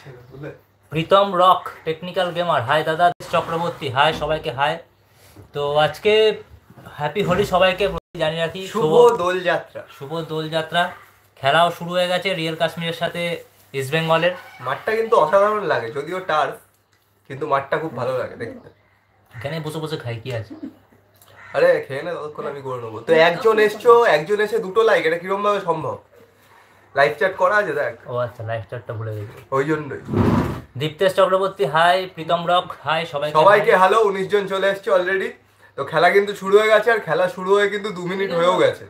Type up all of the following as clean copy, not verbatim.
Pritam Rock technical gamer, hi দাদা। Chakraborty, hi সবাইকে hi. তো আজকে হ্যাপি হোলি সবাইকে জানিয়ে রাখি, শুভ দোলযাত্রা। শুভ দোলযাত্রা। খেলাও শুরু হয়ে গেছে রিয়েল কাশ্মীরের সাথে ইস্ট বেঙ্গলের। মাঠটা কিন্তু অসাধারণ লাগে, যদিও টার্ফ, কিন্তু মাঠটা খুব ভালো লাগে দেখতে। এখানে বসে বসে খাই, কি আছে? আরে খেয়ে না, ততক্ষণ আমি করে নেবো। তো একজন এসে দুটো লাইক, এটা কিরকম ভাবে সম্ভব? লাইভ চ্যাট করা আছে দেখ। ও আচ্ছা, লাইভ চ্যাটটা ভুলে গেছি, ওই জন্যই। Diptesh Chakraborty hi, Pritam Rock hi, সবাইকে হ্যালো। 19 জন চলে এসছে অলরেডি। তো খেলা কিন্তু শুরু হয়ে গেছে, আর খেলা শুরু হয়ে কিন্তু 2 মিনিট হয়েও গেছে।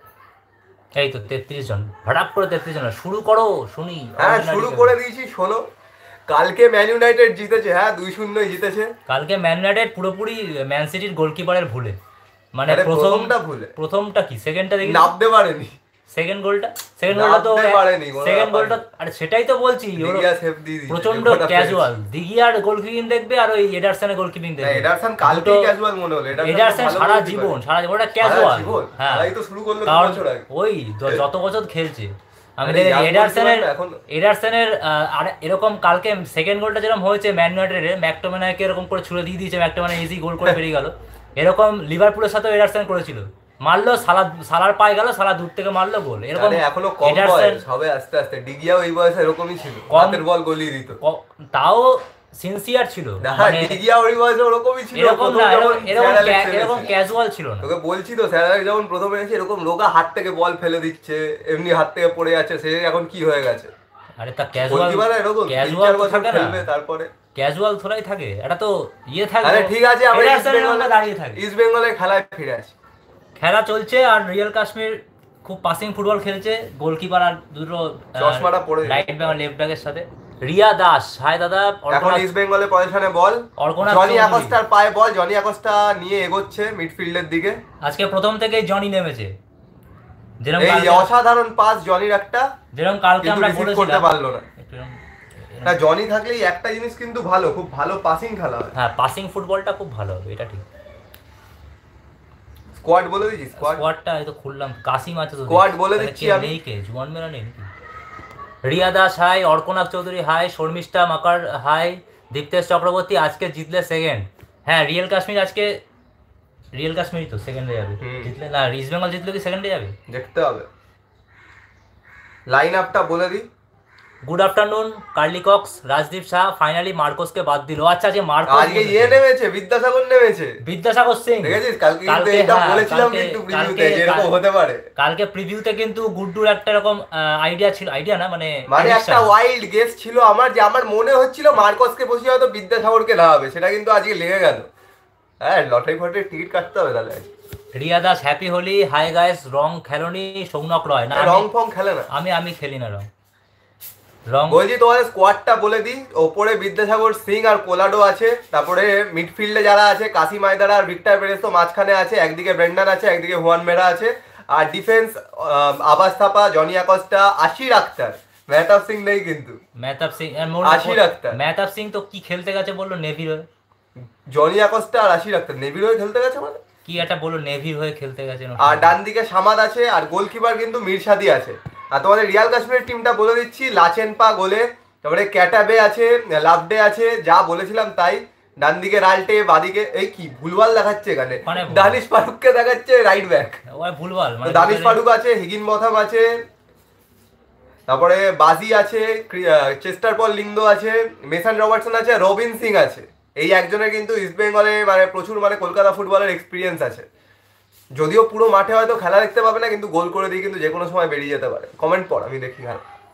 এই তো 33 জন, হঠাৎ করে 33 জন। শুরু করো শুনি। হ্যাঁ শুরু করে দিয়েছি। শোনো, কালকে ম্যান ইউনাইটেড জিতেছে। হ্যাঁ 2-0 জিতেছে কালকে ম্যান ইউনাইটেড পুরোপুরি ম্যান সিটির গোলকিপারের ভুলে। মানে প্রথমটা ভুলে, প্রথমটা কি সেকেন্ডটা দেখি নামতে পারেনি। সেকেন্ড গোলটা তো পারেনি, সেকেন্ড গোলটা। আরে সেটাই তো বলছি, প্রচন্ড ক্যাজুয়াল। দিগিয়ার গোলকিপিং দেখবে, আর ওই এডারসনের গোলকিপিং দেখবে। এডারসন কালকে ক্যাজুয়াল মনে হলো। এডারসন সারা জীবন ওটা ক্যাজুয়াল। হ্যাঁ এই তো শুরু করলো ওই যত বছর খেলছে। আমি এডারসনের আর এরকম কালকে সেকেন্ড গোলটা যেরকম হয়েছে ম্যান ইউনাইটেডের, ম্যাকটোমিনাইকে এরকম করে ছুড়ে দিয়ে দিয়েছে, ম্যাকটোমিনাই ইজি গোল করে বেরিয়ে গেল। এরকম লিভারপুলের সাথে এডারসন করেছিল, মারলো সালার পায়ে গেল, সালা দূর থেকে মারলো গোল। এরকম এখনো কম বয়স হবে, আস্তে আস্তে। ডিগিয়াও এই বয়সে এরকমই ছিল, হাতের বল গলিয়ে দিত। তাও সিনসিয়ার ছিল, ডিগিয়া ওই বয়সে ওরকমই ছিল। এরকম ক্যাজুয়াল ছিল না। তোকে বলছি তো, স্যার যখন প্রথমে এসে এরকম লোকা হাত থেকে বল ফেলে দিচ্ছে, এমনি হাত থেকে পড়ে যাচ্ছে, সে এখন কি হয়ে গেছে? আরে তা ক্যাজুয়াল খেলবে, তারপরে ক্যাজুয়াল থোড়াই থাকে, এটা তো ইয়ে থাকে। আরে ঠিক আছে, আমরা দাঁড়িয়ে থাকি। ইস্ট বেঙ্গলের খেলায় ফিরে আসি। খেলা চলছে, আর রিয়েল কাশ্মীর খুব পাসিং ফুটবল খেলছে। গোলকিপার আর দুটো চশমাটা পড়ে রাইট ব্যাক আর লেফট ব্যাকের সাথে। রিয়া দাস, হাই দাদা। এখন ইস্ট বেঙ্গলের পজিশনে বল, জনি আকোস্টার পায়ে বল। জনি আকোস্টা নিয়ে এগোচ্ছে মিডফিল্ডের দিকে। আজকে প্রথম থেকেই জনি নেমেছে, এই অসাধারণ পাস জনির একটা, যেরকম কালকে আমরা করতে পারলো না। না, জনি থাকলেই একটা জিনিস কিন্তু ভালো, খুব ভালো পাসিং খেলা হয়। হ্যাঁ, পাসিং ফুটবলটা খুব ভালো হবে, এটা ঠিক। স্কোয়াড বলে দিয়েছি, স্কোয়াডটা এই তো খুললাম। কাসিম আছে তো, স্কোয়াড বলে দিচ্ছি আমি। নেই কে জুয়ান মেলা নেই। Riya Das hi, Arkanath Chowdhury hi, Sharmishtha Makar hi, Diptesh Chakraborty. আজকে জিতলে সেকেন্ড। হ্যাঁ রিয়েল কাশ্মীর আজকে, রিয়েল কাশ্মীরই তো সেকেন্ডে যাবে। জিতলে না, ইস্ট বেঙ্গল জিতলে কি সেকেন্ডে যাবে? দেখতে হবে। লাইন আপটা বলে দিই। Good afternoon Curly Cox, Rajdeep Shah finally মার্কোসকে বাদ দিল। আচ্ছা যে মার্কোস আজকে নেমেছে, বিদ্যাসাগর সিং। দেখেছিস কালকে এটা বলেছিলাম কিন্তু প্রিভিউতে যে এরকম হতে পারে। কালকে প্রিভিউতে কিন্তু গুড্ডুর একটা এরকম আইডিয়া ছিল, আইডিয়া না মানে একটা ওয়াইল্ড গেস ছিল আমার, যে আমার মনে হচ্ছিল মার্কোসকে বসিয়ে হয়তো বিদ্যাসাগরকে লাগাবে, সেটা কিন্তু আজকে লেগে গেল। হ্যাঁ লটারি ফটারি টিকিট কাটতে হবে তাহলে। Riya Das happy Holi, hi guys. রং খেলোনি সৌনক রয়? না, রং ফং খেলে না। আমি খেলি না রং। বলছি তোমাদের স্কোয়াডটা বলে দিই। ওপরে বিদ্যাসাগর সিং আর কোলাডো আছে। তারপরে মিডফিল্ডে যারা আছে, কাসিম আয়দারা আর ভিক্টর পেরেস তো মাঝখানে আছে। একদিকে ব্রেন্ডান আছে, একদিকে হুয়ান মেরা আছে। আর ডিফেন্স আবাস থাপা, জনি আকোস্টা, আশির আক্তার। মেহতাব সিং নেই কিন্তু। মেহতাব সিং, আশির আক্তার। মেহতাব সিং তো কি খেলতে গেছে বললো? নেভির হয়ে। জনি আকোস্টা আর আশির আক্তার নেভির হয়ে খেলতে গেছে মানে কি একটা বললো, নেভির হয়ে খেলতে গেছে। আর ডান দিকে সামাদ আছে, আর গোলকিপার কিন্তু মিরশাদি আছে। আর তোমাদের রিয়াল কাশ্মীরের টিমটা বলে দিচ্ছি। লাচেনপা গোলে, তারপরে ক্যাটাবে আছে, লাভডে আছে, যা বলেছিলাম তাই। ডান দিকে রাল্টে, বাদিকে এই কি ভুলভাল দেখাচ্ছে এখানে, দানিশ ফারুককে দেখাচ্ছে রাইট ব্যাক। ভুলভাল দানিশ ফারুক আছে, হিগিন বথাম আছে, তারপরে বাজি আছে, চেস্টার পল লিংদো আছে, মেসান রবার্টসন আছে, রবিন সিং আছে। এই একজনের কিন্তু ইস্ট বেঙ্গলে মানে প্রচুর মানে কলকাতা ফুটবলের এক্সপিরিয়েন্স আছে। যদিও পুরো মাঠে হয়তো খেলা দেখতে পাবে না, কিন্তু গোল করে দিয়ে কিন্তু যে কোনো সময় বেরিয়ে যেতে পারে। কমেন্ট পড়, আমি দেখি।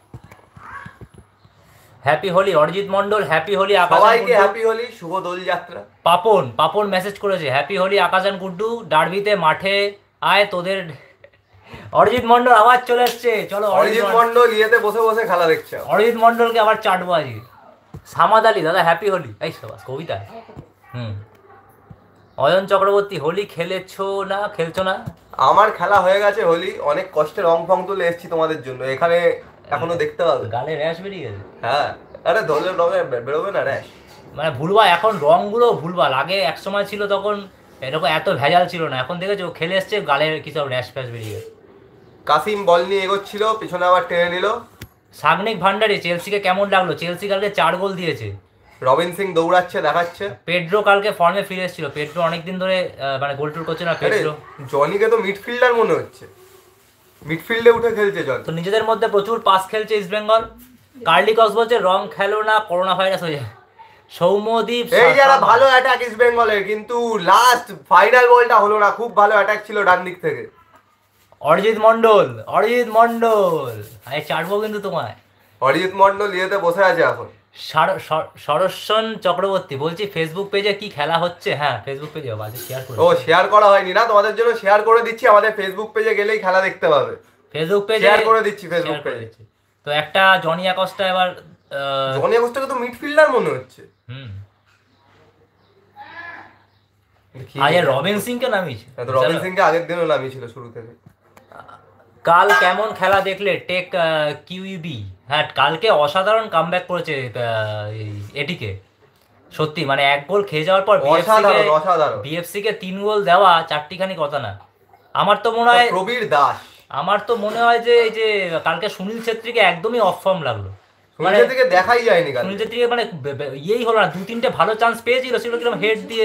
হ্যাপি হোলি অরিজিৎ মন্ডল, হ্যাপি হোলি সবাইকে হ্যাপি হোলি, শুভ দোলযাত্রা। পাপন মেসেজ করেছে হ্যাপি হোলি আকাশান গুড্ডু, ডার্বিতে মাঠে আয় তোদের। অরিজিৎ মন্ডল আবার চলে এসছে। চলো অরিজিৎ মন্ডল ইয়েতে বসে বসে খেলা দেখছে। অরিজিৎ মন্ডলকে আবার চাটবো আজকে। সামাদ আলী দাদা হ্যাপি হোলি। এই কবিতা। অয়ন চক্রবর্তী হোলি খেলছো না? আমার খেলা হয়ে গেছে হোলি। অনেক কষ্টে রং ফং তুলে এসেছি তোমাদের জন্য। এখানে এখনো দেখতে পাবে গালে র্যাশ বেরিয়ে গেছে। হ্যাঁ, আরে ধরলে রঙে বেরোবে না র্যাশ। মানে ভুলভাল, এখন রংগুলো ভুলভাল। আগে এক সময় ছিল তখন এরকম এত ভেজাল ছিল না। এখন দেখেছো খেলে এসছে, গালে কি সব র্যাশ ফ্যাশ বেরিয়ে গেছে। কাসিম বল নিয়ে এগোচ্ছিল, পিছনে আবার টেনে নিল। সাগনিক ভান্ডারি চেলসিকে কেমন লাগলো? চেলসি কালকে 4 গোল দিয়েছে। রবিন সিং দৌড়াচ্ছে, দেখাচ্ছে। পেড্রো কালকে ফর্মে ফিরে এসেছিল। পেড্রো অনেকদিন ধরে মানে গোল টোল করছে না। পেড্রো জনিকে তো মিডফিল্ডার মনে হচ্ছে, মিডফিল্ডে উঠে খেলছে জন। তো নিজেদের মধ্যে প্রচুর পাস খেলছে ইস্ট বেঙ্গল। কার্লি কক্স বলছে রং খেলো না, করোনা ভাইরাস হয়ে যায়। সৌম্যদীপ এই যারা ভালো অ্যাটাক ইস্ট বেঙ্গলের, কিন্তু লাস্ট ফাইনাল বলটা হলো না। খুব ভালো অ্যাটাক ছিল ডান দিক থেকে। অরিজিৎ মন্ডল আমি চাটবো কিন্তু তোমায়। অরিজিৎ মন্ডল ইয়েতে বসে আছে এখন। সরস্বন চক্রবর্তী বলছি ফেসবুক পেজে কি খেলা হচ্ছে? হ্যাঁ ফেসবুক পেজে শেয়ার করে। ও শেয়ার করা হয়নি না, তোমাদের জন্য শেয়ার করে দিচ্ছি। আমাদের ফেসবুক পেজে গেলেই খেলা দেখতে পাবে। ফেসবুক পেজে শেয়ার করে দিচ্ছি, ফেসবুক পেজে। তো একটা জনি অ্যাকস্টা এবার জনি অ্যাকস্টাকে তো মিডফিল্ডার মনে হচ্ছে। আরে রবিন সিং কে নামিয়েছে। রবিন সিং কে আগের দিনও নামিয়েছিল শুরু থেকে। কাল কেমন খেলা দেখলে টেক কিউইবি? হ্যাঁ কালকে অসাধারণ কামব্যাক করেছে এটিকে। সত্যি মানে 1 গোল খেয়ে যাওয়ার পর বিএফসি কে 3 গোল দেওয়া চারটিখানি কথা না। আমার তো মনে হয় প্রবীর দাস, আমার তো মনে হয় যে এই যে কালকে সুনীল ছেত্রীকে একদমই অফ ফর্ম লাগলো। মানে থেকে দেখাই যায়নি সুনীল ছেত্রীকে মানে ইয়েই হলো না। 2-3টে ভালো চান্স পেয়েছিল, সেগুলো কিরকম হেড দিয়ে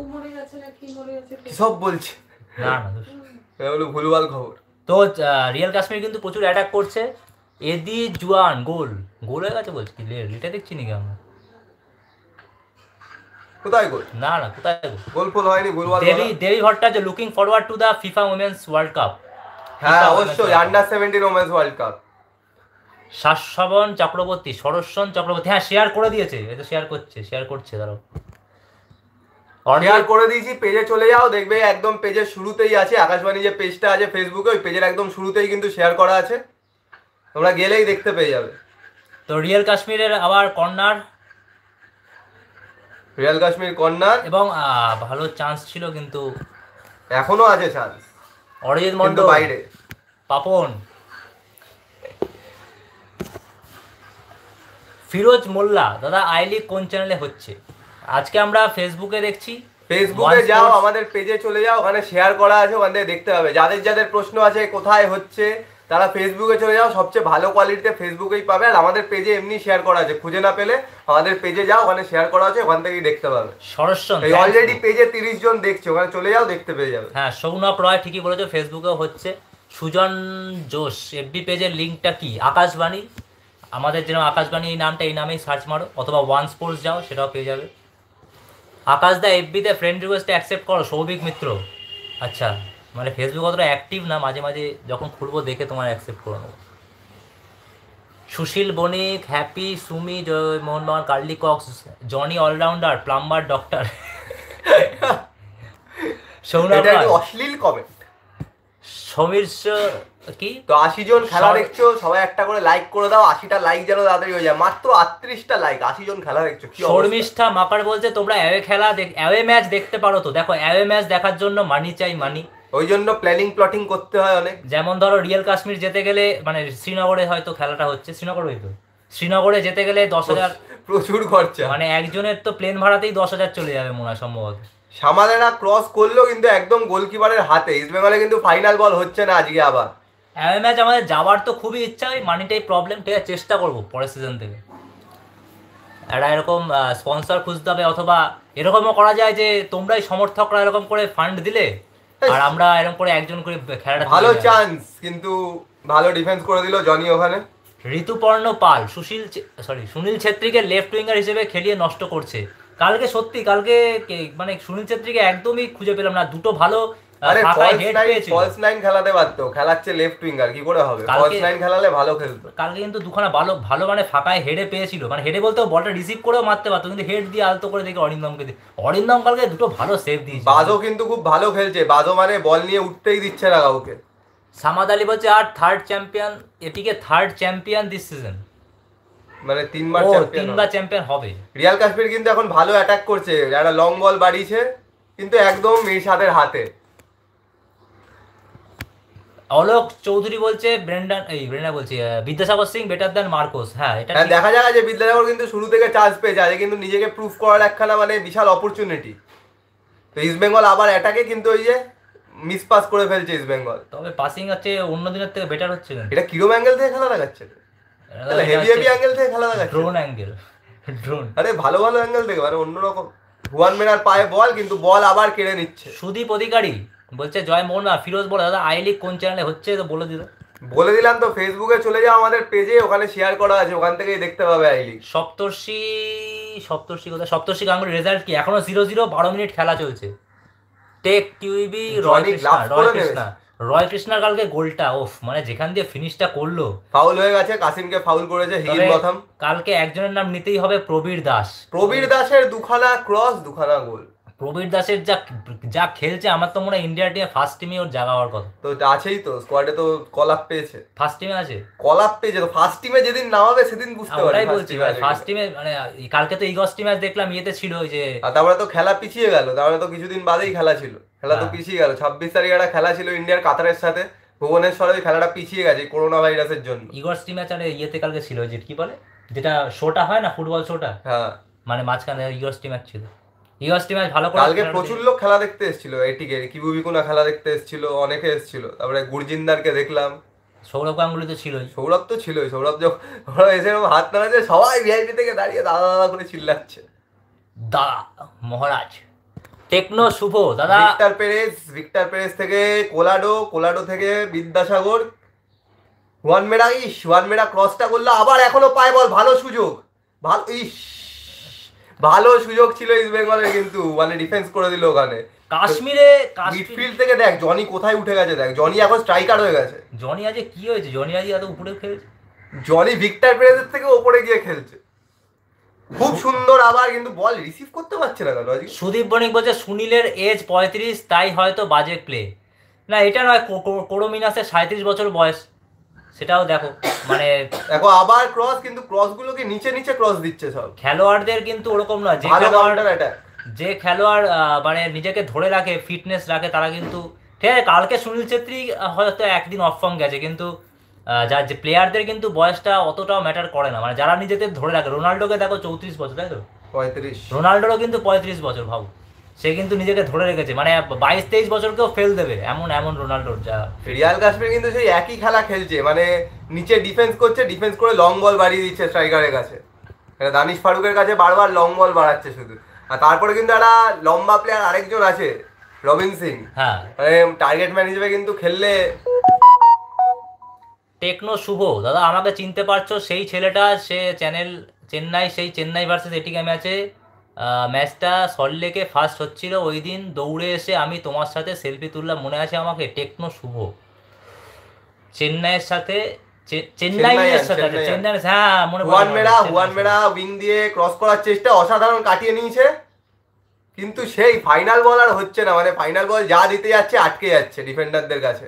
সব বলছে। না হলো ভুলভাল খবর। তো রিয়াল কাশ্মীর কিন্তু প্রচুর অ্যাটাক করছে। এদি জুয়ান গোল হয়ে গেছে বলছি কি লেটে দেখছি নাকি আমরা? কোথায় গোল? না কোথায় গোল ফোল হয়নি, ভুলভাল। Debi Bhattacharya looking forward to the FIFA women's world cup. হ্যাঁ অবশ্যই, আন্ডার 17 উমেন্স ওয়ার্ল্ড কাপ। সরস্বন চক্রবর্তী হ্যাঁ শেয়ার করে দিয়েছে। এটা শেয়ার করছে দাঁড়াও। শেয়ার করে দিয়েছি, পেজে চলে যাও, দেখবে একদম পেজের শুরুতেই আছে। আকাশবাণী যে পেজটা আছে ফেসবুকে, ওই পেজের একদম শুরুতেই কিন্তু শেয়ার করা আছে, তোমরা গেলেই দেখতে পেয়ে যাবে। তো রিয়াল কাশ্মীরের আবার কর্নার, এবং ভালো চান্স ছিল কিন্তু এখনো আছে চান্স। অরিজিৎ মন্ডল বাইরে, পাপন, ফিরোজ মোল্লা। দাদা আই লিগ কোন চ্যানেলে হচ্ছে? আজকে আমরা ফেসবুকে দেখছি। ফেসবুকে যাও, আমাদের পেজে চলে যাও, ওখানে শেয়ার করা আছে, ওখান থেকে দেখতে হবে। যাদের প্রশ্ন আছে কোথায় হচ্ছে, তারা ফেসবুকে চলে যাও, সবচেয়ে ভালো কোয়ালিটিতে ফেসবুকেই পাবে। আর আমাদের পেজে এমনি শেয়ার করা আছে, খুঁজে না পেলে আমাদের পেজে যাও, ওখানে শেয়ার করা আছে, ওখান থেকেই দেখতে পাবে। সরস্বন অলরেডি পেজে 30 জন দেখছে, ওখানে চলে যাও, দেখতে পেয়ে যাবে। হ্যাঁ সৌনক রয় ঠিকই বলেছো, ফেসবুকেও হচ্ছে। সুজন জোশ এফবি পেজের লিঙ্কটা কি? আকাশবাণী, আমাদের যেন আকাশবাণী এই নামটা, এই নামেই সার্চ মারো, অথবা ওয়ান স্পোর্টস যাও, সেটাও পেয়ে যাবে। আকাশ দা এফবিতে ফ্রেন্ড রিকোয়েস্টে অ্যাকসেপ্ট করো। সৌভিক মিত্র, আচ্ছা মানে ফেসবুক অতটা অ্যাক্টিভ না, মাঝে মাঝে যখন খুলবো দেখে তোমার অ্যাকসেপ্ট করে নেবো। Sushil Banik, happy, Sumi, Mohun Bagan, Curly Cox, Johnny allrounder, plumber, doctor. Shounak অশ্লীল কমেন্ট। সমীর কি? তো 80 জন খেলা দেখছো, সবাই একটা করে লাইক করে দাও। 80টা লাইক যেন তাড়াতাড়ি হয়ে যায়। মাত্র 38টা লাইক, 80 জন খেলা দেখছো। শর্মিষ্ঠা মাকার বলছে তোমরা অ্যাওয়ে ম্যাচ দেখতে পারো তো? দেখো অ্যাওয়ে ম্যাচ দেখার জন্য মানি চাই, মানি। ওই জন্য প্ল্যাটিং করতে হয় অনেক। যেমন ধরো রিয়াল কাশ্মীর যেতে গেলে, মানে শ্রীনগরে হয়তো খেলাটা হচ্ছে, শ্রীনগরে যেতে গেলে 10,000 প্রচুর খরচা। মানে একজনের তো প্লেন ভাড়াতেই 10,000 চলে যাবে মনে হয় সম্ভবত। সামালেরা ক্রস করলো কিন্তু একদম গোলকিপারের হাতে। ইস্ট বেঙ্গলে কিন্তু ফাইনাল বল হচ্ছে না আজকে। আবার অ্যাওয়ে ম্যাচ আমাদের যাওয়ার তো খুবই ইচ্ছা, ওই মানিটাই প্রবলেম। ঠিক আছে, চেষ্টা করবো পরের সিজন থেকে একটা এরকম স্পন্সর খুঁজতে হবে, অথবা এরকমও করা যায় যে তোমরাই সমর্থকরা এরকম করে ফান্ড দিলে, আর আমরা এরকম করে একজন করে খেলাটা। ভালো চান্স, কিন্তু ভালো ডিফেন্স করে দিল জনি ওখানে। ঋতুপর্ণ পাল, সুনীল ছেত্রীকে লেফট উইঙ্গার হিসেবে খেলিয়ে নষ্ট করছে। কালকে সত্যি মানে সুনীল ছেত্রীকে একদমই খুঁজে পেলাম না। দুটো ভালো ফলস নাইন খেলাতে পারতো, খেলাচ্ছে লেফট উইঙ্গার, কি করে হবে? ফলস নাইন খেলালে ভালো খেলতো। কালকে কিন্তু দুখানা ভালো মানে ফাঁকায় হেডে পেয়েছিল, মানে হেডে বলতে বলটা রিসিভ করেও মারতে পারতো, কিন্তু হেড দিয়ে আলতো করে দেখে অরিন্দম কালকে দুটো ভালো সেভ দিয়েছে। বাজো কিন্তু খুব ভালো খেলছে। বাজো মানে বল নিয়ে উঠতেই দিচ্ছে না কাউকে। সামাদ আলী বলছে আর third champion, ATK third champion this season, মানে 3বার চ্যাম্পিয়ন হবে। রিয়াল কাশ্মীর কিন্তু এখন ভালো অ্যাটাক করছে, একটা লং বল বাড়িয়েছে, কিন্তু একদম মিরশাদের হাতে। অলোক চৌধুরী বলছে Vidyasagar Singh better than Marcos. হ্যাঁ এটা দেখা যাক যে বিদ্যাসাগর কিন্তু শুরু থেকে চান্স পেয়েছে, আজ কিন্তু নিজেকে প্রুফ করার একখানা মানে বিশাল অপরচুনিটি। তো ইস্ট বেঙ্গল আবার অ্যাটাকে কিন্তু ওই যে মিস পাস করে ফেলছে ইস্ট বেঙ্গল। তবে পাসিং হচ্ছে অন্য দিনের থেকে বেটার হচ্ছে। এটা কিরম অ্যাঙ্গেল থেকে খেলা দেখাচ্ছে? হেভি হেভি অ্যাঙ্গেল থেকে খেলা দেখাচ্ছে, ড্রোন অ্যাঙ্গেল, ড্রোন। আরে ভালো ভালো অ্যাঙ্গেল থেকে, মানে অন্যরকম। হুয়ান মেরার পায়ে বল, কিন্তু বল আবার কেড়ে নিচ্ছে। সুদীপ অধিকারী বলছে জয় মোহনা। ফিরোজ বলে দাদা আই লিগ কোন চ্যানেলে হচ্ছে তো বলে দিল। বলে দিলাম তো, ফেসবুকে চলে যাও আমাদের পেজে, ওখানে শেয়ার করা আছে, ওখান থেকেই দেখতে পাবে আই লিগ। সপ্তর্ষি, সপ্তর্ষি কোথায়? সপ্তর্ষি গাঙ্গুলির রেজাল্ট কি? এখনো 0-0, 12 মিনিট খেলা চলছে। Tech QB Roy Krishna, Roy Krishna, Roy কৃষ্ণার কালকে গোলটা ওফ, মানে যেখান দিয়ে ফিনিশটা করলো। ফাউল হয়ে গেছে, কাসিমকে ফাউল করেছে হিগিনবথম। কালকে একজনের নাম নিতেই হবে, প্রবীর দাস। প্রবীর দাসের দুখানা ক্রস, দুখানা গোল। প্রবীর দাসের যা যা খেলছে, আমার তো মনে হয় ইন্ডিয়া টিমে ফার্স্ট টিমে ওর জায়গা হওয়ার কথা। তো আছেই তো, স্কোয়াডে তো কল আপ পেয়েছে, ফার্স্ট টিমে আছে, কল আপ পেয়েছে। তো ফার্স্ট টিমে যেদিন নামাবে সেদিন বুঝতে পারবে। ওটাই বলছি ফার্স্ট টিমে, মানে কালকে তো ইগস্টি ম্যাচ দেখলাম, ইয়েতে ছিল ওই যে, তারপরে তো খেলা পিছিয়ে গেল, তারপরে তো কিছুদিন বাদেই খেলা ছিল, খেলা তো পিছিয়ে গেল। 26 তারিখে একটা খেলা ছিল ইন্ডিয়ার কাতারের সাথে ভুবনেশ্বরে, ওই খেলাটা পিছিয়ে গেছে করোনা ভাইরাসের জন্য। ইগস্টি ম্যাচ আর ইয়েতে কালকে ছিল, যে কি বলে যেটা শোটা হয় না, ফুটবল শোটা, হ্যাঁ, মানে মাঝখানে ইগস্টি ম্যাচ ছিল। ইগস্টি ম্যাচ ভালো করে কালকে প্রচুর লোক খেলা দেখতে এসেছিল, এটিকে কিবুবিকুনা খেলা দেখতে এসেছিল, অনেকে এসেছিল। তারপরে গুরজিন্দারকে দেখলাম, সৌরভ গাঙ্গুলি তো ছিলই, সৌরভ তো ছিলই। সৌরভ যখন এসে হাত নাড়াচ্ছে, সবাই ভিআইপি থেকে দাঁড়িয়ে দাদা দাদা করে চিল্লাচ্ছে, দাদা মহারাজ। টেকনো শুভ দাদা। ভিক্টর পেরেজ থেকে কোলাডো, কোলাডো থেকে বিদ্যাসাগর, ওয়ান মেরা ক্রসটা করলো, আবার এখনো পায় বল, ভালো সুযোগ, ভালো সুযোগ ছিল ইস্ট বেঙ্গলের, কিন্তু মানে ডিফেন্স করে দিল ওখানে। কাশ্মীরে মিডফিল্ড থেকে দেখ জনি কোথায় উঠে গেছে, দেখ জনি এখন স্ট্রাইকার হয়ে গেছে। জনি আজ কি হয়েছে? জনি আজ এত উপরে খেলছে, জনি ভিক্টর পেরেজের থেকে উপরে গিয়ে খেলছে, খুব সুন্দর। আবার কিন্তু বল রিসিভ করতে পারছে না কেন আজকে? সুদীপ বণিক বলছে সুনীলের এজ 35, তাই হয়তো বাজে প্লে। না এটা নয়, কোরোমিনাসের 37 বছর বয়স, সেটাও দেখো। মানে দেখো আবার ক্রস, কিন্তু ক্রস গুলোকে নিচে নিচে ক্রস দিচ্ছে সব। খেলোয়াড়দের কিন্তু ওরকম নয়, যে খেলোয়াড় মানে নিজেকে ধরে রাখে, ফিটনেস রাখে, তারা কিন্তু ঠিক আছে। কালকে সুনীল ছেত্রী হয়তো একদিন অফ ফর্ম গেছে, কিন্তু যার যে প্লেয়ারদের কিন্তু বয়সটা অতটাও ম্যাটার করে না, মানে যারা নিজেদের ধরে রাখে। রোনাল্ডোকে দেখো 34 বছর, তাই তো? 35। রোনাল্ডোরও কিন্তু 35 বছর, ভাবো। সে কিন্তু নিজেকে ধরে রেখেছে, মানে 22-23 বছরকেও ফেল দেবে, এমন এমন রোনাল্ডোর যা। রিয়াল কাশ্মীর কিন্তু সেই একই খেলা খেলছে, মানে নিচে ডিফেন্স করছে, ডিফেন্স করে লং বল বাড়িয়ে দিচ্ছে স্ট্রাইকারের কাছে, দানিশ ফারুকের কাছে বারবার লং বল বাড়াচ্ছে শুধু। আর তারপরে কিন্তু একটা লম্বা প্লেয়ার আরেকজন আছে, রবিন সিং, হ্যাঁ, মানে টার্গেট ম্যান হিসেবে কিন্তু খেললে। টেকনো শুভ দাদা, আমাকে চিনতে পারছো? সেই ছেলেটা, সে চেন্নাই, সেই চেন্নাই ভার্সেস এটিকে ম্যাচটা সল্টলেকে ফার্স্ট হচ্ছিল, ওই দিন দৌড়ে এসে আমি তোমার সাথে সেলফি তুললাম, মনে আছে আমাকে? টেকনো শুভ চেন্নাইয়ের সাথে, হ্যাঁ মনে পড়ে। হুয়ান মেরা উইং দিয়ে ক্রস করার চেষ্টা অসাধারণ, কাটিয়ে নিয়েছে, কিন্তু সেই ফাইনাল বল আর হচ্ছে না, মানে ফাইনাল বল যা দিতে যাচ্ছে আটকে যাচ্ছে ডিফেন্ডারদের কাছে।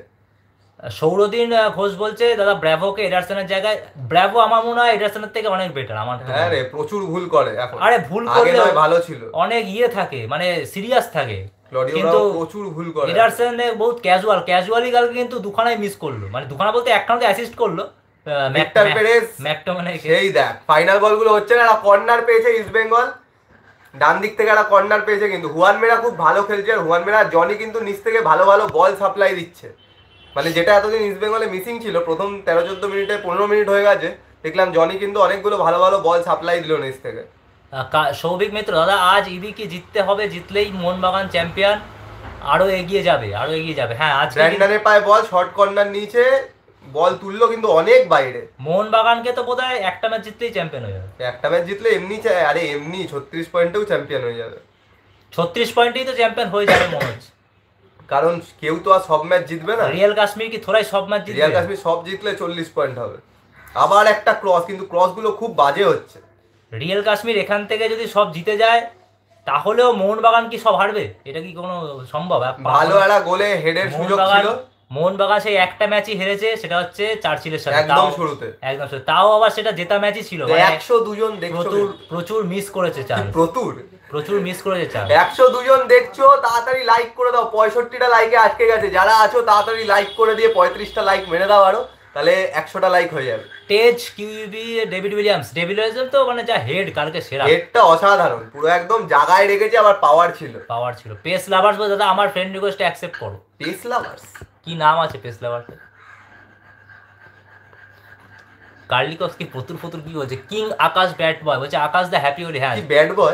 সৌরদিন ঘোষ বলছে দাদা ব্র্যাভোকে এডারসনের জায়গায়, ব্র্যাভো আমার মনে হয় এডারসনের থেকে অনেক বেটার আমার। হ্যাঁ রে, প্রচুর ভুল করে এখন। আরে ভুল করলে ভালো ছিল, অনেক থাকে, মানে সিরিয়াস থাকে, কিন্তু প্রচুর ভুল করে। এডারসন বহুত ক্যাজুয়ালি কালকে কিন্তু দুখানায় মিস করলো, মানে দুখানা বলতে একখানাতে অ্যাসিস্ট করলো। ভিক্টর পেরেজ সেই দেখ ফাইনাল বলগুলো হচ্ছে না, কর্নার পেয়েছে ইস্ট বেঙ্গল, ডান দিক থেকে একটা কর্নার পেয়েছে, কিন্তু হুয়ান মেরা খুব ভালো খেলছে। আর হুয়ান মেরা জনি কিন্তু নিচ থেকে ভালো ভালো বল সাপ্লাই দিচ্ছে, মানে যেটা এতদিন ইস্ট বেঙ্গলে মিসিং ছিল। প্রথম 13-14 মিনিটে 15 মিনিট হয়ে গেছে, দেখলাম জনি কিন্তু অনেকগুলো ভালো ভালো বল সাপ্লাই দিল নিচ থেকে। সৌভিক মিত্র দাদা, আজ ইবি কি জিততে হবে, জিতলেই মোহনবাগান চ্যাম্পিয়ন, আরো এগিয়ে যাবে, আরো এগিয়ে যাবে। হ্যাঁ, আজ ব্র্যান্ডনের পায়ে বল, শর্ট কর্নার নিচে বল তুললো, কিন্তু অনেক বাইরে। মোহনবাগানকে তো বোধহয় একটা ম্যাচ জিতলেই চ্যাম্পিয়ন হয়ে যাবে, একটা ম্যাচ জিতলে এমনি, আরে এমনি 36 পয়েন্টেও চ্যাম্পিয়ন হয়ে যাবে। 36 পয়েন্টেই তো চ্যাম্পিয়ন হয়ে যাবে মনে হচ্ছে, কারণ কেউ তো আর সব ম্যাচ জিতবে না। রিয়াল কাশ্মীর কি থোড়াই সব ম্যাচ জিতবে? রিয়াল কাশ্মীর সব জিতলে 40 পয়েন্ট হবে। আবার একটা ক্রস, কিন্তু ক্রসগুলো খুব বাজে হচ্ছে। রিয়াল কাশ্মীর এখান থেকে যদি সব জিতে যায়, তাহলেও মোহনবাগান কি সব হারবে? এটা কি কোনো সম্ভব? ভালো একটা গোলে হেডের সুযোগ ছিল। মোহনবাগান সেই একটা ম্যাচই হেরেছে, সেটা হচ্ছে চার্চিলের সাথে, একদম শুরুতে। তাও আবার সেটা জেতা ম্যাচই ছিল। 102 জন দেখছো, প্রচুর মিস করেছে চান্স, প্রচুর মিস করেছে চান্স। 102 জন দেখছো, তাড়াতাড়ি লাইক করে দাও। 65টা লাইকে আটকে গেছে, যারা আছো তাড়াতাড়ি লাইক করে দিয়ে 35টা লাইক মেরে দাও আরো, তাহলে 100টা লাইক হয়ে যাবে। তেজ কিউবি, ডেভিড উইলিয়ামস তো মানে যা হেড কালকে সেরা, হেডটা অসাধারণ, পুরো একদম জায়গায় রেখেছে, আবার পাওয়ার ছিল। পেস লাভার্স বলে দাদা আমার ফ্রেন্ড রিকোয়েস্ট অ্যাকসেপ্ট করো। পেস লাভার্স কি নাম আছে পেস লাভার্স? কার্লিকস কি ফতুর ফতুর কি বলছে, কিং আকাশ ব্যাট বয় বলছে আকাশ দা হ্যাপি হোলি। হ্যাঁ কি bad boy,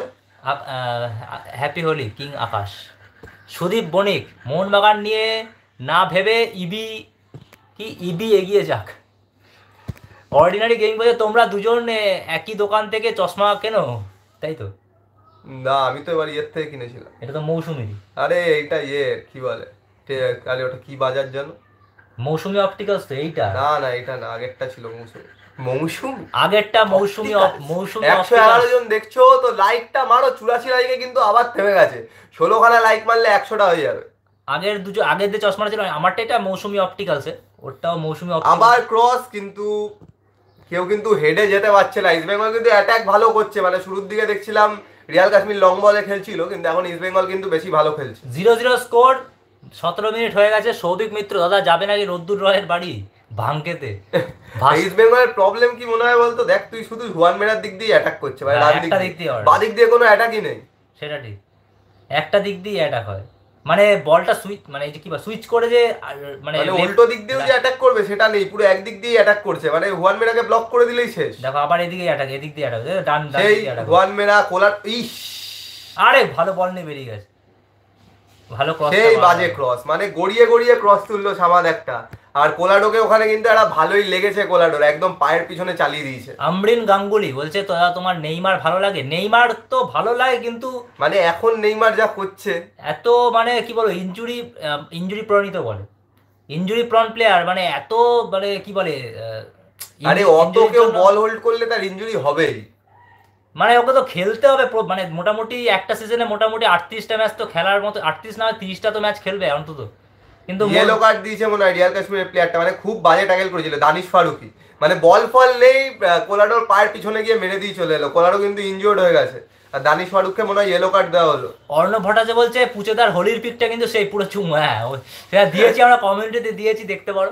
happy Holi king Akash. Sudip Banik Mohun Bagan নিয়ে না ভেবে ইবি এগিয়ে যাক। অর্ডিনারি গেমিং বলছে তোমরা দুজন একই দোকান থেকে চশমা কেনো, তাই তো? না আমি তো এবার ইয়ের থেকে কিনেছিলাম। এটা তো মৌসুমি। আরে এইটা কি বলে, আরে ওটা কি বাজার জানো? মৌসুমি অপটিক্যালস তো এইটা? না না এটা না, আগেরটা ছিল মৌসুমি আগেরটা মৌসুমি 111 জন দেখছো তো, লাইকটা মারো 84 লাইকে কিন্তু আবার থেমে গেছে। 16 খানা লাইক মারলে 100টা হয়ে যাবে। আগের যে চশমাটা ছিল আমারটা, এটা মৌসুমি অপটিক্যালস, ওটাও মৌসুমি আবার ক্রস, কিন্তু কেউ কিন্তু হেডে যেতে পারছে না। ইস্ট বেঙ্গল কিন্তু অ্যাটাক ভালো করছে, মানে শুরুর দিকে দেখছিলাম রিয়াল কাশ্মীর লং বলে খেলছিল, কিন্তু এখন ইস্ট বেঙ্গল কিন্তু বেশি ভালো খেলছে। 0-0 স্কোর, 17 মিনিট হয়ে গেছে। সৌভিক মিত্র দাদা যাবে নাকি রোদ্দুর রয়ের বাড়ি ভাঙকেতে? ইস্ট বেঙ্গলের প্রবলেম কি মনে হয় বলতো, দেখ তুই শুধু হুয়ান মেরার দিক দিয়ে অ্যাটাক করছে, ভাই বাদিক দিয়ে কোনো অ্যাটাকই নেই। সেটা ঠিক, একটা দিক দিয়ে অ্যাটাক হয়, মানে বলটা সুইচ, মানে এই যে কি সুইচ করে যে মানে উল্টো দিক দিয়েও যে অ্যাটাক করবে সেটা নেই, পুরো একদিক দিয়ে অ্যাটাক করছে, মানে হুয়ান মেরাকে ব্লক করে দিলেই শেষ। দেখো আবার এদিকে অ্যাটাক, এদিক দিয়ে অ্যাটাক, ডান সেই হুয়ান মেরা কোলার, ইস আরে ভালো বল নিয়ে বেরিয়ে গেছে, ভালো ক্রস, সেই বাজে ক্রস, মানে গড়িয়ে গড়িয়ে ক্রস তুললো সামাদ একটা। আর কোলাডোকে ওখানে কিন্তু একটা ভালোই লেগেছে, কোলাডোর একদম পায়ের পিছনে চালিয়ে দিয়েছে। আমরিন গাঙ্গুলি বলছে তোরা তোমার নেইমার ভালো লাগে? নেইমার তো ভালো লাগে, কিন্তু মানে এখন নেইমার যা করছে এত মানে কি বলো, ইনজুরি প্রণীত বলে, ইনজুরি প্রন প্লেয়ার, মানে এত মানে কি বলে, আরে অত কেউ বল হোল্ড করলে তার ইনজুরি হবেই, মানে ওকে তো খেলতে হবে, মানে মোটামুটি একটা সিজনে মোটামুটি 38টা ম্যাচ তো খেলার মতো, 38 না 30টা তো ম্যাচ খেলবে অন্তত। কিন্তু ইয়েলো কার্ড দিয়েছে মনে হয় রিয়াল কাশ্মীরের প্লেয়ারটা, মানে খুব বাজে ট্যাকেল করেছিল দানিশ ফারুকি, মানে বল ফল নেই, কোলাডোর পায়ের পিছনে গিয়ে মেরে দিয়ে চলে এলো, কোলাডো কিন্তু ইনজিওর্ড হয়ে গেছে, আর দানিশ ফারুককে মনে হয় ইয়েলো কার্ড দেওয়া হলো। অর্ণব ভট্টাচার্য বলছে পুচেদার হোলির পিকটা কিন্তু সেই পুরো চুম, হ্যাঁ সেটা দিয়েছি আমরা, কমিউনিটিতে দিয়েছি, দেখতে পারো।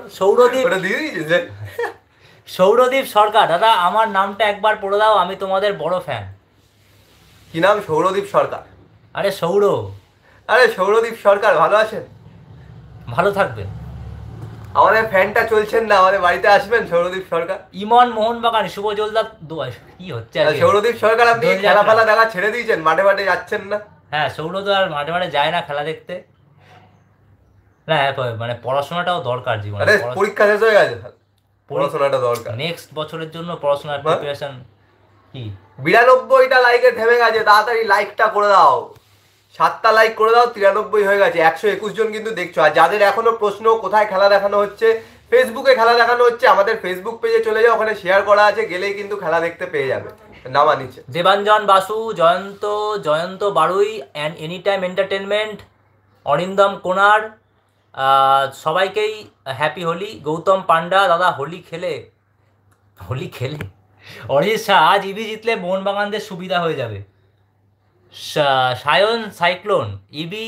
সৌরদীপ সরকার দাদা আমার নামটা একবার পড়ে দাও, আমি তোমাদের বড় ফ্যান। কি নাম? সৌরদীপ সরকার? আরে সৌরদীপ সরকার ভালো আছেন? ভালো থাকবেন। আমাদের ফ্যানটা চলছেন না, আমাদের বাড়িতে আসবেন সৌরদীপ সরকার। ইমন মোহনবাগান শুভ জলদার কি হচ্ছে সৌরদীপ সরকার, আপনি খেলা ফেলা দেখা ছেড়ে দিয়েছেন, মাঠে মাঠে যাচ্ছেন না? হ্যাঁ সৌরদ আর মাঠে মাঠে যায় না খেলা দেখতে, না মানে পড়াশোনাটাও দরকার জীবনে। পরীক্ষা শেষ হয়ে গেছে, পড়াশোনাটা দরকার, নেক্সট বছরের জন্য পড়াশোনার প্রিপারেশন। কি 92টা লাইকে থেমে গেছে, তাড়াতাড়ি লাইকটা করে দাও, 7টা লাইক করে দাও, 93 হয়ে গেছে, 121 জন কিন্তু দেখছো। আর যাদের এখনো প্রশ্ন কোথায় খেলা দেখানো হচ্ছে, ফেসবুকে খেলা দেখানো হচ্ছে, আমাদের ফেসবুক পেজে চলে যাও, ওখানে শেয়ার করা আছে, গেলেই কিন্তু খেলা দেখতে পেয়ে যাবে, নামা নিচে। Debanjan Basu, Jayanta Barui and any time entertainment, Arindam Konar, সবাইকেই হ্যাপি হোলি। গৌতম পান্ডা দাদা হোলি খেলে অরিজিৎ শাহ, আজ ইবি জিতলে মোহনবাগানদের সুবিধা হয়ে যাবে। সায়ন সাইক্লোন, ইবি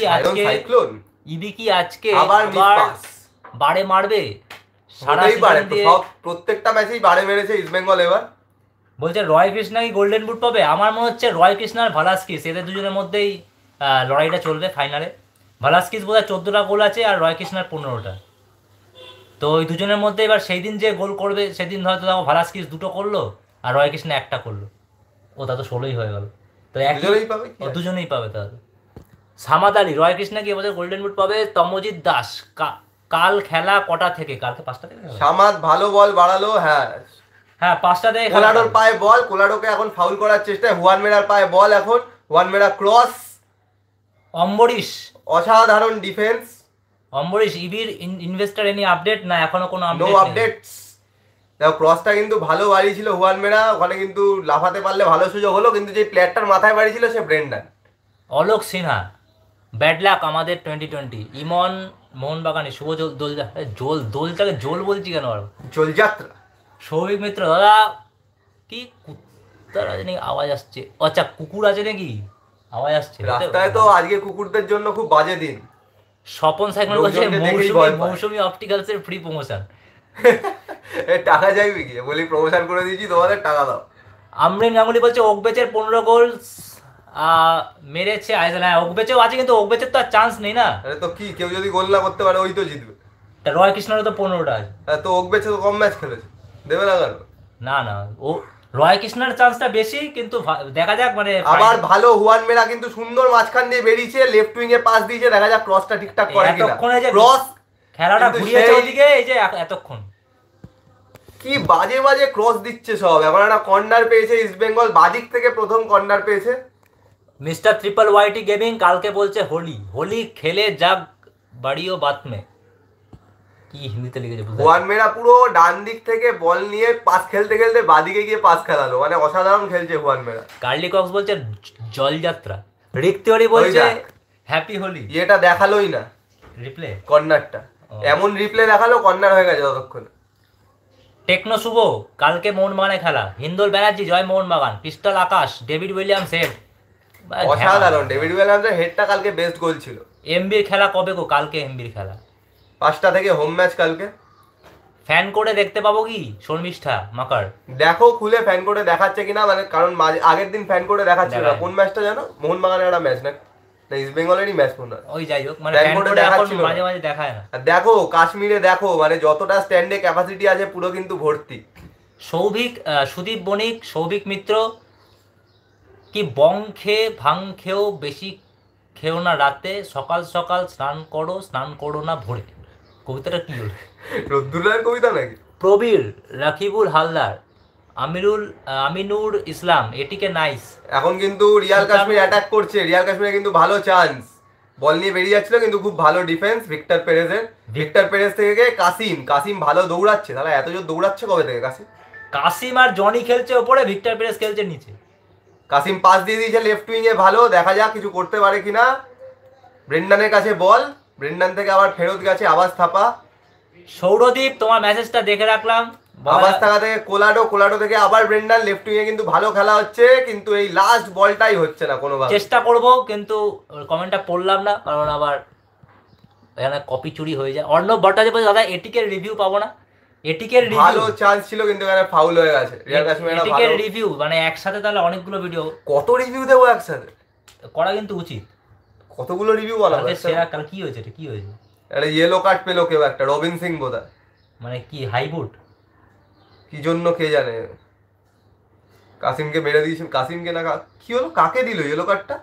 কি আজকে আবার বারে মারবে? প্রত্যেকটা ম্যাচেই বারে মেরেছে ইস্ট বেঙ্গল। এবার বলছে রয় কৃষ্ণা কি গোল্ডেন বুট পাবে? আমার মনে হচ্ছে রয় কৃষ্ণার ভালাস্কিস, এদের দুজনের মধ্যেই লড়াইটা চলবে ফাইনালে। ভালাস্কিস বোধহয় 14টা গোল আছে আর রয় কৃষ্ণার 15টা, তো ওই দুজনের মধ্যে এবার সেই দিন যে গোল করবে সেদিন হয়তো দেখো ভালাস্কিস 2টো করলো আর রয় কৃষ্ণা 1টা করলো, ও তা তো 16ই হয়ে গেল, তো দুজনেই পাবে তাহলে। সামাদ আলী, রয় কৃষ্ণা কি এবছর গোল্ডেন বুট পাবে? তমজিৎ দাস, কাল খেলা কটা থেকে? কালকে 5টা থেকে। সামাদ ভালো বল বাড়ালো, হ্যাঁ 5টা থেকে। কোলাডোর পায়ে বল, কোলাডোকে এখন ফাউল করার চেষ্টায়, হুয়ান মেরার পায়ে বল, এখন হুয়ান মেরা ক্রস, অম্বরীশ অসাধারণ ডিফেন্স। অম্বরীশ, ইবির ইনভেস্টর এনি আপডেট? না এখনো কোনো আপডেটস। দেখো ক্রসটা কিন্তু ভালো বাড়িয়েছিল হুয়ান মেরা, ওখানে কিন্তু লাফাতে পারলে ভালো সুযোগ হলো, কিন্তু যে প্লেয়ারটার মাথায় বাড়িয়েছিল সে Brendan. Alok Sinha, bad luck আমাদের 2020। ইমন মোহনবাগানে শুভ দোলটাকে জোল বলছি কেন আর জোলযাত্রা। সৌভিক মিত্র দাদা কি কুত্তার আছে নাকি আওয়াজ আসছে? আচ্ছা কুকুর আছে নাকি আওয়াজ আসছে রাস্তায়? তো আজকে কুকুরদের জন্য খুব বাজে দিন। স্বপন সাইকেল বলছে মৌসুমি অপটিক্যালসের ফ্রি প্রমোশন। টাকা যাইবে কি, বলি প্রমোশন করে দিয়েছি তোমাদের, টাকা দাও। আমরিন গাঙ্গুলি বলছে ওকবেচের 15 গোল মেরেছে আইজল। হ্যাঁ ওকবেচেও আছে, কিন্তু ওকবেচের তো আর চান্স নেই না। তো কি, কেউ যদি গোল না করতে পারে ওই তো জিতবে। রয় কৃষ্ণেরও তো 15টা আছে। তো ওকবেচে তো কম ম্যাচ খেলেছে, দেবে না কেন? না না, ও রয় কৃষ্ণের চান্সটা বেশি, কিন্তু দেখা যাক মানে আবার ভালো হুয়ান মেরা কিন্তু সুন্দর মাঝখান দিয়ে বেরিয়েছে, লেফট উইং এ পাস দিয়েছে, দেখা যাক ক্রসটা ঠিকঠাক করে কিনা। এতক্ষণে যে ক্রস খেলাটা ঘুরিয়েছে ওদিকে, এই যে এতক্ষণ কি বাজে বাজে ক্রস দিচ্ছে সব। এবার একটা কর্নার পেয়েছে ইস্ট বেঙ্গল, বাদিক থেকে প্রথম কর্নার পেয়েছে মিস্টার ট্রিপল ওয়াইটি গেমিং। কালকে বলছে হোলি, হোলি খেলে যাক বাড়িও বাত মে, কি হিন্দিতে লিখেছে বুঝতে। ওয়ান মেরা পুরো ডান দিক থেকে বল নিয়ে পাস খেলতে খেলতে বাদিকে গিয়ে পাস খেলালো, মানে অসাধারণ খেলছে ওয়ান মেরা। কার্লি কক্স বলছে জলযাত্রা, রিক তিওয়ারি বলছে হ্যাপি হোলি। এটা দেখালোই না রিপ্লে, কর্নারটা এমন রিপ্লে দেখালো কর্নার হয়ে গেছে ততক্ষণ। টেকনো শুভ কালকে মোহনবাগানে খেলা, হিন্দোল ব্যানার্জি জয় Mohun Bagan, pistol Akash, David Williams head, অসাধারণ। ডেভিড উইলিয়ামসের হেডটা কালকে বেস্ট গোল ছিল। এমবির খেলা কবে গো? কালকে এমবির খেলা 5টা থেকে হোম ম্যাচ কালকে। ফ্যান করে দেখতে পাবো কি শর্মিষ্ঠা মাকার? দেখো খুলে ফ্যান করে দেখাচ্ছে কিনা, মানে কারণ আগের দিন ফ্যান করে দেখাচ্ছিল না। কোন ম্যাচটা জানো? মোহনবাগানের একটা ম্যাচ না ইস্ট বেঙ্গলেরই ম্যাচ মনে হয়। ওই যাই হোক, মানে ফ্যান করে দেখাচ্ছিল, মাঝে মাঝে দেখায় না। দেখো কাশ্মীরে দেখো, মানে যতটা স্ট্যান্ডে ক্যাপাসিটি আছে পুরো কিন্তু ভর্তি। সৌভিক, সুদীপ বণিক, সৌভিক মিত্র কি বং খেয়ে ভাং খেয়েও বেশি খেও না রাতে, সকাল সকাল স্নান করো না ভোরে। কবিতাটা কি হলো? রদ্দুরের কবিতা নাকি? প্রবীর, রাকিবুল হালদার, আমিনুর ইসলাম, এটিকে নাইস। এখন কিন্তু রিয়াল কাশ্মীর অ্যাটাক করছে, রিয়াল কাশ্মীরে কিন্তু ভালো চান্স, বল নিয়ে বেরিয়ে যাচ্ছিল কিন্তু খুব ভালো ডিফেন্স ভিক্টর পেরেজের। ভিক্টর পেরেজ থেকে কাসিম ভালো দৌড়াচ্ছে, তাহলে এত জোর দৌড়াচ্ছে কবে থেকে কাসিম আর জনি খেলছে ওপরে, ভিক্টর পেরেজ খেলছে নিচে। কাসিম পাস দিয়ে দিয়েছে লেফট উইং এ, ভালো, দেখা যাক কিছু করতে পারে কিনা। ব্রেন্ডানের কাছে বল, ব্রেন্ডান থেকে আবার ফেরত গেছে আবাস থাপা। সৌরদীপ তোমার মেসেজটা দেখে রাখলাম। আবাস থাকা থেকে কোলাডো থেকে আবার ব্রেন্ডান, লেফট উইং এ কিন্তু ভালো খেলা হচ্ছে, কিন্তু এই লাস্ট বলটাই হচ্ছে না কোনোভাবে। চেষ্টা করব, কিন্তু কমেন্টটা পড়লাম না, কারণ আবার এখানে কপি চুরি হয়ে যায়। অর্ণব ভট্টাচার্য বলছে দাদা এটিকের রিভিউ পাবো না? এটিকের ভালো চান্স ছিল কিন্তু এখানে ফাউল হয়ে গেছে। রিয়াল কাশ্মীর এটিকের রিভিউ মানে একসাথে তাহলে অনেকগুলো ভিডিও, কত রিভিউ দেবো একসাথে? করা কিন্তু উচিত। কতগুলো রিভিউ বলা কালকে সেরা, কাল কি হয়েছে? এটা কি হয়েছে? একটা ইয়েলো কার্ড পেলো কেউ একটা, রবিন সিং বোধহয়। মানে কি হাইবুট কি জন্য কে জানে, কাসিমকে মেরে দিয়েছেন। কাসিমকে না কি হলো, কাকে দিল ইয়েলো কার্ডটা?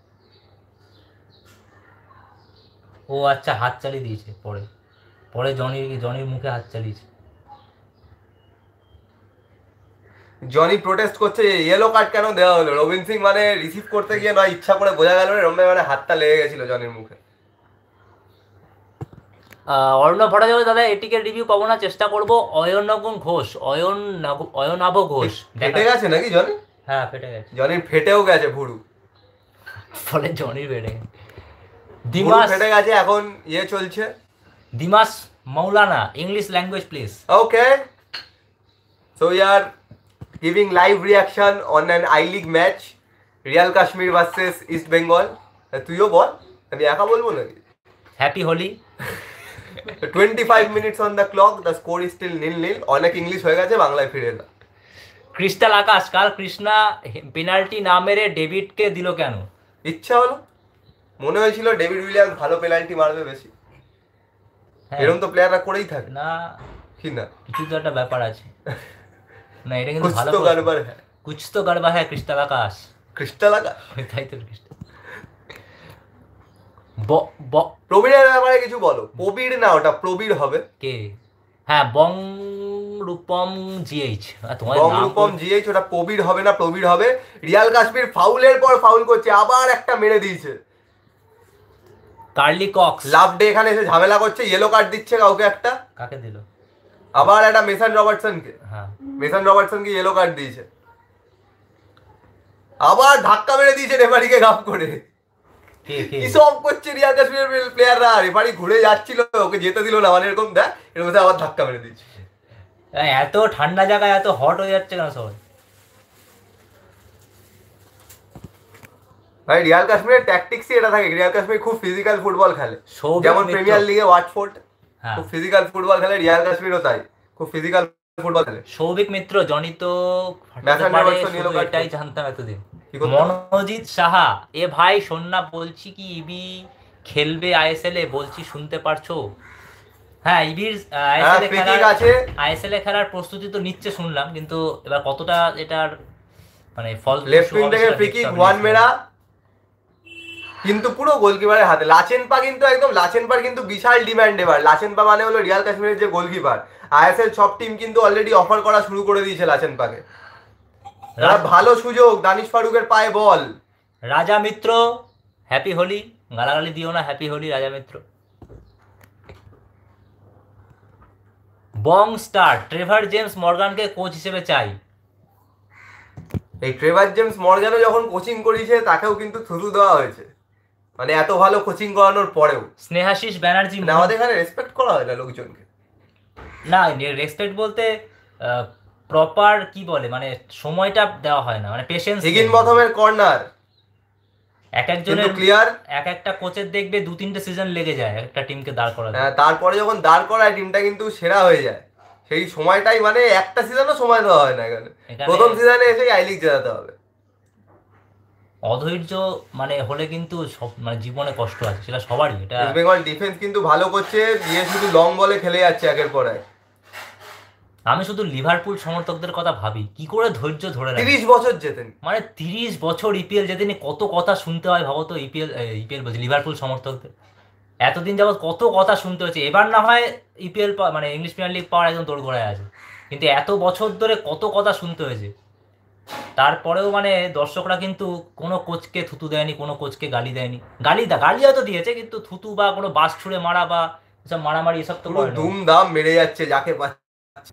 ও আচ্ছা, হাত চালিয়ে দিয়েছে পরে, পরে জনির মুখে হাত চালিয়েছে। জনি প্রোটেস্ট করছে ইয়েলো কার্ড কেন দেওয়া হলো। রবিন সিং মানে রিসিভ করতে গিয়ে নয় ইচ্ছা করে, বোঝা গেল না, মানে হাতটা লেগে গেছিল জনির মুখে। অর্ণব ভট্টাচার্য দাদা এটিকে রিভিউ পাবো না, চেষ্টা করবো। অয়নাভ ঘোষ ফেটে গেছে নাকি জনি? হ্যাঁ ফেটে গেছে, জনির ফেটেও গেছে ভুরু, ফলে জনির ফেটে গেছে। দিমাস ফেটে গেছে, এখন ইয়ে চলছে। Dimas Maulana, English language please. Okay, so we are giving live reaction on an I-League match, Real Kashmir versus East Bengal. তুইও বল, আমি একা বলবো নাকি? Happy Holi. 25 minutes on the clock, the score is still 0-0. অনেক ইংলিশ হয়ে গেছে, বাংলায় ফিরে এলাম। ক্রিস্টাল আকাশ, কাল কৃষ্ণা পেনাল্টি না মেরে ডেভিডকে দিল কেন? ইচ্ছা হলো, মনে হয়েছিল ডেভিড উইলিয়ামস ভালো পেনাল্টি মারবে বেশি। এরকম তো প্লেয়াররা করেই থাকে না, কি না, কিছু তো একটা ব্যাপার আছে না, এটা কিন্তু ভালো। কুছ তো গড়বড় হ্যায় ক্রিস্টাল আকাশ। ক্রিস্টাল আকাশ তাই তো। প্রবীরের ব্যাপারে কিছু বলো। প্রবীর না, ওটা প্রবীর হবে। কে? হ্যাঁ, বং রূপম জিএইচ, ওটা প্রবীর হবে না, প্রবীর হবে। রিয়াল কাশ্মীর ফাউলের পর ফাউল করছে, আবার একটা মেরে দিয়েছে। কার্লি কক্স লাভ ডে এখানে এসে ঝামেলা করছে, ইয়েলো কার্ড দিচ্ছে কাউকে একটা। কাকে দিল? আবার একটা মেসান রবার্টসনকে। হ্যাঁ, মেসান রবার্টসনকে ইয়েলো কার্ড দিয়েছে। আবার ধাক্কা মেরে দিয়েছে রেফারিকে গাপ করে। কি সব করছে রিয়াল কাশ্মীরের প্লেয়াররা, রেফারি ঘুরে যাচ্ছিল, ওকে যেতে দিল না, মানে এরকম দেখ, এর মধ্যে আবার ধাক্কা মেরে দিয়েছে। এত ঠান্ডা জায়গায় এত হট হয়ে যাচ্ছে কেন সবাই? ভাই রিয়াল কাশ্মীরের ট্যাকটিক্সই এটা থাকে, রিয়াল কাশ্মীর খুব ফিজিক্যাল ফুটবল খেলে, যেমন প্রিমিয়ার লিগে ওয়াটফোর্ড খুব ফিজিক্যাল ফুটবল খেলে, রিয়াল কাশ্মীরও তাই খুব ফিজিক্যাল ফুটবল খেলে। সৌভিক মিত্র, জনি তো এটাই জানতাম এতদিন। মনোজিৎ সাহা, এ ভাই শোন না, বলছি কি ইবি খেলবে আইএসএল এ, বলছি শুনতে পারছো? হ্যাঁ ইবির আইএসএল এ খেলার প্রস্তুতি তো নিচ্ছে শুনলাম, কিন্তু এবার কতটা এটার মানে ফল লেফট উইং থেকে ফ্রি কিক ওয়ান মেরা, কিন্তু পুরো গোলকিপারের হাতে। লাচেনপা কিন্তু একদম, লাচেনপার কিন্তু বিশাল ডিমান্ড এবার। লাচেনপা মানে হলো রিয়াল কাশ্মীরের যে গোলকিপার, আইএসএল সব টিম কিন্তু অলরেডি অফার করা শুরু করে দিয়েছে লাচেনপাকে। ভালো সুযোগ, দানিশ ফারুকের পায়ে বল। রাজা মিত্র হ্যাপি হোলি, গালাগালি দিও না, happy Holi Raja Mitra. Bong star Trevor James মর্গানকে কোচ হিসেবে চাই। এই ট্রেভার জেমস মর্গানও যখন কোচিং করিয়েছে তাকেও কিন্তু থুতু দেওয়া হয়েছে, মানে এত ভালো কোচিং করানোর পরেও। স্নেহাশিস ব্যানার্জি, আমাদের এখানে রেসপেক্ট করা হয় না লোকজনকে। না রেসপেক্ট বলতে প্রপার কি বলে, মানে সময়টা দেওয়া হয় না, মানে পেশেন্স। হিগিন বথমের কর্নার, এক একজনের ক্লিয়ার, এক একটা কোচের দেখবে 2-3টে সিজন লেগে যায় একটা টিমকে দাঁড় করাতে। তারপরে যখন দাঁড় করায় টিমটা কিন্তু সেরা হয়ে যায়। সেই সময়টাই মানে একটা সিজনও সময় দেওয়া হয় না এখানে। প্রথম সিজনে এসে আই লিগ জেতাতে হবে। অধৈর্য মানে হলে কিন্তু সব মানে জীবনে কষ্ট আছে, সেটা সবারই। এটা ইস্ট বেঙ্গল ডিফেন্স কিন্তু ভালো করছে, দিয়ে শুধু লং বলে খেলে যাচ্ছে একের পর এক। আমি শুধু লিভারপুল সমর্থকদের কথা ভাবি, কি করে ধৈর্য ধরে রাখে। 30 বছর জেতেন, মানে 30 বছর ইপিএল জেতেনি, কত কথা শুনতে হয় ভাবো তো। ইপিএল বলছি, লিভারপুল সমর্থকদের এতদিন যাবৎ কত কথা শুনতে হচ্ছে। এবার না হয় ইপিএল মানে ইংলিশ প্রিমিয়ার লিগ পাওয়ার একদম তোড়গোড়ায় আছে, কিন্তু এত বছর ধরে কত কথা শুনতে হয়েছে। তারপরেও মানে দর্শকরা কিন্তু কোনো কোচকে থুতু দেয়নি, কোনো কোচকে গালি দেয়নি। গালি হয়তো দিয়েছে, কিন্তু থুতু বা কোনো বাস ছুঁড়ে মারা বা এসব মারামারি এসব তো পুরো ধুমধাম মেরে যাচ্ছে যাকে পাচ্ছে।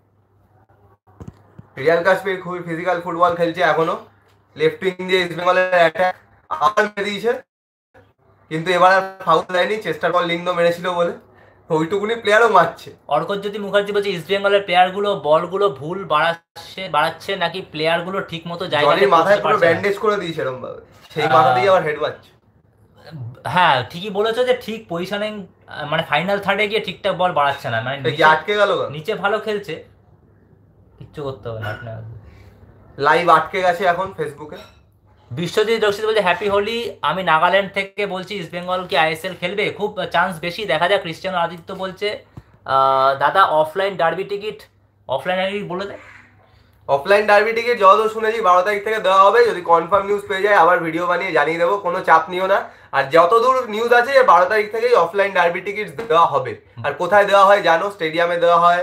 রিয়াল কাশ্মীর খুবই ফিজিক্যাল ফুটবল খেলছে এখনো। লেফট উইং দিয়ে ইস্ট বেঙ্গলের অ্যাটাক আবার মেরে দিয়েছে, কিন্তু এবার আর ফাউল দেয়নি, চেষ্টার বল লিঙ্গ মেরেছিল বলে ওইটুকুনি প্লেয়ারও মারছে। অর্কজ্যোতি মুখার্জি বলছে ইস্ট বেঙ্গলের প্লেয়ারগুলো বলগুলো ভুল বাড়াচ্ছে নাকি প্লেয়ারগুলো ঠিক মতো জায়গায় মাথায় পুরো ব্যান্ডেজ করে দিয়েছে এরকম ভাবে, সেই মাথা দিয়ে আবার হেড মারছে। হ্যাঁ ঠিকই বলেছো যে ঠিক পজিশনিং মানে ফাইনাল থার্ডে গিয়ে ঠিকঠাক বল বাড়াচ্ছে না, মানে আটকে গেল, নিচে ভালো খেলছে, কিচ্ছু করতে হবে না। লাইভ আটকে গেছে এখন ফেসবুকে। বিশ্বজিৎ রক্ষিত বলছে হ্যাপি হোলি, আমি নাগাল্যান্ড থেকে বলছি, ইস্ট বেঙ্গল কি আইএসএল খেলবে? খুব চান্স বেশি, দেখা যাক। ক্রিশ্চিয়ানো আদিত্য বলছে দাদা offline derby ticket, offline ticket বলে দেয়। অফলাইন ডার্বি টিকিট যতদূর শুনেছি 12 তারিখ থেকে দেওয়া হবে, যদি কনফার্ম নিউজ পেয়ে যায় আবার ভিডিও বানিয়ে জানিয়ে দেবো, কোনো চাপ নিও না। আর যতদূর নিউজ আছে 12 তারিখ থেকেই অফলাইন ডার্বি টিকিট দেওয়া হবে। আর কোথায় দেওয়া হয় জানো? স্টেডিয়ামে দেওয়া হয়।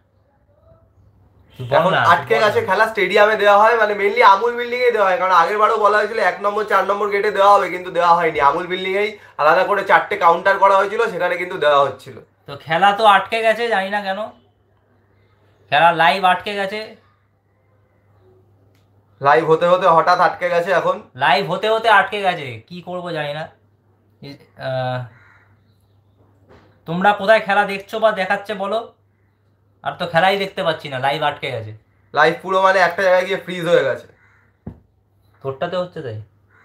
এখন আটকে গেছে খেলা, স্টেডিয়ামে দেওয়া হয়, মানে মেনলি আমুল বিল্ডিং এ দেওয়া হয়, কারণ আগের বারও বলা হয়েছিল 1 নম্বর 4 নম্বর গেটে দেওয়া হবে, কিন্তু দেওয়া হয়নি। আমুল বিল্ডিং এই আলাদা করে 4টে কাউন্টার করা হয়েছিল, সেখানে কিন্তু দেওয়া হচ্ছিল। তো খেলা তো আটকে গেছে, জানি না কেন খেলা লাইভ আটকে গেছে। লাইভ হতে হতে হঠাৎ আটকে গেছে, এখন লাইভ হতে হতে আটকে গেছে, কি করব জানি না। তোমরা কোথায় খেলা দেখছো বা দেখাচ্ছে বলো? আর তো খেলাই দেখতে পাচ্ছি না, লাইভ আটকে গেছে। লাইভ পুরো মানে একটা জায়গায় গিয়ে ফ্রিজ হয়ে গেছে। তোরটাতে হচ্ছে তাই?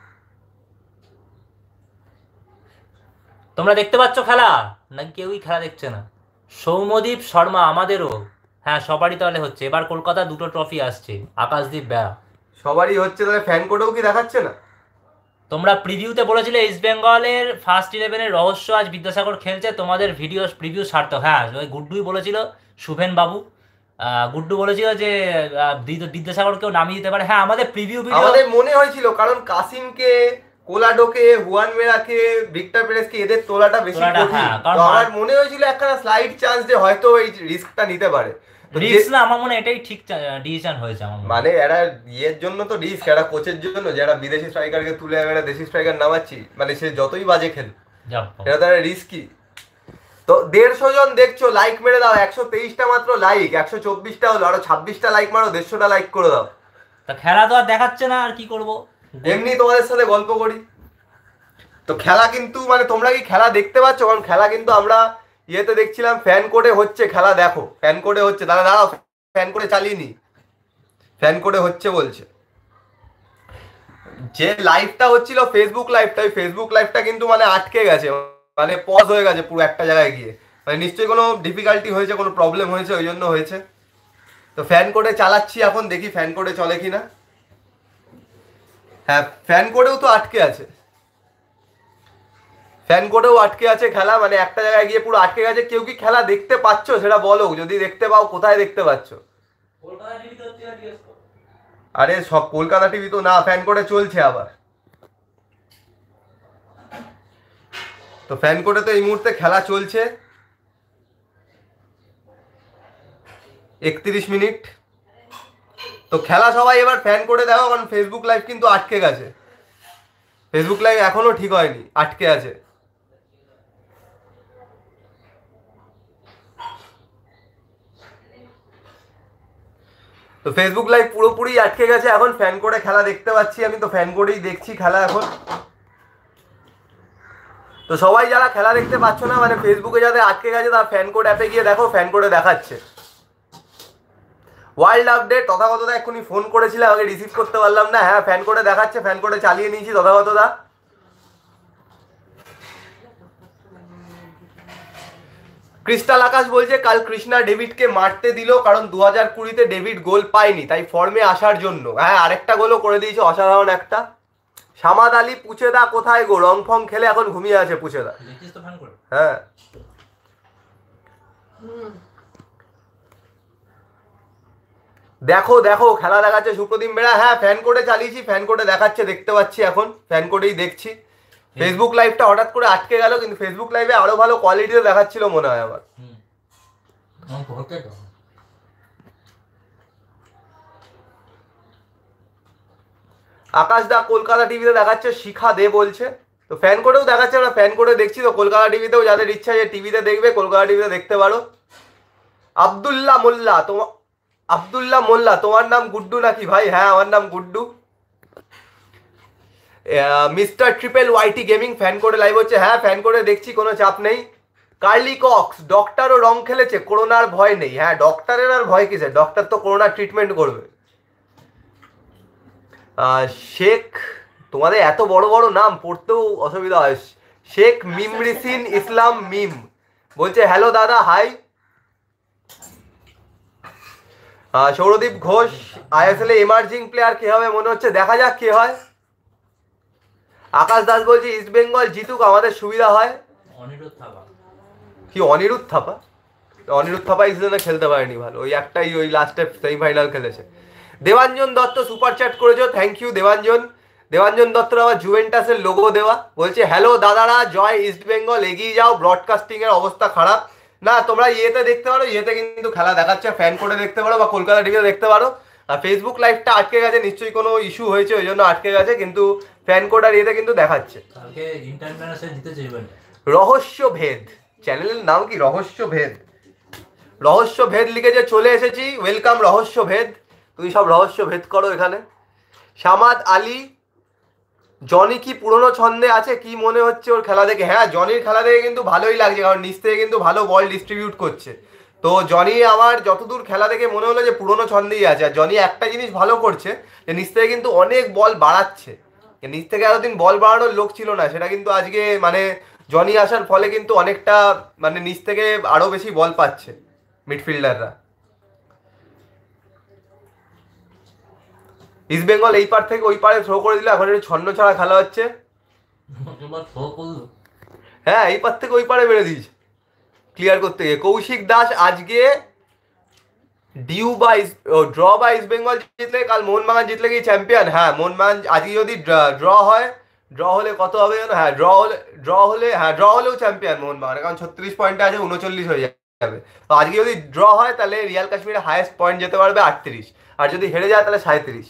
তোমরা দেখতে পাচ্ছ খেলা নাকি কেউই খেলা দেখছে না? সৌম্যদীপ শর্মা আমাদেরও, হ্যাঁ সবারই তাহলে হচ্ছে। এবার কলকাতা 2টো ট্রফি আসছে, আকাশদীপ বেড়া সবারই হচ্ছে, তাহলে ফ্যান কোডেও কি দেখাচ্ছে না? তোমরা প্রিভিউতে বলেছিলে ইস্ট বেঙ্গলের ফার্স্ট 11-এর রহস্য, আজ বিদ্যাসাগর খেলছে, তোমাদের ভিডিও প্রিভিউ সার্থক। হ্যাঁ ওই গুড্ডুই বলেছিল, শুভেন বাবু গুড্ডু বলেছিল যে বিদ্যাসাগরকেও নামিয়ে দিতে পারে। হ্যাঁ আমাদের প্রিভিউ ভিডিও আমাদের মনে হয়েছিল, কারণ কাসিমকে, কোলাডোকে, হুয়ান মেরাকে, ভিক্টর পেরেসকে এদের তোলাটা বেশি কঠিন। তো আমার মনে হয়েছিল একটা স্লাইড চান্স যে হয়তো এই রিস্কটা নিতে পারে। রিস্ক না, আমার মনে হয় এটাই ঠিক ডিসিশন হয়েছে আমার মনে। মানে এরা ইয়ের জন্য তো রিস্ক, এরা কোচের জন্য, যারা বিদেশি স্ট্রাইকারকে তুলে এরা দেশি স্ট্রাইকার নামাচ্ছি, মানে সে যতই বাজে খেল এটা তারা রিস্কি। তো 150 জন দেখছো, লাইক মেরে দাও। 123টা মাত্র লাইক, 124টা হলো, আরো 26টা লাইক মারো, 150টা লাইক করে দাও। তা খেলা তো আর দেখাচ্ছে না, আর কি করবো, এমনি তোমাদের সাথে গল্প করি। তো খেলা কিন্তু মানে তোমরা কি খেলা দেখতে পাচ্ছ? কারণ খেলা কিন্তু আমরা ইয়েতে দেখছিলাম, ফ্যান কোডে হচ্ছে খেলা, দেখো ফ্যান কোডে হচ্ছে। দাঁড়াও ফ্যান কোডে চালিয়ে নি, ফ্যান কোডে হচ্ছে বলছে। যে লাইভটা হচ্ছিল ফেসবুক লাইভটা, ওই ফেসবুক লাইভটা কিন্তু মানে আটকে গেছে, মানে পজ হয়ে গেছে পুরো একটা জায়গায় গিয়ে। মানে নিশ্চয়ই কোনো ডিফিকাল্টি হয়েছে, কোনো প্রবলেম হয়েছে, ওই জন্য হয়েছে। তো ফ্যান কোডে চালাচ্ছি এখন, দেখি ফ্যান কোডে চলে কিনা। হ্যাঁ ফ্যান কোডেও তো আটকে আছে, ফ্যান কোডেও আটকে আছে খেলা, মানে একটা জায়গায় গিয়ে পুরো আটকে গেছে। কেউ কি খেলা দেখতে পাচ্ছ সেটা বলো, যদি দেখতে পাও কোথায় দেখতে পাচ্ছ? আরে সব কলকাতা টিভি তো না, ফ্যান কোডে চলছে আবার। তো ফ্যান কোডে তো এই মুহূর্তে খেলা চলছে 31 মিনিট। তো খেলা সবাই এবার ফ্যান কোডে দেখো, কারণ ফেসবুক লাইভ কিন্তু আটকে গেছে। ফেসবুক লাইভ এখনো ঠিক হয়নি, আটকে আছে। তো ফেসবুক লাইভ পুরোপুরি আটকে গেছে এখন, ফ্যান কোডে খেলা দেখতে পাচ্ছি আমি, তো ফ্যান কোডেই দেখছি খেলা এখন। তো সবাই যারা খেলা দেখতে পাচ্ছ না, মানে ফেসবুকে যাদের আটকে গেছে, তারা ফ্যান কোড অ্যাপে গিয়ে দেখো, ফ্যান কোডে দেখাচ্ছে। ওয়ার্ল্ড আপডেট তথাগতদা এক্ষুনি ফোন করেছিলাম, আমাকে রিসিভ করতে পারলাম না। হ্যাঁ ফ্যান কোডে দেখাচ্ছে, ফ্যান কোডে চালিয়ে নিয়েছি তথাগতদা। ক্রিস্টাল আকাশ বলছে কাল কৃষ্ণা ডেভিডকে মারতে দিল, কারণ 2020-তে ডেভিড গোল পায়নি, তাই ফর্মে আসার জন্য। হ্যাঁ আরেকটা গোলও করে দিয়েছে, অসাধারণ একটা। সামাদ আলী পুচেদা কোথায় গো, রং ফং খেলে এখন ঘুমিয়ে আছে পুচেদা। হ্যাঁ দেখো দেখো খেলা দেখাচ্ছে সুপ্রদীপ বেড়া। হ্যাঁ ফ্যান কোডে চালিয়েছি, ফ্যান কোডে দেখাচ্ছে, দেখতে পাচ্ছি এখন, ফ্যান কোডেই দেখছি। ফেসবুক লাইভটা হঠাৎ করে আটকে গেল, কিন্তু ফেসবুক লাইভে আরো ভালো কোয়ালিটিতে দেখাচ্ছিল মনে হয় আমার। আকাশ দা কলকাতা টিভিতে দেখাচ্ছে, শিখা দে বলছে। তো ফ্যান কোডেও দেখাচ্ছে, আমরা ফ্যান কোডে দেখছি। তো কলকাতা টিভিতেও যাদের ইচ্ছা যে টিভিতে দেখবে, কলকাতা টিভিতে দেখতে পারো। আব্দুল্লাহ মোল্লা, তোমার আব্দুল্লাহ মোল্লা তোমার নাম গুড্ডু নাকি ভাই? হ্যাঁ আমার নাম Guddu. Mister triple YT gaming fan কোডে লাইভ হচ্ছে। হ্যাঁ ফ্যান কোডে দেখছি, কোনো চাপ নেই। কার্লি কক্স, ডক্টরও রং খেলেছে, করোনার ভয় নেই। হ্যাঁ ডক্টরের আর ভয় কিসে, ডক্টর তো করোনার ট্রিটমেন্ট করবে। শেখ, তোমাদের এত বড় বড় নাম পড়তেও অসুবিধা হয়। শেখ মিমরিসিন ইসলাম মিম বলছে হ্যালো দাদা হাই। সৌরদীপ ঘোষ, আইএসএল এ এমার্জিং প্লেয়ার কে হবে মনে হচ্ছে, দেখা যাক কে হয়। আকাশ দাস বলছে ইস্ট বেঙ্গল জিতুক, আমাদের সুবিধা হয়। কি অনিরুদ্ধ থাপা? অনিরুদ্ধ থাপা এই সিজনে খেলতে পারেনি ভালো, ওই একটাই ওই লাস্টে সেমিফাইনাল খেলেছে। দেবাঞ্জন দত্ত সুপার চ্যাট করেছো, থ্যাংক ইউ দেবাঞ্জন। দেবাঞ্জন দত্তর আবার জুভেন্টাসের লোগো দেওয়া, বলছে হ্যালো দাদারা, জয় ইস্ট বেঙ্গল, এগিয়ে যাও, ব্রডকাস্টিং এর অবস্থা খারাপ। না তোমরা ইয়েতে দেখতে পারো, ইয়েতে কিন্তু খেলা দেখাচ্ছে, ফ্যান কোডে দেখতে পারো বা কলকাতা টিভিতে দেখতে পারো। আর ফেসবুক লাইভটা আটকে গেছে, নিশ্চয়ই কোনো ইস্যু হয়েছে ওই জন্য আটকে গেছে, কিন্তু ফ্যান কোড আর ইয়েতে কিন্তু দেখাচ্ছে। রহস্য ভেদ চ্যানেলের নাম কি? রহস্য ভেদ, রহস্য ভেদ লিখে যে চলে এসেছি, ওয়েলকাম রহস্য ভেদ। তুই সব রহস্য ভেদ করো এখানে। সামাদ আলী, জনি কি পুরনো ছন্দে আছে, কি মনে হচ্ছে ওর খেলা দেখে? হ্যাঁ জনির খেলা দেখে কিন্তু ভালোই লাগছে, কারণ নিচ থেকে কিন্তু ভালো বল ডিস্ট্রিবিউট করছে। তো জনি আমার যতদূর খেলা দেখে মনে হলো যে পুরনো ছন্দেই আছে। আর জনি একটা জিনিস ভালো করছে, যে নিচ থেকে কিন্তু অনেক বল বাড়াচ্ছে। নিচ থেকে এতদিন বল বাড়ানোর লোক ছিল না, সেটা কিন্তু আজকে মানে জনি আসার ফলে কিন্তু অনেকটা মানে নিচ থেকে আরো বেশি বল পাচ্ছে মিডফিল্ডাররা। ইস্ট বেঙ্গল এই পার থেকে ওই পারে থ্রো করে দিল, এখন একটু ছন্ন ছাড়া খেলা হচ্ছে। হ্যাঁ এই পার থেকে ওই পারে বেড়ে দিয়েছে ক্লিয়ার করতে গিয়ে। কৌশিক দাস, আজকে ডিউ বা ড্র বা ইস্ট বেঙ্গল জিতলে, কাল মোহনবাগান জিতলে কি চ্যাম্পিয়ন? হ্যাঁ মোহনবাগান আজকে যদি ড্র হয়, ড্র হলে কত হবে জানো? হ্যাঁ ড্র হলেও চ্যাম্পিয়ন মোহনবাগান, কারণ 36 পয়েন্টে আছে, 39 হয়ে যাবে। তো আজকে যদি ড্র হয় তাহলে রিয়াল কাশ্মীরের হাইয়েস্ট পয়েন্ট যেতে পারবে 38, আর যদি হেরে যায় তাহলে 37।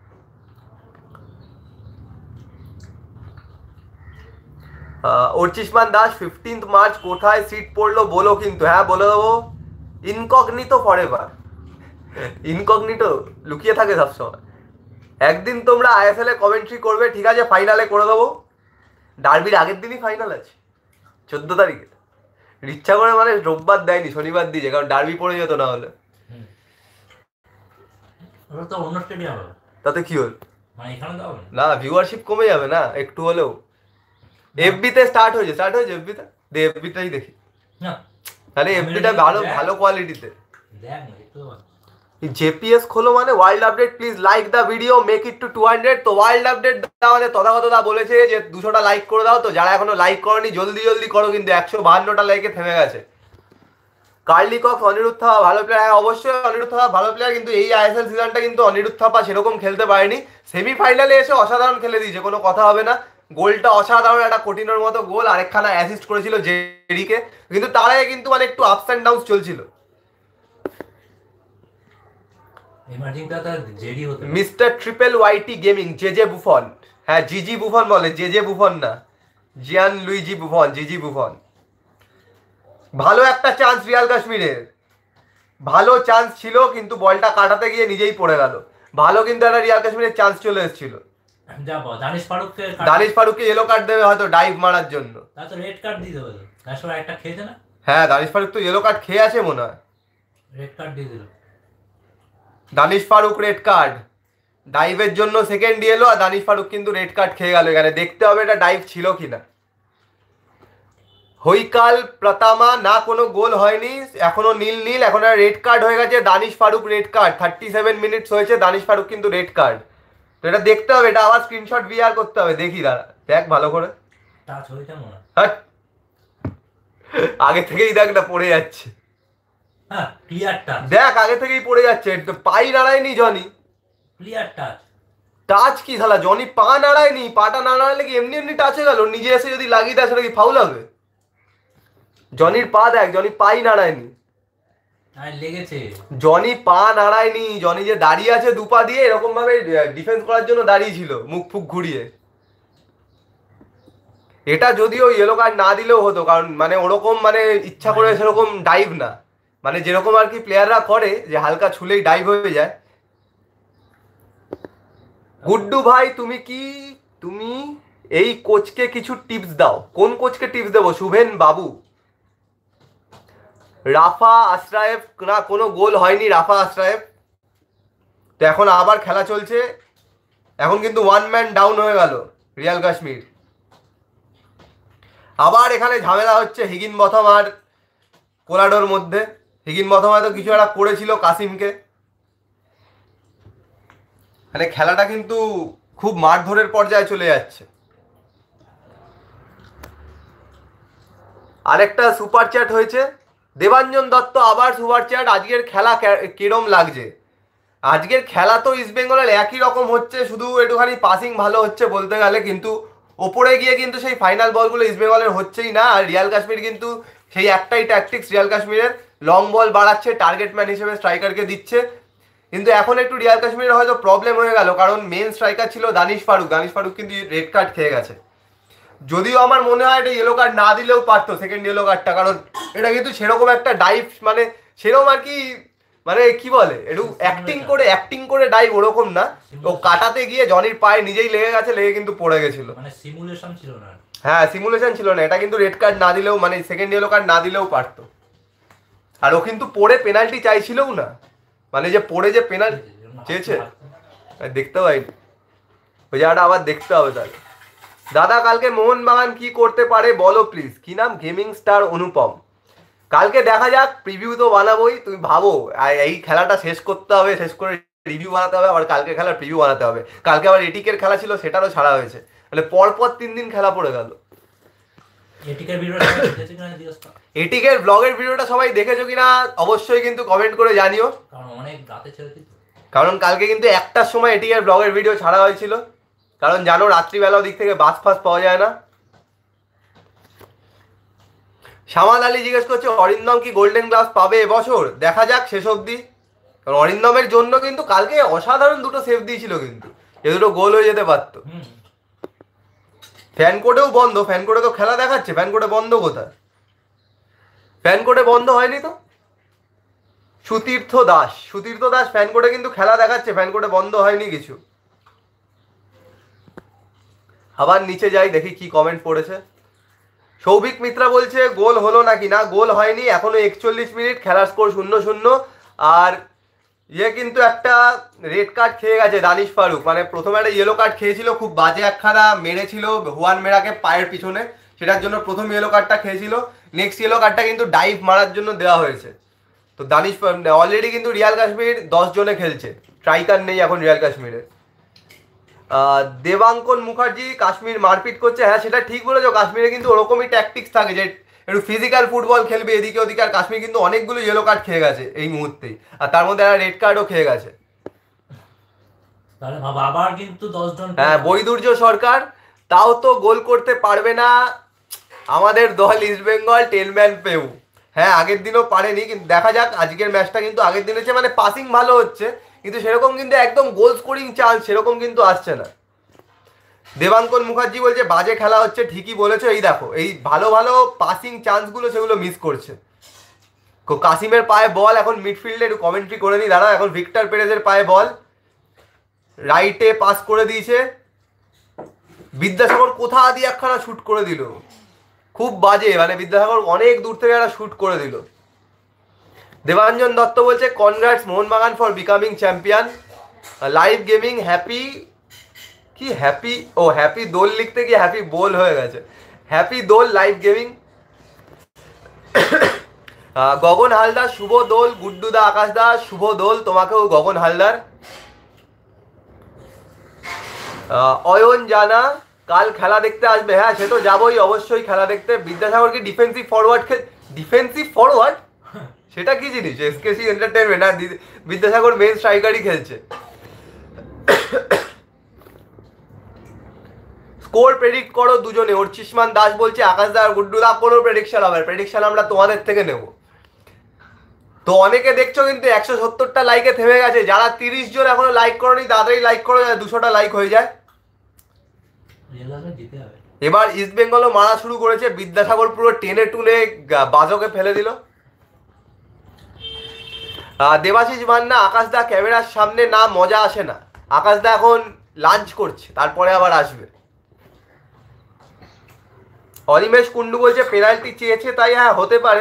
অর্চিষ্মান দাস, 15 মার্চ কোথায় সিট পড়লো বলো কিন্তু। হ্যাঁ বলে দেবো, ইনকগনিটো ফরএভার। ইনকগনিটো লুকিয়ে থাকে সবসময়। একদিন তোমরা আইএসএল এ কমেন্ট্রি করবে, ঠিক আছে ফাইনালে করে দেবো। ডার্বির আগের দিনই ফাইনাল আছে 14 তারিখে। ইচ্ছা করে মানে রোববার দেয়নি, শনিবার দিয়েছে, কারণ ডার্বি পড়ে যেত না হলে। তাতে কি হল? না ভিউয়ারশিপ কমে যাবে না একটু হলেও। এফবিতে স্টার্ট হয়েছে এফবিতে, এফবিটাই দেখি না, তাহলে এফবিটা ভালো ভালো কোয়ালিটিতে। জেপিএস খোলো মানে world update please like the video make it to 200। তো ওয়ার্ল্ড আপডেট আমাদের তথাগতদা বলেছে যে 200টা লাইক করে দাও। তো যারা এখনো লাইক করনি জলদি জলদি করো, কিন্তু 152টা লাইকে থেমে গেছে। কার্লি কক্স অনিরুদ্ধ থাপা ভালো প্লেয়ার, হ্যাঁ অবশ্যই অনিরুদ্ধ থাপা ভালো প্লেয়ার, কিন্তু এই আইএসএল সিজনটা কিন্তু অনিরুদ্ধ থাপা সেরকম খেলতে পারেনি। সেমিফাইনালে এসে অসাধারণ খেলে দিয়েছে, কোনো কথা হবে না। গোলটা অসাধারণ, একটা কোটিনোর মতো গোল, আরেকখানা অ্যাসিস্ট করেছিল জেরিকে, কিন্তু তার আগে কিন্তু মানে একটু আপস অ্যান্ড ডাউনস চলছিল। Mister triple YT gaming J Buffon, হ্যাঁ জিজি বুফন বলে, জে বুফন না, জিয়ান লুইজি বুফন, জিজি বুফন। ভালো একটা চান্স রিয়াল কাশ্মীরের, ভালো চান্স ছিল কিন্তু বলটা কাটাতে গিয়ে নিজেই পড়ে গেল। ভালো কিন্তু একটা রিয়াল কাশ্মীরের চান্স চলে এসেছিল। দানিশ ফারুককে ইয়েলো কার্ড দেবে হয়তো ডাইভ মারার জন্য। রেড কার্ড দিয়ে দেবে, একটা খেয়েছে না? হ্যাঁ দানিশ ফারুক তো ইয়েলো কার্ড খেয়ে আছে মনে হয়, রেড কার্ড দিয়ে দিল। দানিশ ফারুক রেড কার্ড, ডাইভের জন্য সেকেন্ড ইয়েলো, আর দানিশ ফারুক কিন্তু রেড কার্ড খেয়ে গেল। এখানে দেখতে হবে এটা ডাইভ ছিল কিনা। হৈকাল প্রতামা না, কোনো গোল হয়নি, এখনো নীল নীল, এখন রেড কার্ড হয়ে গেছে। Danish Farooq red card, 37 minutes হয়েছে, দানিশ ফারুক কিন্তু রেড কার্ড। তো এটা দেখতে হবে, এটা আবার স্ক্রিনশট ভিআর করতে হবে, দেখি দাঁড়া দেখ ভালো করে। আগে থেকেই দেখ না পড়ে যাচ্ছে, দেখ আগে থেকেই পড়ে যাচ্ছে, পাই নাড়ায়নি জনি, টাচ কি শালা, জনি পা নাড়ায়নি, পাটা না নাড়ালে কি এমনি এমনি টাচ হয়ে গেল? নিজে এসে যদি লাগিয়ে দেয় সেটা কি ফাউল হবে? জনির পা দেখ, জনি পাই নাড়ায়নি, লেগেছে, জনি পা নাড়ায়নি, জনি যে দাঁড়িয়ে আছে দুপা দিয়ে এরকম ভাবে ডিফেন্স করার জন্য দাঁড়িয়ে ছিল মুখ ফুক ঘুরিয়ে। এটা যদিও ইয়েলো কার্ড না দিলেও হতো, কারণ মানে ওরকম মানে ইচ্ছা করে সেরকম ডাইভ না, মানে যেরকম আর কি প্লেয়াররা করে যে হালকা ছুলেই ডাইভ হয়ে যায়। গুড্ডু ভাই তুমি এই কোচকে কিছু টিপস দাও। কোন কোচকে টিপস দেবো? শুভেন বাবু, রাফা আশরায়েফ না, কোনো গোল হয়নি রাফা আশরায়েফ। তো এখন আবার খেলা চলছে, এখন কিন্তু 1 ম্যান ডাউন হয়ে গেল রিয়াল কাশ্মীর। আবার এখানে ঝামেলা হচ্ছে হিগিন বথম আর কোলাডোর মধ্যে। হিগিন বথম হয়তো কিছু একটা করেছিল কাসিমকে, মানে খেলাটা কিন্তু খুব মারধরের পর্যায়ে চলে যাচ্ছে। আরেকটা সুপার চ্যাট হয়েছে, দেবাঞ্জন দত্ত আবার সুপার চ্যাট। আজকের খেলা কিরম লাগছে? আজকের খেলা তো ইস্ট বেঙ্গলের একই রকম হচ্ছে, শুধু একটুখানি পাসিং ভালো হচ্ছে বলতে গেলে, কিন্তু ওপরে গিয়ে কিন্তু সেই ফাইনাল বলগুলো ইস্ট বেঙ্গলের হচ্ছেই না। আর রিয়াল কাশ্মীর কিন্তু সেই একটাই ট্যাকটিক্স রিয়াল কাশ্মীরের, লং বল বাড়াচ্ছে, টার্গেট ম্যান হিসেবে স্ট্রাইকারকে দিচ্ছে। কিন্তু এখন একটু রিয়াল কাশ্মীরের হয়তো প্রবলেম হয়ে গেল, কারণ মেন স্ট্রাইকার ছিল দানিশ ফারুক, দানিশ ফারুক কিন্তু রেড কার্ড খেয়ে গেছে। যদিও আমার মনে হয় এটা ইয়েলো কার্ড না দিলেও পারতো সেকেন্ড ইয়েলো কার্ডটা, কারণ এটা কিন্তু সেরকম একটা ডাইভ, মানে সেরকম আর কি, মানে কি বলে একটু অ্যাক্টিং করে ডাইভ ওরকম না, ও কাটাতে গিয়ে জনির পায়ে নিজেই লেগে গেছে, লেগে কিন্তু পড়ে গেছিল, মানে সিমুলেশন ছিল না। হ্যাঁ সিমুলেশন ছিল না, এটা কিন্তু রেড কার্ড না দিলেও, মানে সেকেন্ড ইয়েলো কার্ড না দিলেও পারতো। আর ও কিন্তু পড়ে পেনাল্টি চাইছিলও না, মানে যে পড়ে যে পেনাল্টি চেয়েছে দেখতে পাইনি, ওই জায়গাটা আবার দেখতে হবে তাহলে। দাদা কালকে মোহনবাগান কি করতে পারে বলো প্লিজ। কি নাম? Gaming star Anupam. কালকে দেখা যাক, প্রিভিউ তো বানাবোই, তুমি ভাবো এই খেলাটা শেষ করতে হবে, শেষ করে রিভিউ বানাতে হবে, আবার কালকে খেলার প্রিভিউ বানাতে হবে। কালকে আবার এটিকের খেলা ছিল, সেটারও ছাড়া হয়েছে, মানে পরপর 3 দিন খেলা পড়ে গেল। এটিকের ব্লগের ভিডিওটা সবাই দেখেছো কিনা অবশ্যই কিন্তু কমেন্ট করে জানিও, কারণ কালকে কিন্তু 1টার সময় এটিকের ব্লগের ভিডিও ছাড়া হয়েছিল, কারণ জানো রাত্রিবেলা দিক থেকে বাস ফাস পাওয়া যায় না। শামাল আলী জিজ্ঞেস করছে অরিন্দম কি গোল্ডেন গ্লাভস পাবে এবছর? দেখা যাক শেষ অবধি, কারণ অরিন্দমের জন্য কিন্তু কালকে অসাধারণ দুটো সেভ দিয়েছিল, কিন্তু এ দুটো গোল হয়ে যেতে পারত। ফ্যান কোডেও বন্ধ, ফ্যান কোডে তো খেলা দেখাচ্ছে, ফ্যান কোডে বন্ধ কোথায়? ফ্যান কোডে বন্ধ হয়নি তো। সুতীর্থ দাস ফ্যান কোডে কিন্তু খেলা দেখাচ্ছে, ফ্যান কোডে বন্ধ হয়নি কিছু। আবার নিচে যাই দেখি কি কমেন্ট পড়েছে। সৌভিক মিত্রা বলছে গোল হলো নাকি? না, গোল হয়নি, এখনো 41 মিনিট, খেলার স্কোর 0-0। আর কিন্তু একটা রেড কার্ড খেয়ে গেছে দানিশ ফারুক, মানে প্রথমে একটা ইয়েলো কার্ড খেয়েছিল, খুব বাজে একখানা মেরেছিল হুয়ান মেরাকে পায়ের পিছনে, সেটার জন্য প্রথম ইয়েলো কার্ডটা খেয়েছিল। নেক্সট ইয়েলো কার্ডটা কিন্তু ডাইভ মারার জন্য দেওয়া হয়েছে। তো দানিশ অলরেডি কিন্তু রিয়াল কাশ্মীর 10 জনে খেলছে, স্ট্রাইকার নেই এখন রিয়াল কাশ্মীরে। দেবাঙ্কন মুখার্জি কাশ্মীর মারপিট করছে, হ্যাঁ সেটা ঠিক বলেছো, কাশ্মীরে কিন্তু ওরকমই ট্যাকটিক্স থাকে যে একটু ফিজিক্যাল ফুটবল খেলবে এদিকে ওদিকে, আর কাশ্মীর কিন্তু অনেকগুলো ইয়েলো কার্ড খেয়ে গেছে এই মুহূর্তেই, আর তার মধ্যে একটা রেড কার্ডও খেয়ে গেছে। তাহলে বাবা আবার কিন্তু 10 জন, হ্যাঁ বৈদুর্য সরকার, তাও তো গোল করতে পারবে না আমাদের দল ইস্ট বেঙ্গল 10 ম্যান পেউ। হ্যাঁ আগের দিনও পারেনি, কিন্তু দেখা যাক আজকের ম্যাচটা কিন্তু আগের দিনের চেয়ে মানে পাসিং ভালো হচ্ছে, কিন্তু সেরকম কিন্তু একদম গোল স্কোরিং চান্স সেরকম কিন্তু আসছে না। দেবাঙ্কন মুখার্জি বলছে বাজে খেলা হচ্ছে, ঠিকই বলেছো, এই দেখো এই ভালো ভালো পাসিং চান্সগুলো সেগুলো মিস করছে। কাসিমের পায়ে বল এখন মিডফিল্ডে, একটু কমেন্ট্রি করে নিই দাঁড়া, এখন ভিক্টর পেরেজের পায়ে বল, রাইটে পাস করে দিয়েছে, বিদ্যাসাগর কোথা দিয়ে একখানা শুট করে দিল, খুব বাজে, মানে বিদ্যাসাগর অনেক দূর থেকে একটা শুট করে দিল। দেবাঞ্জন দত্ত বলছে congrats Mohun Bagan for becoming champion, live gaming happy, কি হ্যাপি, ও হ্যাপি দোল লিখতে গিয়ে হ্যাপি বোল হয়ে গেছে, happy Dol live gaming. Gagan Halder শুভ দোল, গুড্ডুদা আকাশ দা শুভ দোল তোমাকেও গগন হালদার। অয়ন জানা কাল খেলা দেখতে আসবে, হ্যাঁ সে তো যাবোই অবশ্যই খেলা দেখতে। বিদ্যাসাগর কি ডিফেন্সিভ ফরওয়ার্ড ডিফেন্সিভ ফরওয়ার্ড সেটা কি জিনিস, এসকেসি এন্টারটেইনমেন্ট, আর বিদ্যাসাগর মেন স্ট্রাইকারই খেলছে। স্কোর প্রেডিক্ট করো দুজনে, অর্চিষ্মান দাস বলছে আকাশ দা আর গুড্ডু দা কোনো প্রেডিকশন হবে, প্রেডিকশন আমরা তোমাদের থেকে নেব। তো অনেকে দেখছো কিন্তু 170টা লাইকে থেমে গেছে, যারা 30 জন এখনো লাইক করোনি তাড়াতাড়ি লাইক করো, 200টা লাইক হয়ে যায়। এবার ইস্ট বেঙ্গলও মারা শুরু করেছে, বিদ্যাসাগর পুরো টেনে টুনে বাজকে ফেলে দিল। দেবাশিস মান্না আকাশ দা ক্যামেরার সামনে না মজা আসে না, আকাশ দা এখন লাঞ্চ করছে তারপরে আবার আসবে। অনিমেষ কুন্ডু বলছে পেনাল্টি চেয়েছে তাই, হ্যাঁ হতে পারে।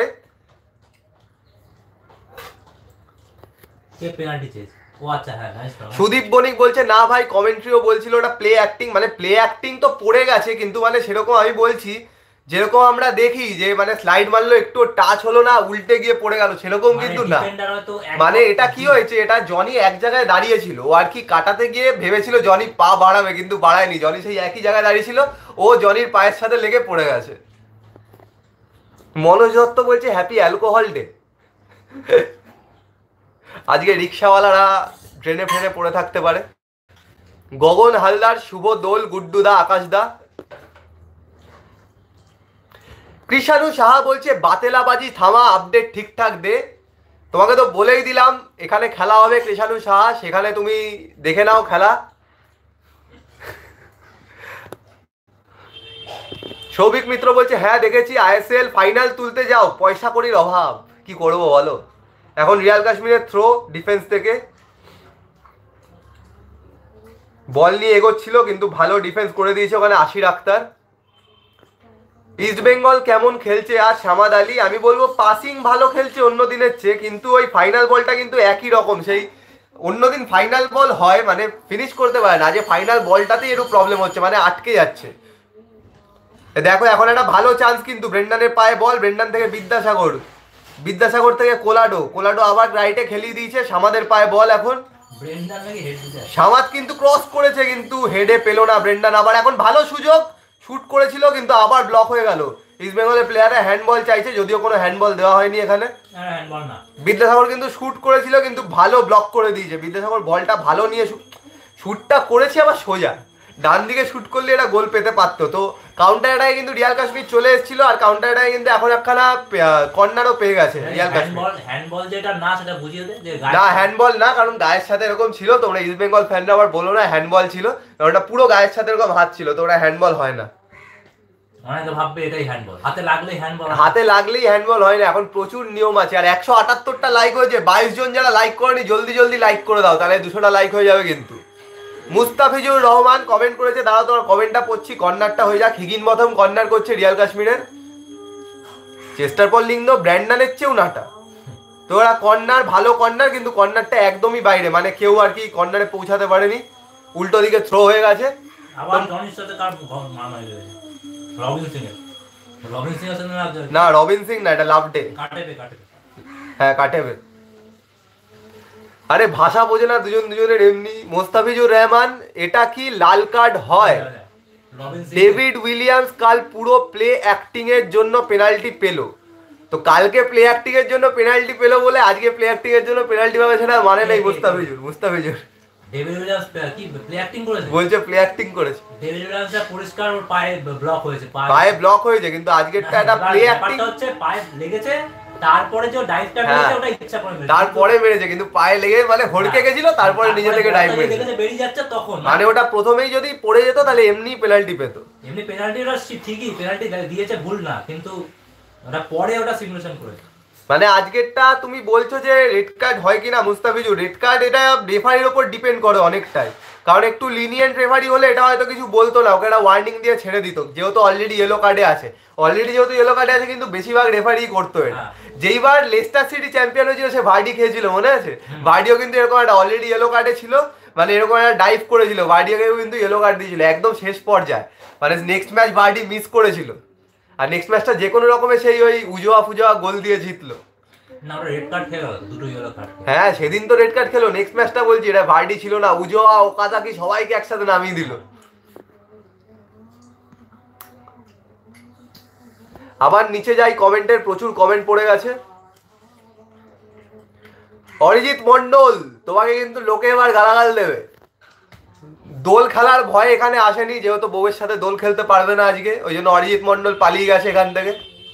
সুদীপ বণিক বলছে না ভাই, কমেন্ট্রিও বলছিল ওটা প্লে অ্যাক্টিং, মানে প্লে অ্যাক্টিং তো পড়ে গেছে, কিন্তু মানে সেরকম আমি বলছি যেরকম আমরা দেখি যে মানে স্লাইড মারলো একটু টাচ হলো না উল্টে গিয়ে পড়ে গেল, সেরকম কিন্তু না। মানে এটা কি হয়েছে, এটা জনি এক জায়গায় দাঁড়িয়েছিল, ও আর কি কাটাতে গিয়ে ভেবেছিল জনি পা বাড়াবে কিন্তু বাড়ায়নি, জনি সেই একই জায়গায় দাঁড়িয়েছিল, ও জনির পায়ের সাথে লেগে পড়ে গেছে। মনোজ দত্ত বলছে হ্যাপি অ্যালকোহল ডে, আজকে রিক্সাওয়ালারা ট্রেনে ফ্রেনে পড়ে থাকতে পারে। গগন হালদার শুভ দোল, গুড্ডুদা আকাশদা। কৃষাণু সাহা বলছে বাতেলাবাজি থামা, আপডেট ঠিকঠাক দে। তোমাকে তো বলেই দিলাম এখানে খেলা হবে কৃষাণু সাহা, সেখানে তুমি দেখে নাও খেলা। সৌভিক মিত্র বলছে হ্যাঁ দেখেছি, আইএসএল ফাইনাল তুলতে যাও, পয়সা কড়ির অভাব, কি করবো বলো। এখন রিয়াল কাশ্মীরের থ্রো ডিফেন্স থেকে বল নিয়ে এগোচ্ছিল, কিন্তু ভালো ডিফেন্স করে দিয়েছে ওখানে আশির আক্তার। ইস্ট বেঙ্গল কেমন খেলছে আর সামাদ আলী, আমি বলবো পাসিং ভালো খেলছে অন্য দিনের চেয়ে, কিন্তু ওই ফাইনাল বলটা কিন্তু একই রকম, সেই অন্যদিন ফাইনাল বল হয় মানে ফিনিশ করতে পারে না, যে ফাইনাল বলটাতেই একটু প্রবলেম হচ্ছে, মানে আটকে যাচ্ছে। দেখো এখন একটা ভালো চান্স কিন্তু ব্রেন্ডানের পায়ে বল, ব্রেন্ডান থেকে বিদ্যাসাগর, বিদ্যাসাগর থেকে কোলাডো, কোলাডো আবার রাইটে খেলিয়ে দিয়েছে, সামাদের পায়ে বল এখন, সামাদ কিন্তু ক্রস করেছে কিন্তু হেডে পেলো না ব্রেন্ডান, আবার এখন ভালো সুযোগ শুট করেছিল কিন্তু আবার ব্লক হয়ে গেল। ইস্ট বেঙ্গলের প্লেয়াররা হ্যান্ডবল চাইছে, যদিও কোনো হ্যান্ডবল দেওয়া হয়নি এখানে। বিদ্যাসাগর কিন্তু শুট করেছিল কিন্তু ভালো ব্লক করে দিয়েছে, বিদ্যাসাগর বলটা ভালো নিয়ে শুটটা করেছে আবার সোজা, ডান দিকে শুট করলে এটা গোল পেতে পারতো। তো কাউন্টার অ্যাটাকে কিন্তু রিয়াল কাশ্মীর চলে এসেছিল, আর কাউন্টার অ্যাটাকে কিন্তু এখন একখানা কর্নারও পেয়ে গেছে রিয়াল কাশ্মীর। হ্যান্ডবল যেটা না সেটা বুঝিয়ে দে যে না হ্যান্ডবল না, কারণ গায়ের সাথে এরকম ছিল, তোমরা ইস্ট বেঙ্গল ফ্যানরা আবার বলো না হ্যান্ডবল ছিল, কারণ ওটা পুরো গায়ের সাথে এরকম হাত ছিল, তো ওটা হ্যান্ডবল হয় না। অনেকে ভাববে এটাই হ্যান্ডবল, হাতে লাগলেই হ্যান্ডবল, হাতে লাগলেই হ্যান্ডবল হয় না, এখন প্রচুর নিয়ম আছে। আর 178টা লাইক হয়েছে, 22 জন যারা লাইক করেনি জলদি জলদি লাইক করে দাও, তাহলে 200টা লাইক হয়ে যাবে কিন্তু। মুস্তাফিজুর রহমান কমেন্ট করেছে, দাঁড়াও তোমার কমেন্টটা পড়ছি, কর্নারটা হয়ে যাক। হিগিন মথম কর্নার করছে রিয়াল কাশ্মীরের, চেস্টার পল লিংদো ব্র্যান্ডনের চেয়েও নাটা, তো ওরা কর্নার ভালো কর্নার, কিন্তু কর্নারটা একদমই বাইরে, মানে কেউ আর কি কর্নারে পৌঁছাতে পারেনি, উল্টো দিকে থ্রো হয়ে গেছে। না রবিন সিং না, এটা লাভ ডে। হ্যাঁ কাটেবে। আরে ভাষা বোঝে না দুজন দুজনের এমনি। মোস্তাফিজুর রহমান, এটা কি লাল কার্ড হয়? ডেভিড উইলিয়ামস কাল পুরো প্লে অ্যাক্টিং এর জন্য পেনাল্টি পেল। তো কালকে প্লে অ্যাক্টিং এর জন্য পেনাল্টি পেল বলে আজকে প্লে অ্যাক্টিং এর জন্য পেনাল্টি পাবে সেটা মানে নেই। মুস্তাফিজুর ডেভিড উইলিয়ামস কি প্লে অ্যাক্টিং করেছে? বলছে প্লে অ্যাক্টিং করেছে। ডেভিড উইলিয়ামস পরিষ্কার ওর পায়ে ব্লক হয়েছে, পায়ে ব্লক হয়েছে, কিন্তু আজকেরটা একটা প্লে অ্যাক্টিং হচ্ছে, পায়ে লেগেছে, তারপরে যে ডাইভটা মেরেছে ওটা ইচ্ছা করে মেরেছে, তারপরে মেরেছে, কিন্তু পায়ে লেগে মানে হড়কে গেছিল, তারপরে নিজে থেকে ডাইভ মেরেছে, বেরিয়ে যাচ্ছে তখন। মানে ওটা প্রথমেই যদি পড়ে যেত তাহলে এমনি পেনাল্টি পেত। এমনি পেনাল্টি ওটা ঠিকই পেনাল্টি দিয়েছে, ভুল না, কিন্তু ওটা পরে ওটা সিমুলেশন করেছে। মানে আজকেরটা তুমি বলছো যে রেড কার্ড হয় কিনা মুস্তাফিজুর, রেড কার্ড এটা রেফারির উপর ডিপেন্ড করে অনেকটাই, কারণ একটু লিনিয়েন্ট রেফারি হলে এটা হয়তো কিছু বলতো না, ওকে একটা ওয়ার্নিং দিয়ে ছেড়ে দিত, যেহেতু অলরেডি ইয়েলো কার্ডে আছে। যেহেতু ইয়েলো কার্ডে আছে, কিন্তু বেশিরভাগ রেফারি করতো এটা। যেইবার লেস্টার সিটি চ্যাম্পিয়ন হয়েছিল সে ভার্ডি খেয়েছিল, মনে আছে? ভার্ডিও কিন্তু এরকম একটা অলরেডি ইয়েলো কার্ডে ছিল, মানে এরকম একটা ডাইভ করেছিল, ভার্ডিওকেও কিন্তু ইয়েলো কার্ড দিয়েছিল একদম শেষ পর্যায়ে, মানে নেক্সট ম্যাচ ভার্ডি মিস করেছিল, আর নেক্সট ম্যাচটা যে কোনো রকমে সেই ওই উজোয়া গোল দিয়ে জিতলো। হ্যাঁ সেদিন তো রেড কার্ড খেলো, নেক্সট ম্যাচটা বলছি, এটা ভার্ডি ছিল না, উজোয়া ওকাজাকি সবাইকে একসাথে নামিয়ে দিল। আবার নিচে যাই, কমেন্টের প্রচুর কমেন্ট পড়ে গেছে। অরিজিৎ মন্ডল, তোমাকে কিন্তু লোকে এবার গালাগাল দেবে। দোল খেলার ভয় এখানে আসেনি, যেহেতু বউয়ের সাথে দোল খেলতে পারবে না আজকে, ওই জন্য অরিজিৎ মন্ডল পালিয়ে গেছে এখান থেকে।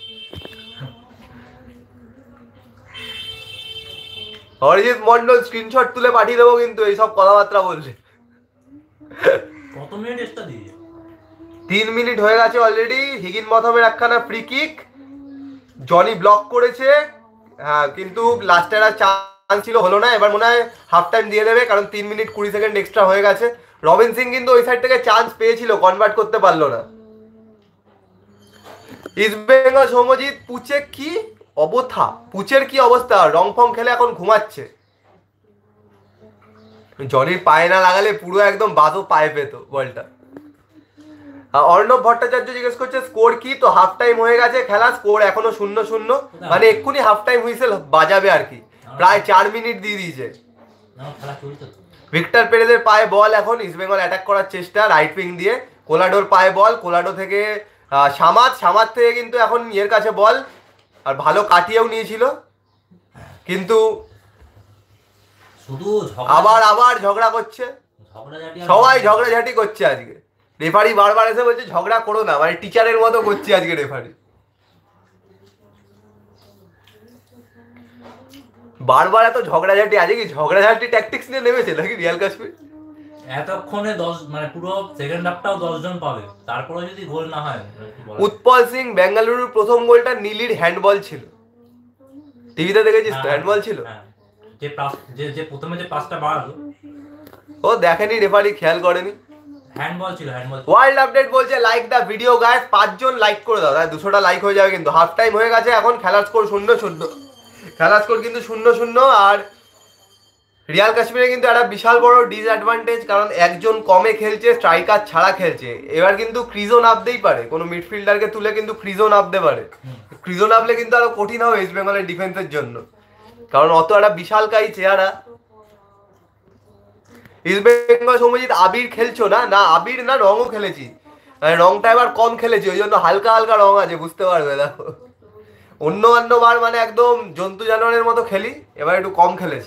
অরিজিৎ মন্ডল স্ক্রিনশট তুলে পাঠিয়ে দেবো কিন্তু এইসব কথাবার্তা বলছে। কত মিনিট এক্সট্রা দিয়ে? 3 মিনিট হয়ে গেছে অলরেডি। হিগিন মথমের একখানা ফ্রি কিক জনি ব্লক করেছে, হ্যাঁ, কিন্তু লাস্টে একটা চান্স ছিল, হলো না। এবার মনে হয় হাফ টাইম দিয়ে দেবে, কারণ 3 মিনিট 20 সেকেন্ড এক্সট্রা হয়ে গেছে। রবিন সিং কিন্তু ওই সাইড থেকে চান্স পেয়েছিল, কনভার্ট করতে পারলো না। ইস্ট বেঙ্গল সৌম্যজিৎ, পুচের কি অবস্থা? রং ফং খেলে এখন ঘুমাচ্ছে। জনির পায়ে না লাগালে পুরো একদম বাদো পায়ে পেতো বলটা। অর্ণব ভট্টাচার্য জিজ্ঞেস করছে স্কোর কি? তো হাফ টাইম হয়ে গেছে, খেলা স্কোর এখনো 0-0, মানে এক্ষুনি হাফ টাইম হুইসেল বাজাবে আর কি, প্রায় 4 মিনিট দিয়ে দিয়েছে। ভিক্টর পেরেজের পায়ে বল, এখন ইস্ট বেঙ্গল অ্যাটাক করার চেষ্টা রাইট উইং দিয়ে। কোলাডোর পায়ে বল, কোলাডো থেকে সামাদ থেকে কিন্তু এখন ইয়ের কাছে বল, আর ভালো কাটিয়েও নিয়েছিল, কিন্তু শুধু আবার ঝগড়া করছে, সবাই ঝগড়াঝাটি করছে আজকে। রেফারি বারবার এসে বলছে ঝগড়া করো না, মানে টিচারের মতো করছে আজকে রেফারি, বারবার এত ঝগড়াঝাটি। আজকে কি ঝগড়াঝাটি ট্যাকটিক্স নিয়ে নেমেছে নাকি রিয়াল কাশ্মীর? এতক্ষণে 10 মানে পুরো সেকেন্ড হাফটাও 10 জন পাবে, তারপরে যদি গোল না হয়। উৎপল সিং, বেঙ্গালুরুর প্রথম গোলটা নীলির হ্যান্ডবল ছিল, টিভিতে দেখেছিস তো? হ্যান্ডবল ছিল, যে প্রথমে যে পাসটা বাড়ালো ও দেখেনি, রেফারি খেয়াল করেনি, হ্যান্ডবল ছিল। ওয়ার্ল্ড আপডেট বলছে লাইক দা ভিডিও গাইস, 5 জন লাইক করে দাও, তাই 200টা লাইক হয়ে যাবে। কিন্তু হাফ টাইম হয়ে গেছে, এখন খেলার স্কোর 0-0, খেলার স্কোর কিন্তু 0-0। আর রিয়াল কাশ্মীরে কিন্তু একটা বিশাল বড় ডিসঅ্যাডভান্টেজ, কারণ একজন কমে খেলছে, স্ট্রাইকার ছাড়া খেলছে। এবার কিন্তু ক্রিজও নামতেই পারে, কোনো মিডফিল্ডারকে তুলে কিন্তু ক্রিজও নামতে পারে। ক্রিজও নামলে কিন্তু আরো কঠিন হবে ইস্ট বেঙ্গলের ডিফেন্সের জন্য, কারণ অত একটা বিশালকায় চেহারা। ইস্ট বেঙ্গল সৌম্যজিৎ, আবির খেলছো না? না আবির না, রঙও খেলেছি, মানে রংটা এবার কম খেলেছি, ওই জন্য হালকা হালকা রং আছে, বুঝতে পারবে। দেখো অন্যবার মানে একদম জন্তু জানোয়ারের মতো খেলি, এবার একটু কম খেলেছি।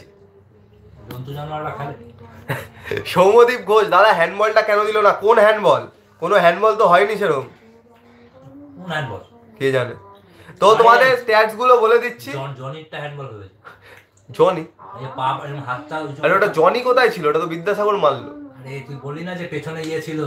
সৌম্যদীপ ঘোষ, দাদা হ্যান্ডবলটা কেন দিল না? কোন হ্যান্ডবল? কোনো হ্যান্ডবল তো হয়নি সেরকম, কে জানে। তো তোমাদের স্ট্যাটস গুলো বলে দিচ্ছি। জনি, আরে ওটা জনি কোথায় ছিল? ওটা তো বিদ্যাসাগর মারলো। আরে তুই বললি না যে পেছনে ইয়ে ছিল।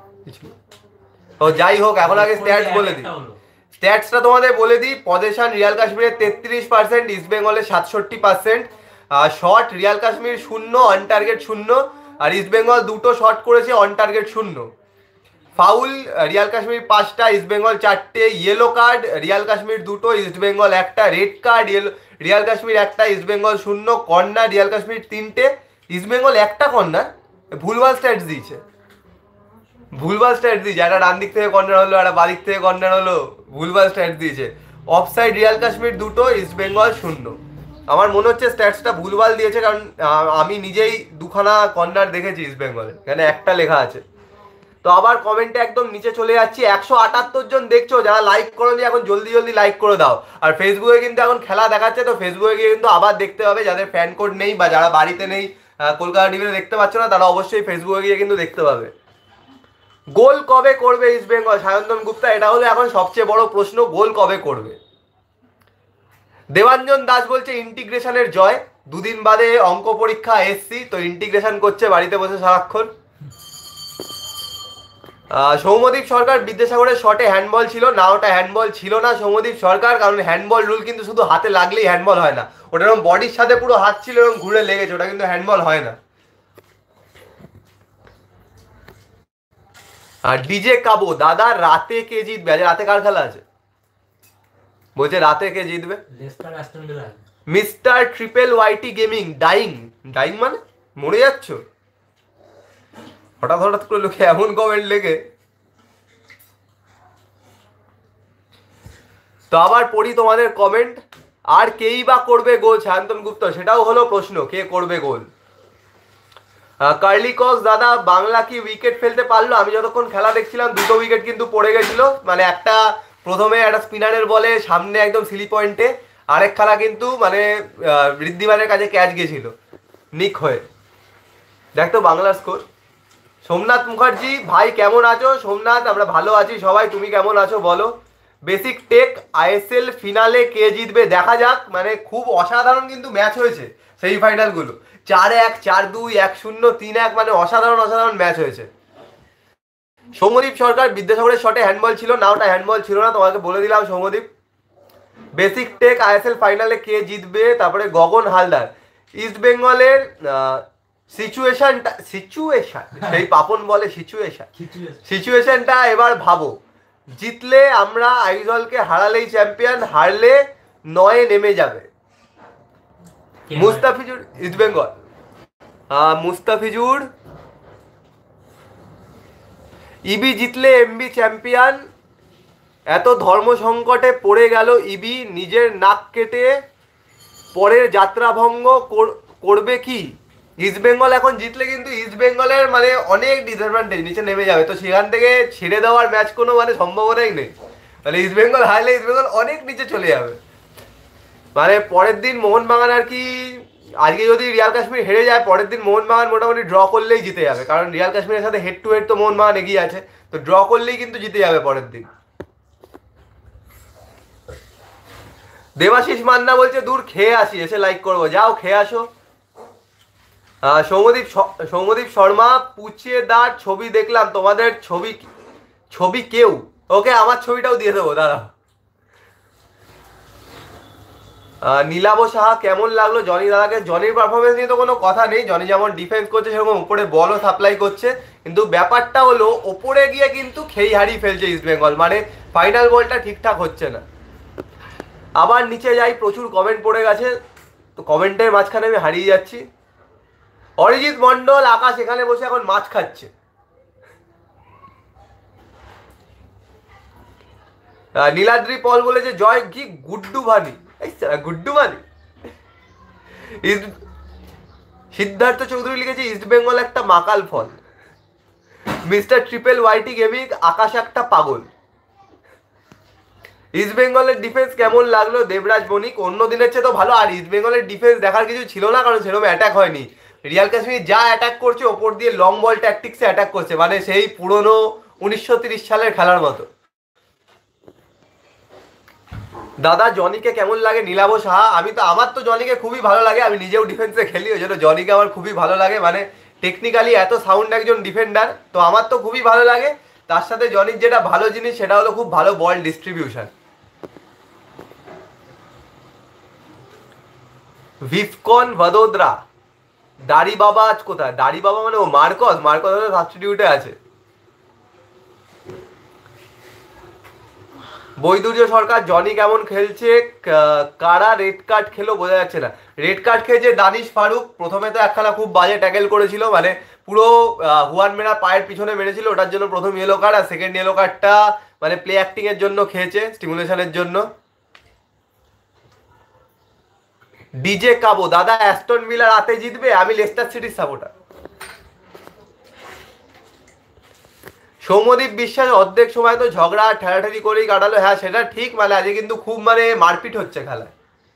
ও যাই হোক, এখন আগে স্ট্যাটস বলে দিই। স্ট্যাটসটা তোমাদের বলে দিই। পজিশন রিয়াল কাশ্মীরের 33%, ইস্ট বেঙ্গলের 67%। Shot Real Kashmir 0, on target 0, আর ইস্ট বেঙ্গল 2টো শট করেছে, on target 0। Foul Real Kashmir 5টা, ইস্ট বেঙ্গল 4টে। ইয়েলো কার্ড রিয়াল কাশ্মীর 2টো, ইস্ট বেঙ্গল 1টা। রেড কার্ড রিয়াল কাশ্মীর 1টা, East Bengal 0। Corner Real Kashmir 3টে, ইস্ট বেঙ্গল 1টা কর্নার। ভুলভাল স্ট্যাটস দিয়েছে, একটা ডান দিক থেকে কর্নার হলো, একটা বাদিক থেকে কর্নার হলো, ভুলভাল স্ট্যাটস দিয়েছে। অফসাইড রিয়াল কাশ্মীর 2টো, ইস্ট বেঙ্গল 0। আমার মনে হচ্ছে স্ট্যাটসটা ভুলভাল দিয়েছে, কারণ আমি নিজেই দুখানা কর্নার দেখেছি ইস্ট বেঙ্গলে, এখানে একটা লেখা আছে। তো আবার কমেন্টে একদম নিচে চলে যাচ্ছি, 178 জন দেখছো, যারা লাইক করোনি এখন জলদি জলদি লাইক করে দাও। আর ফেসবুকে কিন্তু এখন খেলা দেখাচ্ছে, তো ফেসবুকে গিয়ে কিন্তু আবার দেখতে হবে, যাদের ফ্যান কোড নেই বা যারা বাড়িতে নেই, কলকাতা টিভিতে দেখতে পাচ্ছ না, তারা অবশ্যই ফেসবুকে গিয়ে কিন্তু দেখতে পাবে। গোল কবে করবে ইস্ট বেঙ্গল? সায়ন্তন গুপ্তা, এটা হলো এখন সবচেয়ে বড় প্রশ্ন, গোল কবে করবে। দেবাঞ্জন দাস বলছে ইন্টিগ্রেশনের জয়, দুদিন বাদে অঙ্ক পরীক্ষা এসছি, তো ইন্টিগ্রেশন করছে বাড়িতে বসে সারাক্ষণ। সৌম্যদীপ সরকার, বিদ্যাসাগরের শটে হ্যান্ডবল ছিল না, ওটা হ্যান্ডবল ছিল না সৌম্যদীপ সরকার, কারণ হ্যান্ডবল রুল কিন্তু শুধু হাতে লাগলেই হ্যান্ডবল হয় না, ওটা এরকম বডির সাথে পুরো হাত ছিল এবং ঘুরে লেগেছে, ওটা কিন্তু হ্যান্ডবল হয় না। আর ডিজে কাবো, দাদা রাতে কে জিতবে? আজ রাতে কার খেলা আছে? বলছে রাতে কে জিতবে? Mister triple YT gaming, dying dying মানে মরে যাচ্ছ? হঠাৎ হঠাৎ করে লোকে এমন কমেন্ট লেগে। তো আবার পড়ি তোমাদের কমেন্ট। আর কেই বা করবে গোল সায়ন্তন গুপ্ত, সেটাও হলো প্রশ্ন, কে করবে গোল। কার্লি কক্স, দাদা বাংলা কি উইকেট ফেলতে পারলো? আমি যতক্ষণ খেলা দেখছিলাম দুটো উইকেট কিন্তু পড়ে গেছিল, মানে একটা প্রথমে একটা স্পিনারের বলে সামনে একদম সিলি পয়েন্টে, আরেক খেলা কিন্তু মানে ঋদ্ধিমানের কাছে ক্যাচ গেছিল নিক হয়ে। দেখ তো বাংলার স্কোর। সোমনাথ মুখার্জি, ভাই কেমন আছো? সোমনাথ, আমরা ভালো আছি সবাই, তুমি কেমন আছো বলো। বেসিক টেক, আইএসএল ফিনালে কে জিতবে দেখা যাক, মানে খুব অসাধারণ কিন্তু ম্যাচ হয়েছে সেমিফাইনালগুলো, 4-1, 4-2, 1-0, 3-1, মানে অসাধারণ অসাধারণ ম্যাচ হয়েছে। সৌম্যদীপ সরকার, বিদ্যাসাগরের শটে হ্যান্ডবল ছিল না, ওটা হ্যান্ডবল ছিল না, তোমাকে বলে দিলাম সৌম্যদীপ। বেসিক টেক, আইএসএল ফাইনালে কে জিতবে। তারপরে গগন হালদার, ইস্ট বেঙ্গলের সিচুয়েশনটা সেই পাপন বলে সিচুয়েশনটা এবার ভাবো, জিতলে আমরা আইজলকে, হারালেই চ্যাম্পিয়ন, হারলে 9 নেমে যাবে। মুস্তাফিজুর, ইস্ট বেঙ্গল। মুস্তাফিজুর, ইবি জিতলে এমবি চ্যাম্পিয়ন, এত ধর্ম সংকটে পড়ে গেল ইবি, নিজের নাক কেটে পরের যাত্রাভঙ্গ করবে কি? ইস্ট বেঙ্গল এখন জিতলে কিন্তু ইস্ট বেঙ্গলের মানে অনেক ডিসঅ্যাডভান্টেজ, নিচে নেমে যাবে, তো সেখান থেকে ছেড়ে দেওয়ার ম্যাচ কোনো মানে সম্ভাবনাই নেই, মানে ইস্ট বেঙ্গল হারলে ইস্ট বেঙ্গল অনেক নিচে চলে যাবে। মানে পরের দিন মোহনবাগান আর কি, আজকে যদি রিয়াল কাশ্মীর হেরে যায়, পরের দিন মোহনবাগান মোটামুটি ড্র করলেই জিতে যাবে, কারণ রিয়াল কাশ্মীরের সাথে হেড টু হেড তো মোহনবাগান এগিয়ে আছে, তো ড্র করলেই কিন্তু জিতে যাবে পরের দিন। দেবাশিস মান্না বলছে দূর খেয়ে আসি, এসে লাইক করবো, যাও খেয়ে আসো। সৌম্যদীপ শর্মা, পুচিয়ে দাঁড় ছবি দেখলাম, তোমাদের ছবি কেউ, ওকে আমার ছবিটাও দিয়ে দেবো দাঁড়া। নীলাভ সাহা, কেমন লাগলো জনি দাদাকে? জনির পারফরমেন্স নিয়ে তো কোনো কথা নেই, জনি যেমন ডিফেন্স করছে সেরকম উপরে বলও সাপ্লাই করছে, কিন্তু ব্যাপারটা হলো ওপরে গিয়ে কিন্তু খেই হারিয়ে ফেলছে ইস্ট বেঙ্গল, মানে ফাইনাল বলটা ঠিকঠাক হচ্ছে না। আবার নিচে যাই, প্রচুর কমেন্ট পড়ে গেছে, তো কমেন্টের মাঝখানে আমি হারিয়ে যাচ্ছি। অরিজিৎ মন্ডল, আকাশ এখানে বসে এখন মাছ খাচ্ছে। নীলাদ্রি পল বলেছে জয় কি গুড্ডু ভানি, গুড্ডু ভানি। সিদ্ধার্থ চৌধুরী লিখেছে ইস্ট বেঙ্গল একটা মাকাল ফল। Mister triple YT gaming, Akash একটা পাগল। ইস্ট বেঙ্গলের ডিফেন্স কেমন লাগলো দেবরাজ বণিক? অন্য দিনের চেয়ে তো ভালো, আর ইস্ট বেঙ্গলের ডিফেন্স দেখার কিছু ছিল না, কারণ সেরকম অ্যাটাক হয়নি। রিয়াল কাশ্মীর যা অ্যাটাক করছে ওপর দিয়ে লং বল ট্যাকটিক্সে অ্যাটাক করছে, মানে সেই পুরনো 1930 সালের খেলার মতো। দাদা জনিকে কেমন লাগে? নীলাভ সাহা, আমার তো জনিকে খুবই ভালো লাগে, আমি নিজেও ডিফেন্সে খেলি, ওই জন্য জনিকে আমার খুবই ভালো লাগে, মানে টেকনিক্যালি এত সাউন্ড একজন ডিফেন্ডার, তো আমার তো খুবই ভালো লাগে। তার সাথে জনির যেটা ভালো জিনিস সেটা হলো খুব ভালো বল ডিস্ট্রিবিউশন। ভিফকন ভদোদরা, দাড়ি বাবা আজ কোথায়? দাড়ি বাবা মানে ও মার্কস সাবস্টিটিউটে আছে। বৈদুর্য সরকার, জনি কেমন খেলছে? কারা রেড কার্ড খেলো বোঝা যাচ্ছে না। রেড কার্ড খেয়েছে দানিশ ফারুক, প্রথমে তো এক খেলা খুব বাজে ট্যাকেল করেছিল, মানে পুরো হুয়ান মেরা পায়ের পিছনে মেরেছিল, ওটার জন্য প্রথম ইয়েলো কার্ড, আর সেকেন্ড ইয়েলো কার্ডটা মানে প্লে অ্যাক্টিং এর জন্য খেয়েছে, স্টিমুলেশনের জন্য। ডিজে কাবো, দাদা অ্যাস্টন ভিলা রাতে জিতবে, আমি লেস্টার সিটির সাপোর্টার। সৌম্যদীপ বিশ্বাস অর্ধেক সময় তো ঝগড়া ঠেলাঠেলি করেই কাটালো। হ্যাঁ সেটা ঠিক, মানে আজকে কিন্তু খুব মানে মারপিট হচ্ছে খেলায়।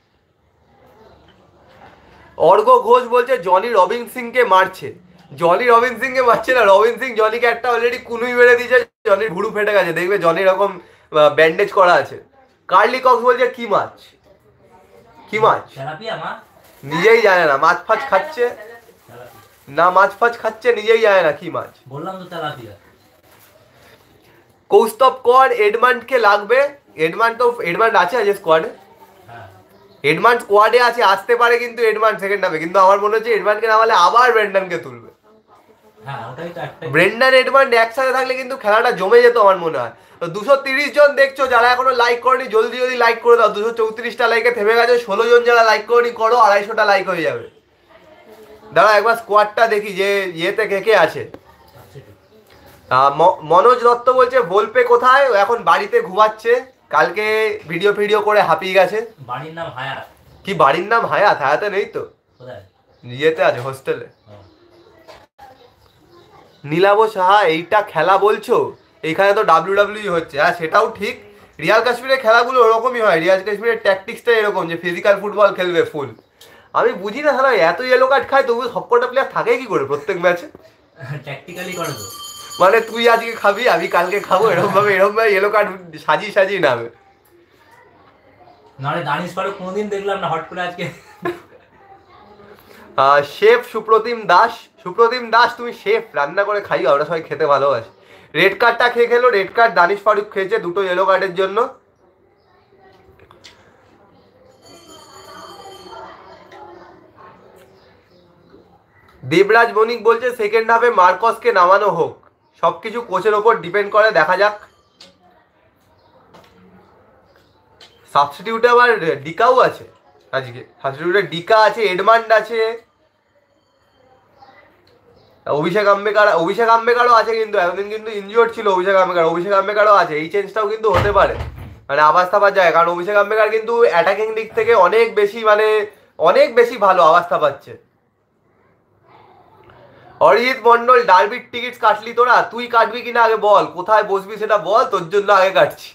অর্ঘ ঘোষ বলছে জনি রবিন সিংকে মারছে। জনি রবিন সিংকে মারছে না, রবিন সিং জনিকে একটা অলরেডি কুনুই মেরে দিয়েছে, জনির ভুরু ফেটে গেছে, দেখবে জনি এরকম ব্যান্ডেজ করা আছে। কার্লি কক্স বলছে কি মাছ, কি মাছ নিজেই জানে না, মাছ ফাছ খাচ্ছে না, মাছ ফাছ খাচ্ছে নিজেই জানে না কি মাছ। বললাম তো তেলাপিয়া। কৌস্তব কর এডমান্ডকে লাগবে, এডমান্ড আছে আজ স্কোয়াডে, এডমান্ড স্কোয়াডে আছে, আসতে পারে কিন্তু এডমান্ড সেকেন্ড হাফে, কিন্তু আমার মনে হচ্ছে এডমান্ডকে নামালে আবার ব্রেন্ডনকে তুলবে। ব্রেন্ডন এডমান্ড একসাথে থাকলে কিন্তু খেলাটা জমে যেত আমার মনে হয়। 230 জন দেখছো, যারা এখনো লাইক করনি জলদি জলদি লাইক করে দাও। 234টা লাইকে থেমে গেছে, 16 জন যারা লাইক করনি করো, 250টা লাইক হয়ে যাবে। দাঁড়া একবার স্কোয়াডটা দেখি যে ইয়েতে কে কে আছে। মনোজ দত্ত বলছে ভোলপে কোথায়, এখন বাড়িতে ঘুমাচ্ছে, কালকে ভিডিও করে হাঁপিয়ে গেছে। বাড়ির নাম হায়াত। কি বাড়ির নাম হায়াত? হায়াতে নেই তো, ইয়েতে আছে হোস্টেলে। নীলাভ সাহা এইটা খেলা বলছো, এইখানে তো ডাব্লিউডাব্লিউ হচ্ছে। হ্যাঁ সেটাও ঠিক, রিয়াল কাশ্মীরের খেলাগুলো ওরকমই হয়, রিয়াল কাশ্মীরের ট্যাকটিক্সটা এরকম যে ফিজিক্যাল ফুটবল খেলবে ফুল। আমি বুঝি না সারা এত ইয়েলো কার্ড খায় তবু সবকটা প্লেয়ার থাকে কি করে প্রত্যেক ম্যাচে? ট্যাকটিক্যালি করে তো, মানে তুই আজকে খাবি আমি কালকে খাবো, এরকম ভাবে ইয়েলো কার্ড সাজিয়ে নামে। নারে দানিশ ফারুক কোনোদিন দেখলাম না, হট করে আজকে। শেফ সুপ্রতিম দাস তুমি শেফ, রান্না করে খাইও, আমরা সবাই খেতে ভালোবাসি। রেড কার্ডটা খেলো, রেড কার্ড দানিশ ফারুক খেয়েছে দুটো ইয়েলো কার্ডের জন্য। দেবরাজ বণিক বলছে সেকেন্ড হাফে মার্কসকে নামানো হোক, সবকিছু কোচের ওপর ডিপেন্ড করে, দেখা যাক। সাবস্টিটিউটে আবার ডিকাও আছে আজকে, সাবস্টিটিউটে ডিকা আছে, এডমান্ড আছে, অভিষেক আম্বেকারও আছে, কিন্তু এতদিন কিন্তু ইনজিওর্ড ছিল অভিষেক আম্বেকারও আছে। এই চেঞ্জটাও কিন্তু হতে পারে, মানে আবাস থাপার যায়, কারণ অভিষেক আম্বেকার কিন্তু অ্যাটাকিং দিক থেকে অনেক বেশি ভালো আবাস থাপাচ্ছে। অরিজিৎ মন্ডল ডার্বির টিকিট কাটলি তোরা? তুই কাটবি কিনা আগে বল, কোথায় বসবি সেটা বল, তোর জন্য আগে কাটছি।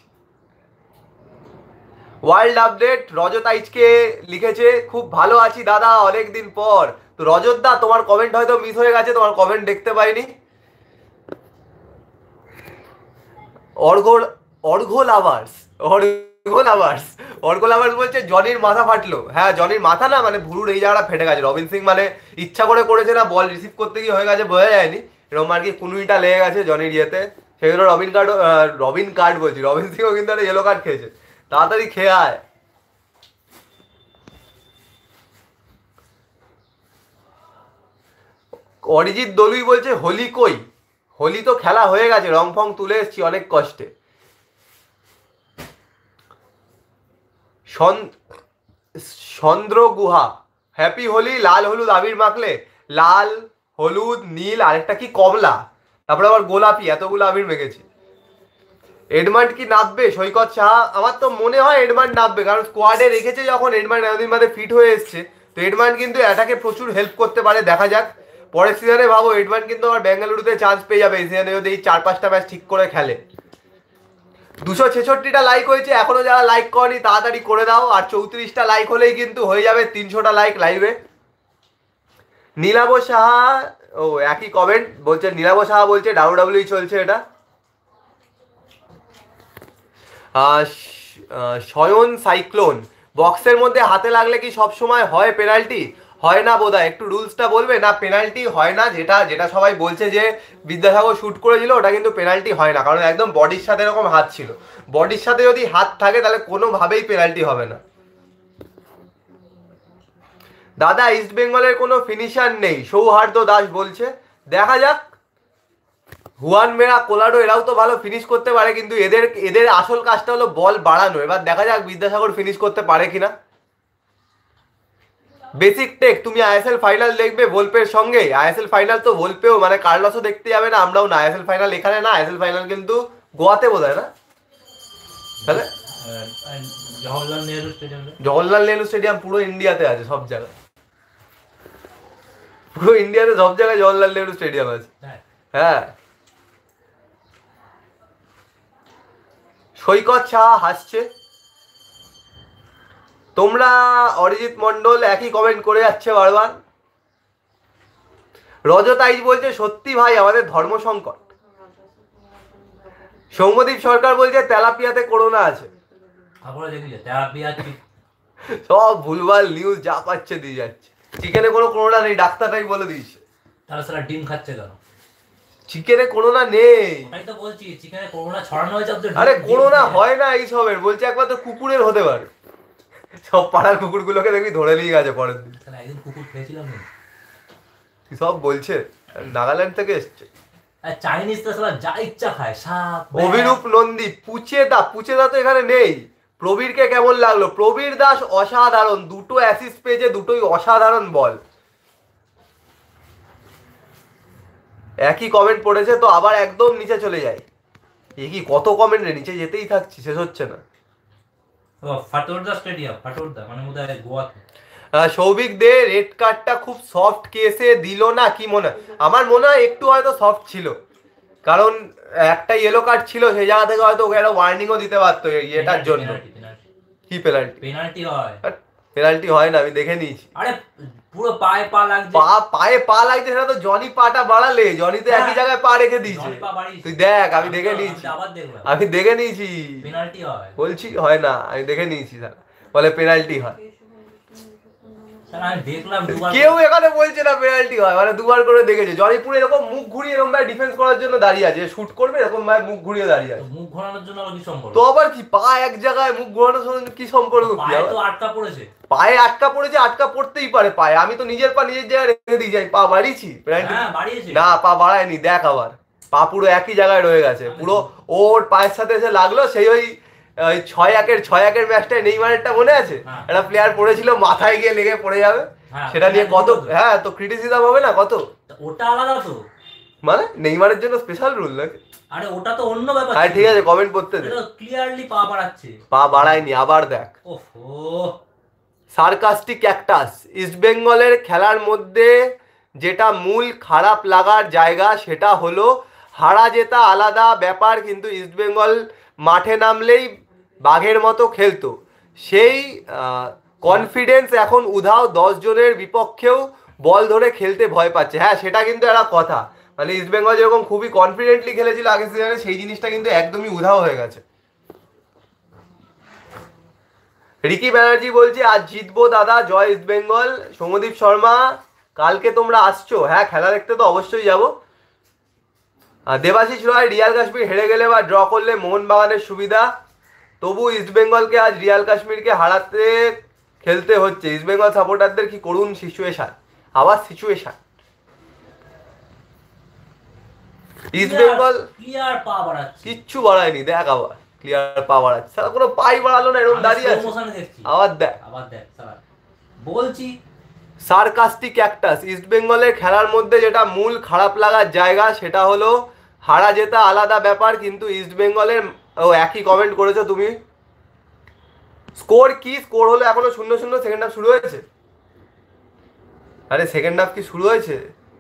ওয়ার্ল্ড আপডেট রজত আইচকে লিখেছে খুব ভালো আছি দাদা অনেকদিন পর। তো রজত দা তোমার কমেন্ট হয়তো মিস হয়ে গেছে, তোমার কমেন্ট দেখতে পাইনি। অর্ঘ লাভার্স বলছে জনির মাথা ফাটলো। হ্যাঁ জনির মাথা না, মানে ভুরুর এই জায়গাটা ফেটে গেছে। রবিন সিং মানে ইচ্ছা করে করেছে না, বল রিসিভ করতে গিয়ে হয়ে গেছে, বোঝা যায়নি, এরকম আর কি কুনুইটা লেগে গেছে জনির ইয়েতে। সেগুলো রবিন সিংও কিন্তু একটা ইয়েলো কার্ড খেয়েছে, তাড়াতাড়ি খেয়ে আয়। অরিজিৎ দলুই বলছে হোলি কই, হোলি তো খেলা হয়ে গেছে, রং ফং তুলে এসছি অনেক কষ্টে। চন্দ্র গুহা হ্যাপি হোলি, লাল হলুদ আবির মাখলে, লাল হলুদ নীল আরেকটা কি কমলা, তারপরে আবার গোলাপি, এতগুলো আবির মেখেছি। এডমান্ড কি নামবে সৈকত সাহা? আমার তো মনে হয় এডমান্ড নামবে, কারণ স্কোয়াডে রেখেছে যখন, এডমান্ড এতদিন বাদে ফিট হয়ে এসছে, তো এডমান্ড কিন্তু অ্যাটাকে প্রচুর হেল্প করতে পারে, দেখা যাক। পরের সিজনে ভাবো এডমান্ড কিন্তু আবার বেঙ্গালুরুতে চান্স পেয়ে যাবে এই সিজনে, যদি এই 4-5টা ম্যাচ ঠিক করে খেলে। 266টা লাইক হয়েছে, এখনো যারা লাইক করনি তাড়াতাড়ি করে দাও, আর 34টা লাইক হলেই কিন্তু হয়ে যাবে 300টা লাইক লাইভে। নীলাভ সাহা ও একই কমেন্ট বলছে, নীলাভ সাহা বলছে ডাব্লিউডাব্লিউ চলছে এটা। শয়ন সাইক্লোন বক্সের মধ্যে হাতে লাগলে কি সব সময় হয় পেনাল্টি? হয় না বোধহয়, একটু রুলসটা বলবে না। পেনাল্টি হয় না, যেটা সবাই বলছে যে বিদ্যাসাগর শুট করেছিল ওটা কিন্তু পেনাল্টি হয় না, কারণ একদম বডির সাথে এরকম হাত ছিল। বডির সাথে যদি হাত থাকে তাহলে কোনোভাবেই পেনাল্টি হবে না। দাদা ইস্ট বেঙ্গলের কোনো ফিনিশার নেই, সৌহার্দ্য দাস বলছে, দেখা যাক। হুয়ান মেরা কোলাডো এরাও তো ভালো ফিনিশ করতে পারে, কিন্তু এদের আসল কাজটা হলো বল বাড়ানো। এবার দেখা যাক বিদ্যাসাগর ফিনিশ করতে পারে কিনা। বেসিক টেক তুমি আইএসএল ফাইনাল দেখবে ভোলপের সঙ্গে? আইএসএল ফাইনাল তো ভোলপেও মানে কার্লসও দেখতে যাবে না, আমরাও না। আইএসএল ফাইনাল এখানে না, আইএসএল ফাইনাল কিন্তু গোয়াতে বোধ হয় না, তাহলে জওহরলাল নেহরু স্টেডিয়াম পুরো ইন্ডিয়াতে আছে, সব জায়গায়, পুরো ইন্ডিয়াতে সব জায়গায় জওহরলাল নেহরু স্টেডিয়াম আছে। হ্যাঁ, সৈকত সাহা হাসছে। তোমরা অরিজিৎ মন্ডল একই কমেন্ট করে যাচ্ছে বারবার। রজত আইজ বলছে সত্যি ভাই আমাদের ধর্ম সংকট। সৌম্যদীপ সরকার বলছে তেলাপিয়াতে করোনা আছে। সব ভুলভাল নিউজ যা পাচ্ছে দিয়ে যাচ্ছে। চিকেনে কোনো করোনা নেই, ডাক্তারটাই বলে দিয়েছে। তাহলে সারা ডিম খাচ্ছে কেন? চিকেনে করোনা নেই, তাই তো বলছি চিকেনে করোনা ছড়ানো হয়েছে। আরে করোনা হয় না এইসবের, বলছে একবার তো কুকুরের হতে পারে। সব পাড়ার কুকুরগুলোকে দেখবি ধরে নিয়ে গেছে পরের দিন। একদিন কুকুর খেয়েছিলাম কি সব বলছে, নাগাল্যান্ড থেকে এসছে। চাইনিজ তো সবাই যা ইচ্ছা খায়, সাপ। অভিরূপ নন্দী পুচেদা তো এখানে নেই। প্রবীরকে কেমন লাগলো? প্রবীর দাস অসাধারণ, দুটো অ্যাসিস্ট পেয়েছে, দুটোই অসাধারণ বল। একই কমেন্ট পড়েছে তো আবার একদম নিচে চলে যায়। এ কি কত কমেন্ট রে, নিচে যেতেই থাকছি, শেষ হচ্ছে না। ফাটোরদা স্টেডিয়াম, ফাটোরদা মানে বোধহয় গোয়াতে। সৌভিক দে রেড কার্ডটা খুব সফট কেসে দিল না, কি মনে হয়? আমার মনে হয় একটু হয়তো সফট ছিল, কারণ একটা ইয়েলো কার্ড ছিল, সেই জায়গা থেকে হয়তো ওকে একটা ওয়ার্নিংও দিতে পারতো এটার জন্য। কি পেনাল্টি? পেনাল্টি হয়? পেনাল্টি হয় না, আমি দেখে নিয়েছি। আরে পুরো পায়ে পা লাগছে, পায়ে পা লাগছে, সেটা তো জনি পাটা বাড়ালে, জনি তো একই জায়গায় পা রেখে দিয়েছে। তুই দেখ, আমি দেখে নিয়েছি, আমি দেখে নিয়েছি। পেনাল্টি হয় বলছি হয় না, আমি দেখে নিয়েছি। বলে পেনাল্টি হয়, কেউ এখানে বলছে না পেনাল্টি হয়, মানে দুবার করে দেখেছে। জয়পুর এরকম মুখ ঘুরিয়ে এরকম ভাবে ডিফেন্স করার জন্য দাঁড়িয়ে আছে, শুট করবে এরকম ভাবে মুখ ঘুরিয়ে দাঁড়িয়ে আছে। মুখ ঘোরানোর জন্য আবার কি সম্পর্ক? তো আবার কি, পা এক জায়গায় মুখ ঘোরানোর সঙ্গে কি সম্পর্ক? পায়ে তো আটকা পড়েছে, পায়ে আটকা পড়েছে, আটকা পড়তেই পারে পায়ে। আমি তো নিজের পা নিজের জায়গায় রেখে দিয়ে যাই, পা বাড়িয়েছি? না, পা বাড়ায়নি, দেখ আবার পা পুরো একই জায়গায় রয়ে গেছে পুরো। ওর পায়ের সাথে এসে লাগলো, সেই ওই 6-1 ম্যাচটায় নেইমারেরটা মনে আছে? একটা প্লেয়ার পড়েছিল, মাথায় গিয়ে লেগে পড়ে যাবে, সেটা নিয়ে কত তো ক্রিটিসিজম হবে না কত? ওটা আলাদা তো, মানে নেইমারের জন্য স্পেশাল রুল নাকি? আরে ওটা তো অন্য ব্যাপার। হ্যাঁ ঠিক আছে, কমেন্ট করতে দে। এটা ক্লিয়ারলি পা বাড়াচ্ছে, পা বাড়ায়নি, আবার দেখ। ওহো, সার্কাস্টিক ক্যাকটাস, ইস্টবেঙ্গলের খেলার মধ্যে যেটা মূল খারাপ লাগার জায়গা সেটা হলো হারা জেতা আলাদা ব্যাপার, কিন্তু ইস্টবেঙ্গল মাঠে নামলেই বাঘের মতো খেলতো, সেই কনফিডেন্স এখন উধাও। 10 জনের বিপক্ষেও বল ধরে খেলতে ভয় পাচ্ছে। হ্যাঁ, সেটা কিন্তু একটা কথা, মানে ইস্টবেঙ্গল যেরকম খুবই কনফিডেন্টলি খেলেছিল আগের সিজনে, সেই জিনিসটা কিন্তু একদমই উধাও হয়ে গেছে। রিকি ব্যানার্জি বলছে আজ জিতবো দাদা, জয় ইস্টবেঙ্গল। সৌম্যদীপ শর্মা কালকে তোমরা আসছো? হ্যাঁ, খেলা দেখতে তো অবশ্যই যাবো। দেবাশিস রয়, রিয়াল কাশ্মীর হেরে গেলে বা ড্র করলে মোহনবাগানের সুবিধা, তবু ইস্টবেঙ্গলকে আজ রিয়াল কাশ্মীরকে হারাতে খেলতে হচ্ছে। ইস্টবেঙ্গল সাপোর্টারদের কি করুন সিচুয়েশন, আবার সিচুয়েশন। ইস্টবেঙ্গল কিচ্ছু বাড়ায়নি, দেখ আবার ক্লিয়ার পা বাড়াচ্ছে, সারা কোনো পাই বাড়ালো না, এরকম দাঁড়িয়ে আছে। আবার দেখ, বলছি সার্কাস্টিক ক্যাকটাস, ইস্টবেঙ্গলের খেলার মধ্যে যেটা মূল খারাপ লাগার জায়গা সেটা হলো হারা জেতা আলাদা ব্যাপার, কিন্তু ইস্টবেঙ্গলের একই কমেন্ট করেছো তুমি। স্কোর কি? স্কোর হলো এখনো 0-0, সেকেন্ড হাফ শুরু হয়েছে। আরে সেকেন্ড হাফ কি শুরু হয়েছে?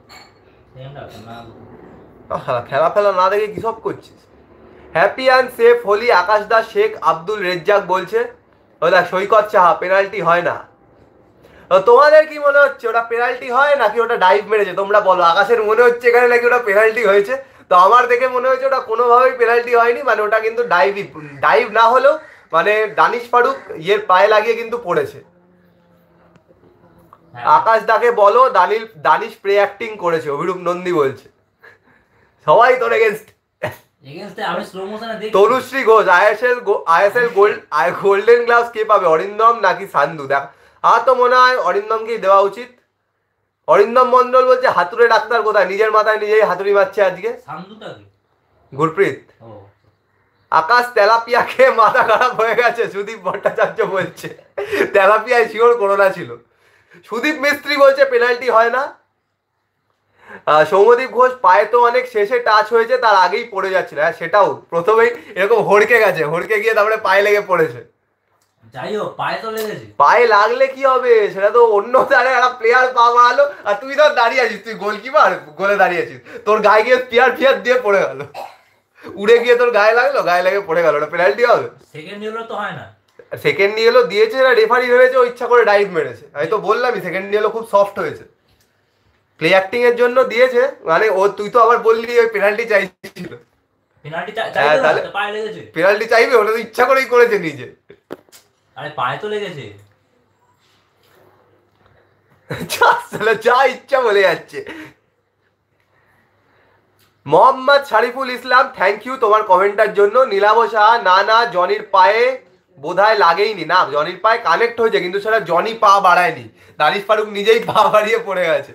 খেলা ফেলা না দেখে কি সব করছিস? Happy and safe Holi Akash Das Sheikh Abdul Rezzak বলছে। ওটা সৈকত সাহা, পেনাল্টি হয় না। তোমাদের কি মনে হচ্ছে ওটা পেনাল্টি হয় নাকি ওটা ডাইভ মেরেছে? তোমরা বলো। আকাশের মনে হচ্ছে এখানে নাকি ওটা পেনাল্টি হয়েছে, তো আমার দেখে মনে হয়েছে ওটা কোনোভাবেই পেনাল্টি হয়নি, মানে ওটা কিন্তু ডাইভ না হলেও মানে দানিশ ফারুক পায়ে লাগিয়ে কিন্তু পড়েছে। আকাশ দাকে বলো দানিশ প্রে অ্যাক্টিং করেছে, অভিরূপ নন্দী বলছে। সবাই তোর against. Tanushree Ghosh, ISL golden gloves কে পাবে, অরিন্দম নাকি সান্ধু? দেখ, আমার তো মনে হয় অরিন্দমকেই দেওয়া উচিত। অরিন্দম মন্ডল বলছে হাতুড়ে ডাক্তার কোথায়, নিজের মাথায় নিজেই হাতুড়ি মারছে আজকে। গুরপ্রীত। আকাশ তেলাপিয়াকে মাথা খারাপ হয়ে গেছে, সুদীপ ভট্টাচার্য বলছে। তেলাপিয়ায় শিওর করোনা ছিল। সুদীপ মিস্ত্রি বলছে পেনাল্টি হয় না। সৌম্যদীপ ঘোষ পায়ে তো অনেক শেষে টাচ হয়েছে, তার আগেই পড়ে যাচ্ছিল। হ্যাঁ সেটাও প্রথমেই এরকম হড়কে গেছে, হড়কে গিয়ে তারপরে পায়ে লেগে পড়েছে। যাই হোক পায়ে তো লেগেছে। পায়ে লাগলে কি হবে, সেটা তো অন্য ধারে একটা প্লেয়ার পা মারালো আর তুই তো দাঁড়িয়ে আছিস, তুই গোলকিপার গোলে দাঁড়িয়ে আছিস, তোর গায়ে গিয়ে পিয়ার ফিয়ার দিয়ে পড়ে গেল, উড়ে গিয়ে তোর গায়ে লাগলো, গায়ে লেগে পড়ে গেল, ওটা পেনাল্টি হবে? সেকেন্ড ইয়েলো তো হয় না। সেকেন্ড ইয়েলো দিয়েছে না, রেফারি ভেবেছে ও ইচ্ছা করে ডাইভ মেরেছে। আমি তো বললামই সেকেন্ড ইয়েলো খুব সফট হয়েছে, প্লে অ্যাক্টিং এর জন্য দিয়েছে। মানে ও তুই তো আবার বললি ওই পেনাল্টি চাইছিল, পেনাল্টি তাহলে পায়ে লেগেছে, পেনাল্টি চাইবে, ওটা তো ইচ্ছা করেই করেছে নিজে। আরে পায়ে তো লেগেছে। যা ইচ্ছা বলে যাচ্ছে। মোহাম্মদ শারিফুল ইসলাম, থ্যাংক ইউ তোমার কমেন্টার জন্য। নীলাভ সাহা, না না জনির পায়ে বোধহয় লাগেইনি, না জনির পায়ে কানেক্ট হয়েছে কিন্তু সেটা জনি পা বাড়ায়নি, দানিশ ফারুক নিজেই পা বাড়িয়ে পড়ে গেছে।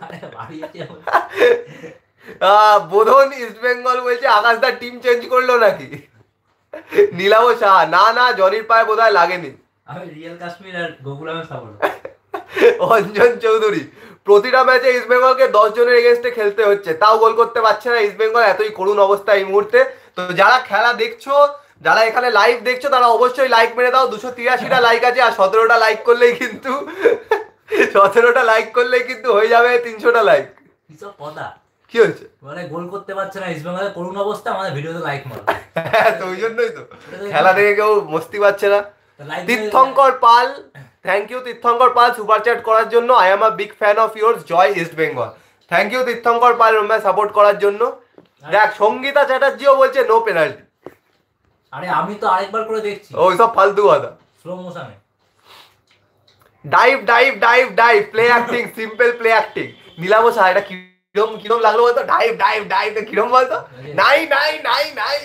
বোধন ইস্ট বেঙ্গল বলছে আকাশদা টিম চেঞ্জ করলো নাকি? নীলাভ সাহা, না না জনির পায়ে বোধহয় লাগেনি। আমি রিয়েল কাশ্মীর আর গোকুলামের সাপোর্ট। অঞ্জন চৌধুরী, প্রতিটা ম্যাচে ইস্ট বেঙ্গলকে 10 জনের এগেনস্টে খেলতে হচ্ছে, তাও গোল করতে পারছে না ইস্ট বেঙ্গল, এতই করুণ অবস্থা এই মুহূর্তে। তো যারা খেলা দেখছো, যারা এখানে লাইভ দেখছো, তারা অবশ্যই লাইক মেরে দাও। 283টা লাইক আছে, আর 17টা লাইক করলেই কিন্তু 17টা লাইক করলেই কিন্তু হয়ে যাবে 300টা লাইক। কিসব কথা কি হয়েছে? মানে গোল করতে পারছে না ইস্ট বেঙ্গলের করুণ অবস্থা, আমাদের ভিডিওতে লাইক মারো। হ্যাঁ তো ওই জন্যই তো খেলা দেখে কেউ মস্তি পাচ্ছে না। Tirthankar Pal, thank you Tirthankar Pal super chat করার জন্য। I am a big fan of yours, জয় East Bengal. Thank you Tirthankar Pal Roman support করার জন্য। দেখ সঙ্গীতা চ্যাটার্জিও বলছে নো পেনাল্টি। আরে আমি তো আরেকবার করে দেখছি, ওই সব ফালতু কথা। স্লো মোশনে dive dive dive dive, play acting, simple play acting. Nilabh Saha, এটা কিরম কিরম লাগলো বলতো? ডাইভ ডাইভ ডাইভ কিরম বলতো? নাই নাই নাই নাই।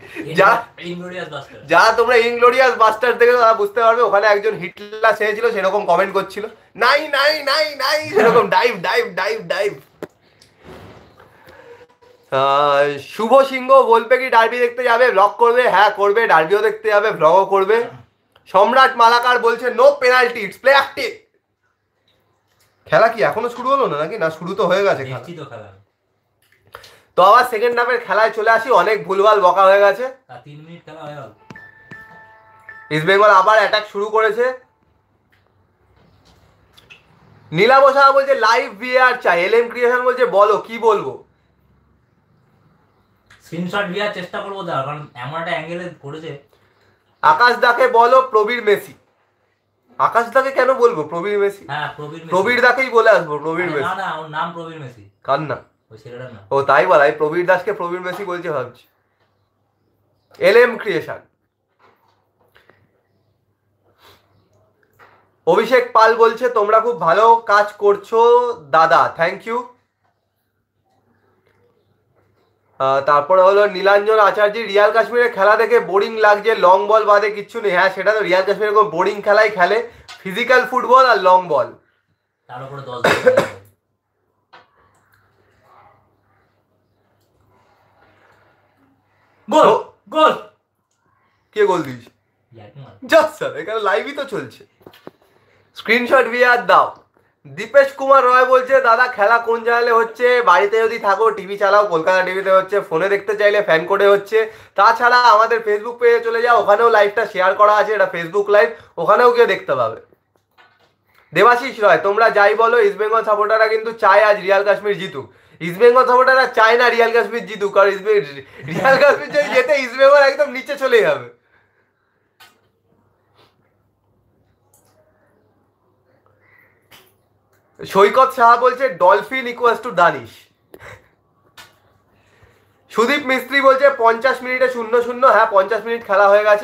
যারা তোমরা ইনগ্লোরিয়াস বাস্টার থেকে তারা বুঝতে পারবে, ওখানে একজন হিটলার সেরেছিল সেরকম কমেন্ট করছিল, নাই নাই নাই নাই, সেরকম dive dive dive dive. Shubho Singha বলবে কি ডার্বি দেখতে যাবে, ব্লগ করবে? হ্যাঁ করবে, ডার্বিও দেখতে যাবে, ব্লগও করবে। সম্রাট মালাকার বলছে no penalty, it's play acting. খেলা কি এখনো শুরু হলো না নাকি? না শুরু তো হয়ে গেছে খেলা। তো আবার সেকেন্ড হাফের খেলায় চলে আসি, অনেক ভুলভাল বকা হয়ে গেছে। 3 মিনিট খেলা হয়ে গেল, ইস্ট বেঙ্গল আবার অ্যাটাক শুরু করেছে। নীলাভ সাহা বলছে লাইভ ভিআর চাই। এলএম ক্রিয়েশন বলছে বলো কি বলবো। স্ক্রিনশট ভিআর চেষ্টা করবো, কারণ এমন একটা অ্যাঙ্গেলে করেছে। আকাশ দাকে বলো প্রবীর মেসি। আকাশ দাকে কেন বলবো? প্রবীর মেসি। হ্যাঁ প্রবীর দাকেই বলে আসবো, প্রবীর মেসি। না না, ওর নাম প্রবীর মেসি। কার না? ওই ছেলেটার নাম। ও তাই বল, আমি প্রবীর দাসকে প্রবীর মেসি বলছি ভাবছি। এলএম ক্রিয়েশন, অভিষেক পাল বলছে তোমরা খুব ভালো কাজ করছো দাদা, থ্যাংক ইউ। তারপরে হলো নীলাঞ্জন আচার্য, রিয়াল কাশ্মীরের খেলা দেখে বোরিং লাগছে, লং বল বাদে কিচ্ছু নেই। হ্যাঁ সেটা তো, রিয়াল কাশ্মীর এরকম বোরিং খেলাই খেলে, ফিজিক্যাল ফুটবল আর লং বল। তার উপরে 10 গোল গোল। কে গোল দিয়েছে? জাস্ট স্যার, এখানে লাইভই তো চলছে। স্ক্রিনশট ভিআর দাও। দীপেশ কুমার রয় বলছে দাদা খেলা কোন চ্যানেলে হচ্ছে? বাড়িতে যদি থাকো টিভি চালাও, কলকাতা টিভিতে হচ্ছে, ফোনে দেখতে চাইলে ফ্যান কোডে হচ্ছে। তাছাড়া আমাদের ফেসবুক পেজে চলে যাও, ওখানেও লাইভটা শেয়ার করা আছে, এটা ফেসবুক লাইভ, ওখানেও গিয়ে দেখতে পাবে। দেবাশিস রয়, তোমরা যাই বলো ইস্ট বেঙ্গল সাপোর্টাররা কিন্তু চায় আজ রিয়াল কাশ্মীর জিতুক। ইস্ট বেঙ্গল সাপোর্টাররা চায় না রিয়াল কাশ্মীর জিতুক, কারণ রিয়াল কাশ্মীর যদি যেতে ইস্ট বেঙ্গল একদম নিচে চলে যাবে। সৈকত সাহা বলছে dolphin equals two Danish. Sudip Mistry বলছে 50 মিনিটে 0-0। হ্যাঁ 50 মিনিট খেলা হয়ে গেছে।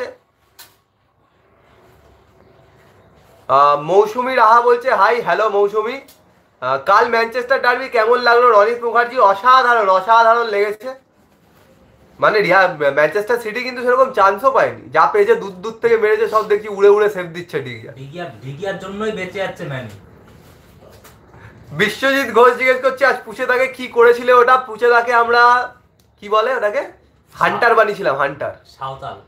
মৌসুমি রাহা বলছে হাই, হ্যালো মৌসুমি। কাল ম্যানচেস্টার ডার্বি কেমন লাগলো রনিত মুখার্জি? অসাধারণ, অসাধারণ লেগেছে। মানে ম্যানচেস্টার সিটি কিন্তু সেরকম চান্সও পায়নি, যা পেয়েছে দূর দূর থেকে মেরেছে, সব দেখছি উড়ে উড়ে সেভ দিচ্ছে। ডিগিয়ার জন্যই বেঁচে যাচ্ছে ম্যান। বিশ্বজিৎ ঘোষ জিজ্ঞেস করছে আজ পুচেদাকে কি করেছিলে? ওটা পুচেদাকে আমরা কি বলে ওটাকে, হান্টার বানিয়েছিলাম, হান্টার, সাঁওতাল।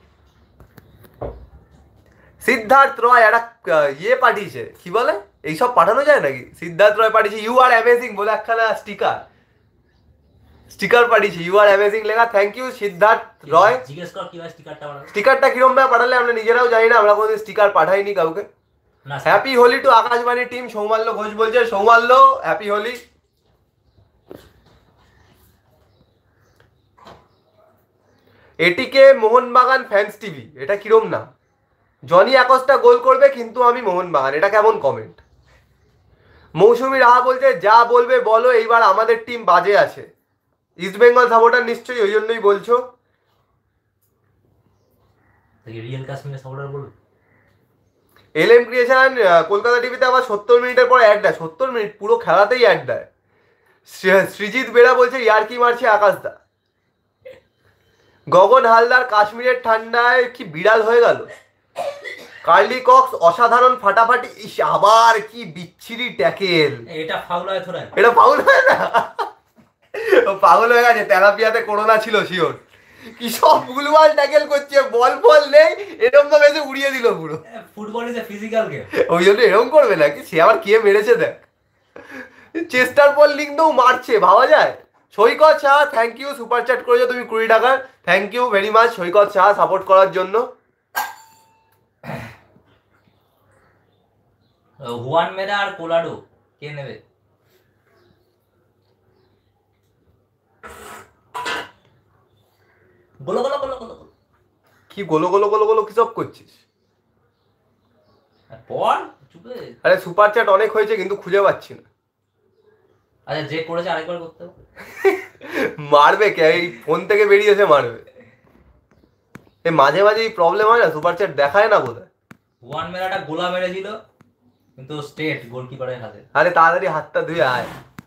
সিদ্ধার্থ রয় একটা ইয়ে পাঠিয়েছে, কি বলে এইসব পাঠানো যায় নাকি? সিদ্ধার্থ রয় পাঠিয়েছে ইউ আর অ্যামেজিং বলে একখানা স্টিকার। স্টিকার পাঠিয়েছি, ইউ আর অ্যামেজিং লেখা। Thank you Siddharth Roy. জিজ্ঞেস কর কিভাবে স্টিকারটা কিরম ভাবে পাঠালে আমরা নিজেরাও জানি না, আমরা কোনোদিন স্টিকার পাঠাইনি কাউকে। Happy Holi to Akashvani team, Soumalya Ghosh বলছে। Soumalya happy Holi. ATK Mohun Bagan fans TV, এটা কিরম না? জনি অ্যাকস্টা গোল করবে কিন্তু আমি মোহনবাগান, এটা কেমন কমেন্ট? মৌসুমী রাহা বলছে যা বলবে বলো, এইবার আমাদের টিম বাজে আছে। ইস্ট বেঙ্গল সাপোর্টার নিশ্চয়ই, ওই জন্যই বলছো। রিয়েল কাশ্মীরের সাপোর্টার বলবে। এলএম ক্রিয়েশন কলকাতা টিভিতে আবার 70 মিনিটের পর অ্যাড দেয়। 70 মিনিট পুরো খেলাতেই অ্যাড দেয়। সৃজিত বেরা বলছে ইয়ার্কি মারছে আকাশদা। গগন হালদার কাশ্মীরের ঠান্ডায় কি বিড়াল হয়ে গেল। কার্লি কক্স অসাধারণ ফাটাফাটি। ইস, আবার কি বিচ্ছিরি ট্যাকেল। এটা ফাউল হয় থোড়া, এটা ফাউল হয় না? পাগল হয়ে গেছে, তেলাপিয়াতে করোনা ছিল শিওর। কি সব ভুলভাল ট্যাকেল করছে, বল বল নেই, এরকম ভাবে এসে উড়িয়ে দিল পুরো। Football is a physical game, ওই জন্য এরকম করবে নাকি? সে আবার কে মেরেছে দেখ। চেস্টার বল লিখতেও মারছে, ভাবা যায়। Saikat Shah thank you, super chat করেছো তুমি 20 টাকার। Thank you very much Saikat Shah support করার জন্য। হুয়ান মেরা আর কোলাডো কে নেবে? গোলো গোলো গোলো গোলো। কি গোলো গোলো গোলো গোলো কি সব করছিস? পড় চুপে। আরে সুপার চ্যাট অনেক হয়েছে কিন্তু খুঁজে পাচ্ছি না। আচ্ছা যে করেছে আরেকবার করতে হবে। মারবে কে? এই ফোন থেকে বেরিয়েছে মারবে। এই মাঝে মাঝে এই প্রবলেম হয় না, সুপার চ্যাট দেখায় না বোধহয়। ওয়ান মেরাটা গোলা মেরেছিল কিন্তু স্ট্রেট গোলকিপারের হাতে। আরে তাড়াতাড়ি হাতটা ধুয়ে আয়।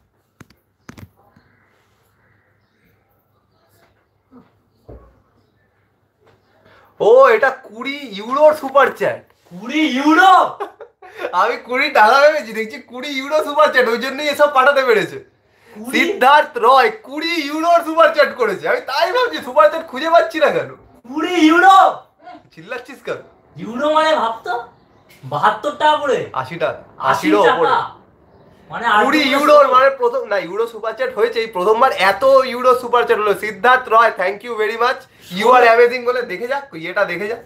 ও এটা 20 ইউরোর সুপার চ্যাট। 20 ইউরো? আমি 20 টাকা ভেবেছি, দেখছি 20 ইউরো সুপার চ্যাট, ওই জন্যই এসব পাঠাতে পেরেছে। সিদ্ধার্থ রয় 20 ইউরোর সুপার চ্যাট করেছে। আমি তাই ভাবছি সুপার চ্যাট খুঁজে পাচ্ছি না কেন। 20 ইউরো? চিল্লাচ্ছিস কেন? ইউরো মানে ভাবতো 72 টাকা করে। 80 টাকা, 80 80 টাকা উপরে। মানে 20 ইউরোর মানে প্রথম না, ইউরো সুপার চ্যাট হয়েছে এই প্রথমবার এত ইউরো সুপার চ্যাট হলো। Siddharth Roy thank you very much, you are amazing বলে দেখে যা, এটা দেখে যা।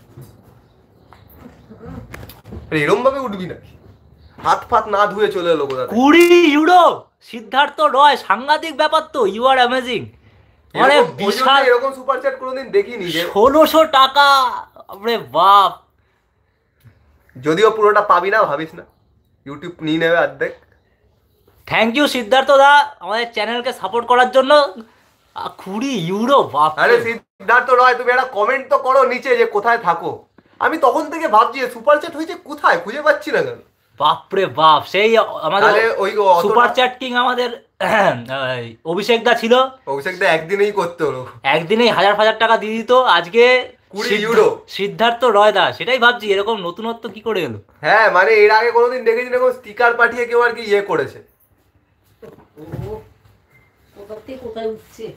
এরকম ভাবে উঠবি না, হাত ফাত না ধুয়ে চলে এলো কোথা থেকে। 20 ইউরো সিদ্ধার্থ রয়, সাংঘাতিক ব্যাপার তো। ইউ আর অ্যামেজিং মানে বিশাল। এরকম সুপার চ্যাট কোনোদিন দেখিনি। 1600 টাকা, আরে বাপ। যদিও পুরোটা পাবি না, ভাবিস না, ইউটিউব নিয়ে নেবে অর্ধেক। থ্যাংক ইউ সিদ্ধার্থ দা আমাদের চ্যানেলকে সাপোর্ট করার জন্য। 20 ইউরো, বাপ। আরে সিদ্ধার্থ রয় তুমি একটা কমেন্ট তো করো নিচে যে কোথায় থাকো। আমি তখন থেকে ভাবছি সুপার চ্যাট হয়েছে কোথায়, খুঁজে পাচ্ছি না কেন। বাপরে বাপ, সেই আমাদের ওই সুপার চ্যাট কিং আমাদের অভিষেক দা ছিল। অভিষেক দা একদিনেই করতে হলো, একদিনেই 1000 টাকা দিয়ে দিত। আজকে 20 ইউরো সিদ্ধার্থ রয় দা, সেটাই ভাবছি এরকম নতুনত্ব কি করে এলো। হ্যাঁ মানে এর আগে কোনোদিন দেখেছি এরকম স্টিকার পাঠিয়ে কেউ আর কি ইয়ে করেছে। কোথায় উঠছে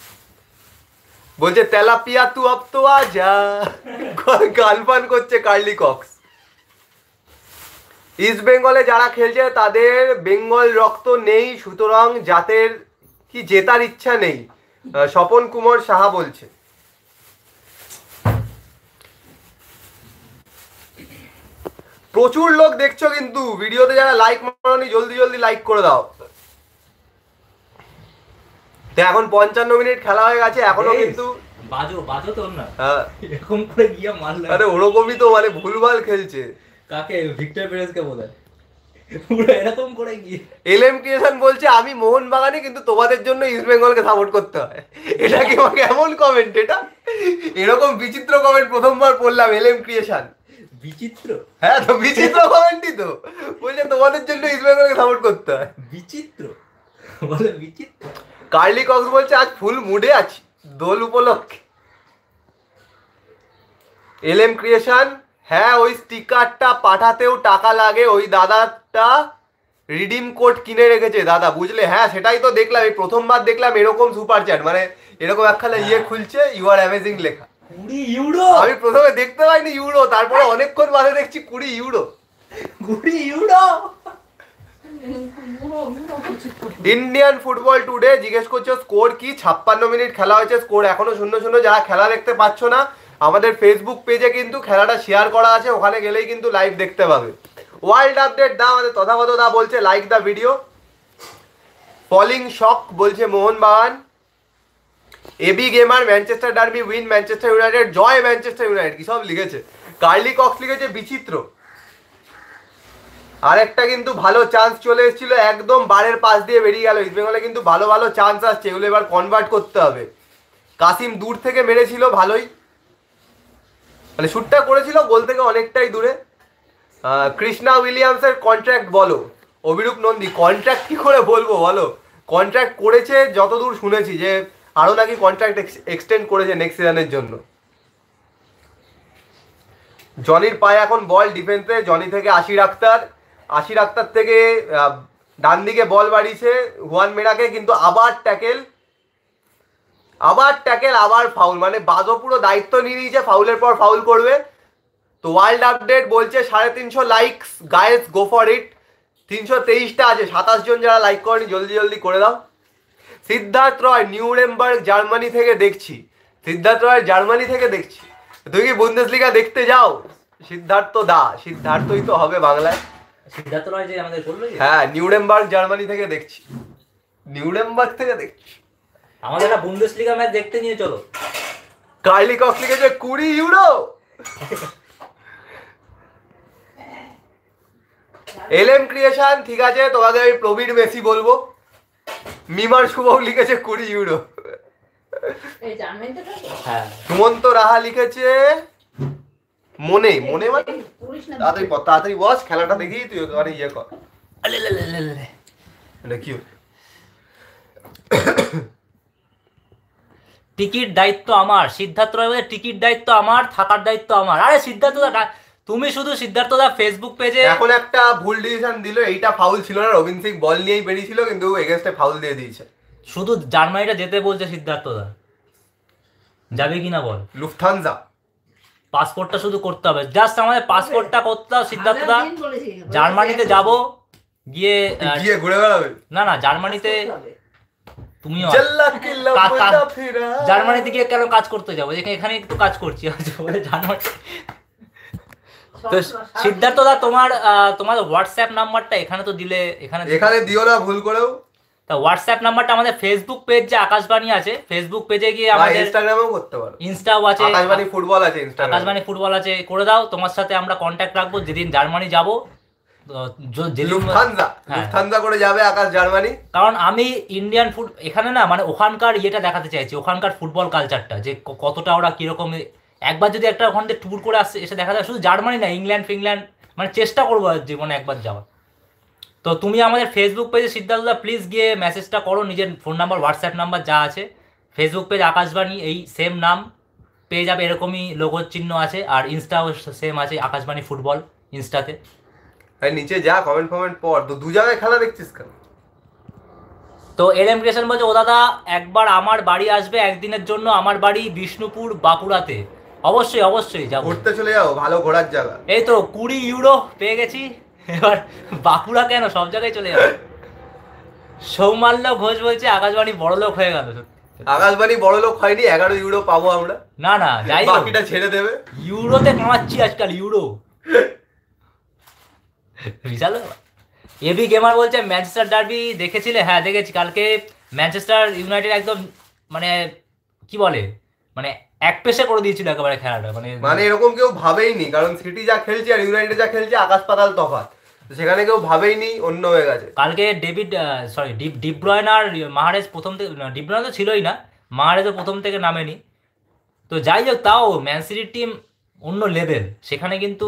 বলছে তেলাপিয়া তু আব তো আজা, গালপান করছে কার্লি কক্স। ইস্ট বেঙ্গলে যারা খেলছে তাদের বেঙ্গল রক্ত নেই, সুতরাং জাতের কি জেতার ইচ্ছা নেই, স্বপন কুমার সাহা বলছে। প্রচুর লোক দেখছো কিন্তু ভিডিওতে, যারা লাইক মারোনি জলদি জলদি লাইক করে দাও। তো এখন 55 মিনিট খেলা হয়ে গেছে, এখনো কিন্তু বাজো তো না এরকম করে গিয়া মারলে। আরে ওরকমই তো, মানে ভুলভাল খেলছে। কাকে? ভিক্টর পেরেজকে বোধহয় পুরো এরকম করে গিয়ে। এলএম ক্রিয়েশন বলছে আমি মোহনবাগানই কিন্তু তোমাদের জন্য ইস্ট বেঙ্গলকে সাপোর্ট করতে হয়। এটা কি আমাকে এমন কমেন্ট? এটা এরকম বিচিত্র কমেন্ট প্রথমবার পড়লাম। এলএম ক্রিয়েশন বিচিত্র? হ্যাঁ তো বিচিত্র কমেন্টই তো, বলছে তোমাদের জন্য ইস্ট বেঙ্গলকে সাপোর্ট করতে হয়। বিচিত্র বলে বিচিত্র। কার্লি কক্স বলছে আজ ফুল মুডে আছি দোল উপলক্ষে। এলএম ক্রিয়েশন হ্যাঁ ওই স্টিকারটা পাঠাতেও টাকা লাগে, ওই দাদাটা রিডিম কোড কিনে রেখেছে দাদা, বুঝলে? হ্যাঁ সেটাই তো দেখলাম, এই প্রথমবার দেখলাম এরকম সুপার চ্যাট, মানে এরকম একখানা ইয়ে খুলছে ইউ আর অ্যামেজিং লেখা। 20 ইউরো? আমি প্রথমে দেখতে পাইনি ইউরো, তারপরে অনেকক্ষণ বাদে দেখছি 20 euro. 20 euro Indian football today জিজ্ঞেস করছো স্কোর কি, 56 মিনিট খেলা হয়েছে, স্কোর এখনো 0-0। যারা খেলা দেখতে পাচ্ছ না, আমাদের ফেসবুক পেজে কিন্তু খেলাটা শেয়ার করা আছে, ওখানে গেলেই কিন্তু লাইভ দেখতে পাবে। ওয়ার্ল্ড আপডেট দা আমাদের তথাগত দা বলছে like the video. Falling shock বলছে Mohun Bagan. AB gamer Manchester derby win Manchester United, জয় ম্যানচেস্টার ইউনাইটেড, কি সব লিখেছে। কার্লি কক্স লিখেছে বিচিত্র। আরেকটা কিন্তু ভালো চান্স চলে এসেছিল, একদম বারের পাশ দিয়ে বেরিয়ে গেল। ইস্ট বেঙ্গলে কিন্তু ভালো ভালো চান্স আসছে, এগুলো এবার কনভার্ট করতে হবে। কাসিম দূর থেকে মেরেছিল ভালোই, মানে শুটটা করেছিল গোল থেকে অনেকটাই দূরে। কৃষ্ণা উইলিয়ামসের কন্ট্রাক্ট বলো। অভিরূপ নন্দী, কন্ট্রাক্ট কি করে বলবো বলো, কন্ট্রাক্ট করেছে যতদূর শুনেছি, যে আরও নাকি কন্ট্রাক্ট এক্সটেন্ড করেছে নেক্সট সিজনের জন্য। জনির পায়ে এখন বল ডিফেন্সে, জনি থেকে আশির আক্তার থেকে ডান দিকে বল বাড়িয়েছে হুয়ান মেরাকে, কিন্তু আবার ট্যাকেল আবার ফাউল, মানে বাজো পুরো দায়িত্ব নিয়ে নিয়েছে, ফাউলের পর ফাউল করবে। তো ওয়ার্ল্ড আপডেট বলছে 350 likes guys, go for it. 323টা আছে, 27 জন যারা লাইক করেনি জলদি জলদি করে দাও। সিদ্ধার্থ রয় নিউরেমবার্গ জার্মানি থেকে দেখছি। তুমি কি বুন্দেসলিগা দেখতে যাও? সিদ্ধার্থই তো হবে বাংলায়। সিদ্ধার্থ রয় যে আমাদের বললো, হ্যাঁ নিউরেমবার্গ জার্মানি থেকে দেখছি। আমাদের একটা বুন্দেসলিগা ম্যাচ দেখতে নিয়ে চলো। কার্লি কক্স লিখেছে 20 ইউরো। এলএম ক্রিয়েশন, ঠিক আছে তোমাকে আমি প্রবীর মেসি বলবো। মিমার শুভ লিখেছে 20 ইউরো। সুমন্ত রাহা লিখেছে মনে মানে তাড়াতাড়ি বস, খেলাটা দেখি তুই ওখানে ইয়ে কর। কি টিকিট দায়িত্ব আমার, সিদ্ধার্থ রয় বলে টিকিট দায়িত্ব আমার, থাকার দায়িত্ব আমার। আরে সিদ্ধার্থ দা, তুমি শুধু সিদ্ধার্থ দা ফেসবুক পেজে এখন একটা ভুল ডিসিশন দিল, এইটা ফাউল ছিল না, রবিন সিং বল নিয়েই বেরিয়েছিল, কিন্তু এগেইনস্টে ফাউল দিয়ে দিয়েছে। শুধু জার্মানিটা যেতে বলছে সিদ্ধার্থ দা, যাবে কিনা বল। লুফথানজা পাসপোর্টটা শুধু করতে হবে, জাস্ট আমাদের পাসপোর্টটা করতে হবে সিদ্ধার্থ দা। জার্মানিতে যাব, গিয়ে ঘুরে বেড়াবে। না জার্মানিতে তুমিও জার্মানিতে গিয়ে কেন কাজ করতে যাবো, এখানে একটু কাজ করছি জার্মানি। তো সিদ্ধার্থ দা তোমার হোয়াটসঅ্যাপ নাম্বারটা এখানে তো দিলে, এখানে দিও না ভুল করেও। তা হোয়াটসঅ্যাপ নাম্বারটা আমাদের ফেসবুক পেজ যে আকাশবাণী আছে, ফেসবুক পেজে গিয়ে আমাদের ইনস্টাগ্রামেও করতে পারো, ইনস্টাও আছে, আকাশবাণী ফুটবল আছে, আকাশবাণী ফুটবল আছে, করে দাও। তোমার সাথে আমরা কন্ট্যাক্ট রাখবো যেদিন জার্মানি যাব। লুফথানজা করে যাবে আকাশ জার্মানি। কারণ আমি ইন্ডিয়ান ফুড এখানে না, মানে ওখানকার ইয়েটা দেখাতে চাইছি, ওখানকার ফুটবল কালচারটা যে কতটা ওরা কিরকম। একবার যদি একটা ওখান থেকে ট্যুর করে এসে দেখা যায়, শুধু জার্মানি না, ইংল্যান্ড ফিংল্যান্ড, মানে চেষ্টা করবো জীবনে একবার যাওয়া। তো তুমি আমাদের ফেসবুক পেজে সিদ্ধার্থদা প্লিজ গিয়ে মেসেজটা করো, নিজের ফোন নাম্বার হোয়াটসঅ্যাপ নাম্বার যা আছে। ফেসবুক পেজ আকাশবাণী, এই সেম নাম পেয়ে যাবে, এরকমই লোগোর চিহ্ন আছে। আর ইনস্টাও সেম আছে, আকাশবাণী ফুটবল ইনস্টাতে। নিচে যা কমেন্ট পর, তো দু জায়গায় খেলা দেখছিস কেন? তো এলএম ক্রিয়েশন বলছে, ও দাদা একবার আমার বাড়ি আসবে একদিনের জন্য, আমার বাড়ি বিষ্ণুপুর বাঁকুড়াতে। অবশ্যই যাবো, ঘুরতে চলে যাবো, ভালো ঘোরার জায়গা। এই তো 20 ইউরো পেয়ে গেছি, এবার বাঁকুড়া কেন, সব জায়গায় চলে যাবে। সৌমাল্য ঘোষ বলছে আকাশবাণী বড়লোক হয়ে গেল। আকাশবাণী বড়লোক হয়নি, 11 ইউরো পাবো আমরা। না যাই, বাকিটা ছেড়ে দেবে। ইউরোতে কামাচ্ছি আজকাল, ইউরো বিশাল। এবি গেমার বলছে ম্যানচেস্টার ডার্বি দেখেছিলে? হ্যাঁ দেখেছি, কালকে ম্যানচেস্টার ইউনাইটেড একদম মানে কি বলে, মানে এক পেশে করে দিয়েছিল একেবারে খেলাটা, মানে এরকম কেউ ভাবেইনি, কারণ সিটি যা খেলছে আর ইউনাইটেড যা খেলছে আকাশ পাতাল তফাৎ, সেখানে কেউ ভাবেইনি, অন্য হয়ে গেছে। কালকে ডিব্রয়ন আর মাহারেজ প্রথম থেকে, ডিব্রয়ন তো ছিলই না, মাহারেজও প্রথম থেকে নামেনি। তো যাই হোক, তাও ম্যান সিটির টিম অন্য লেভেল, সেখানে কিন্তু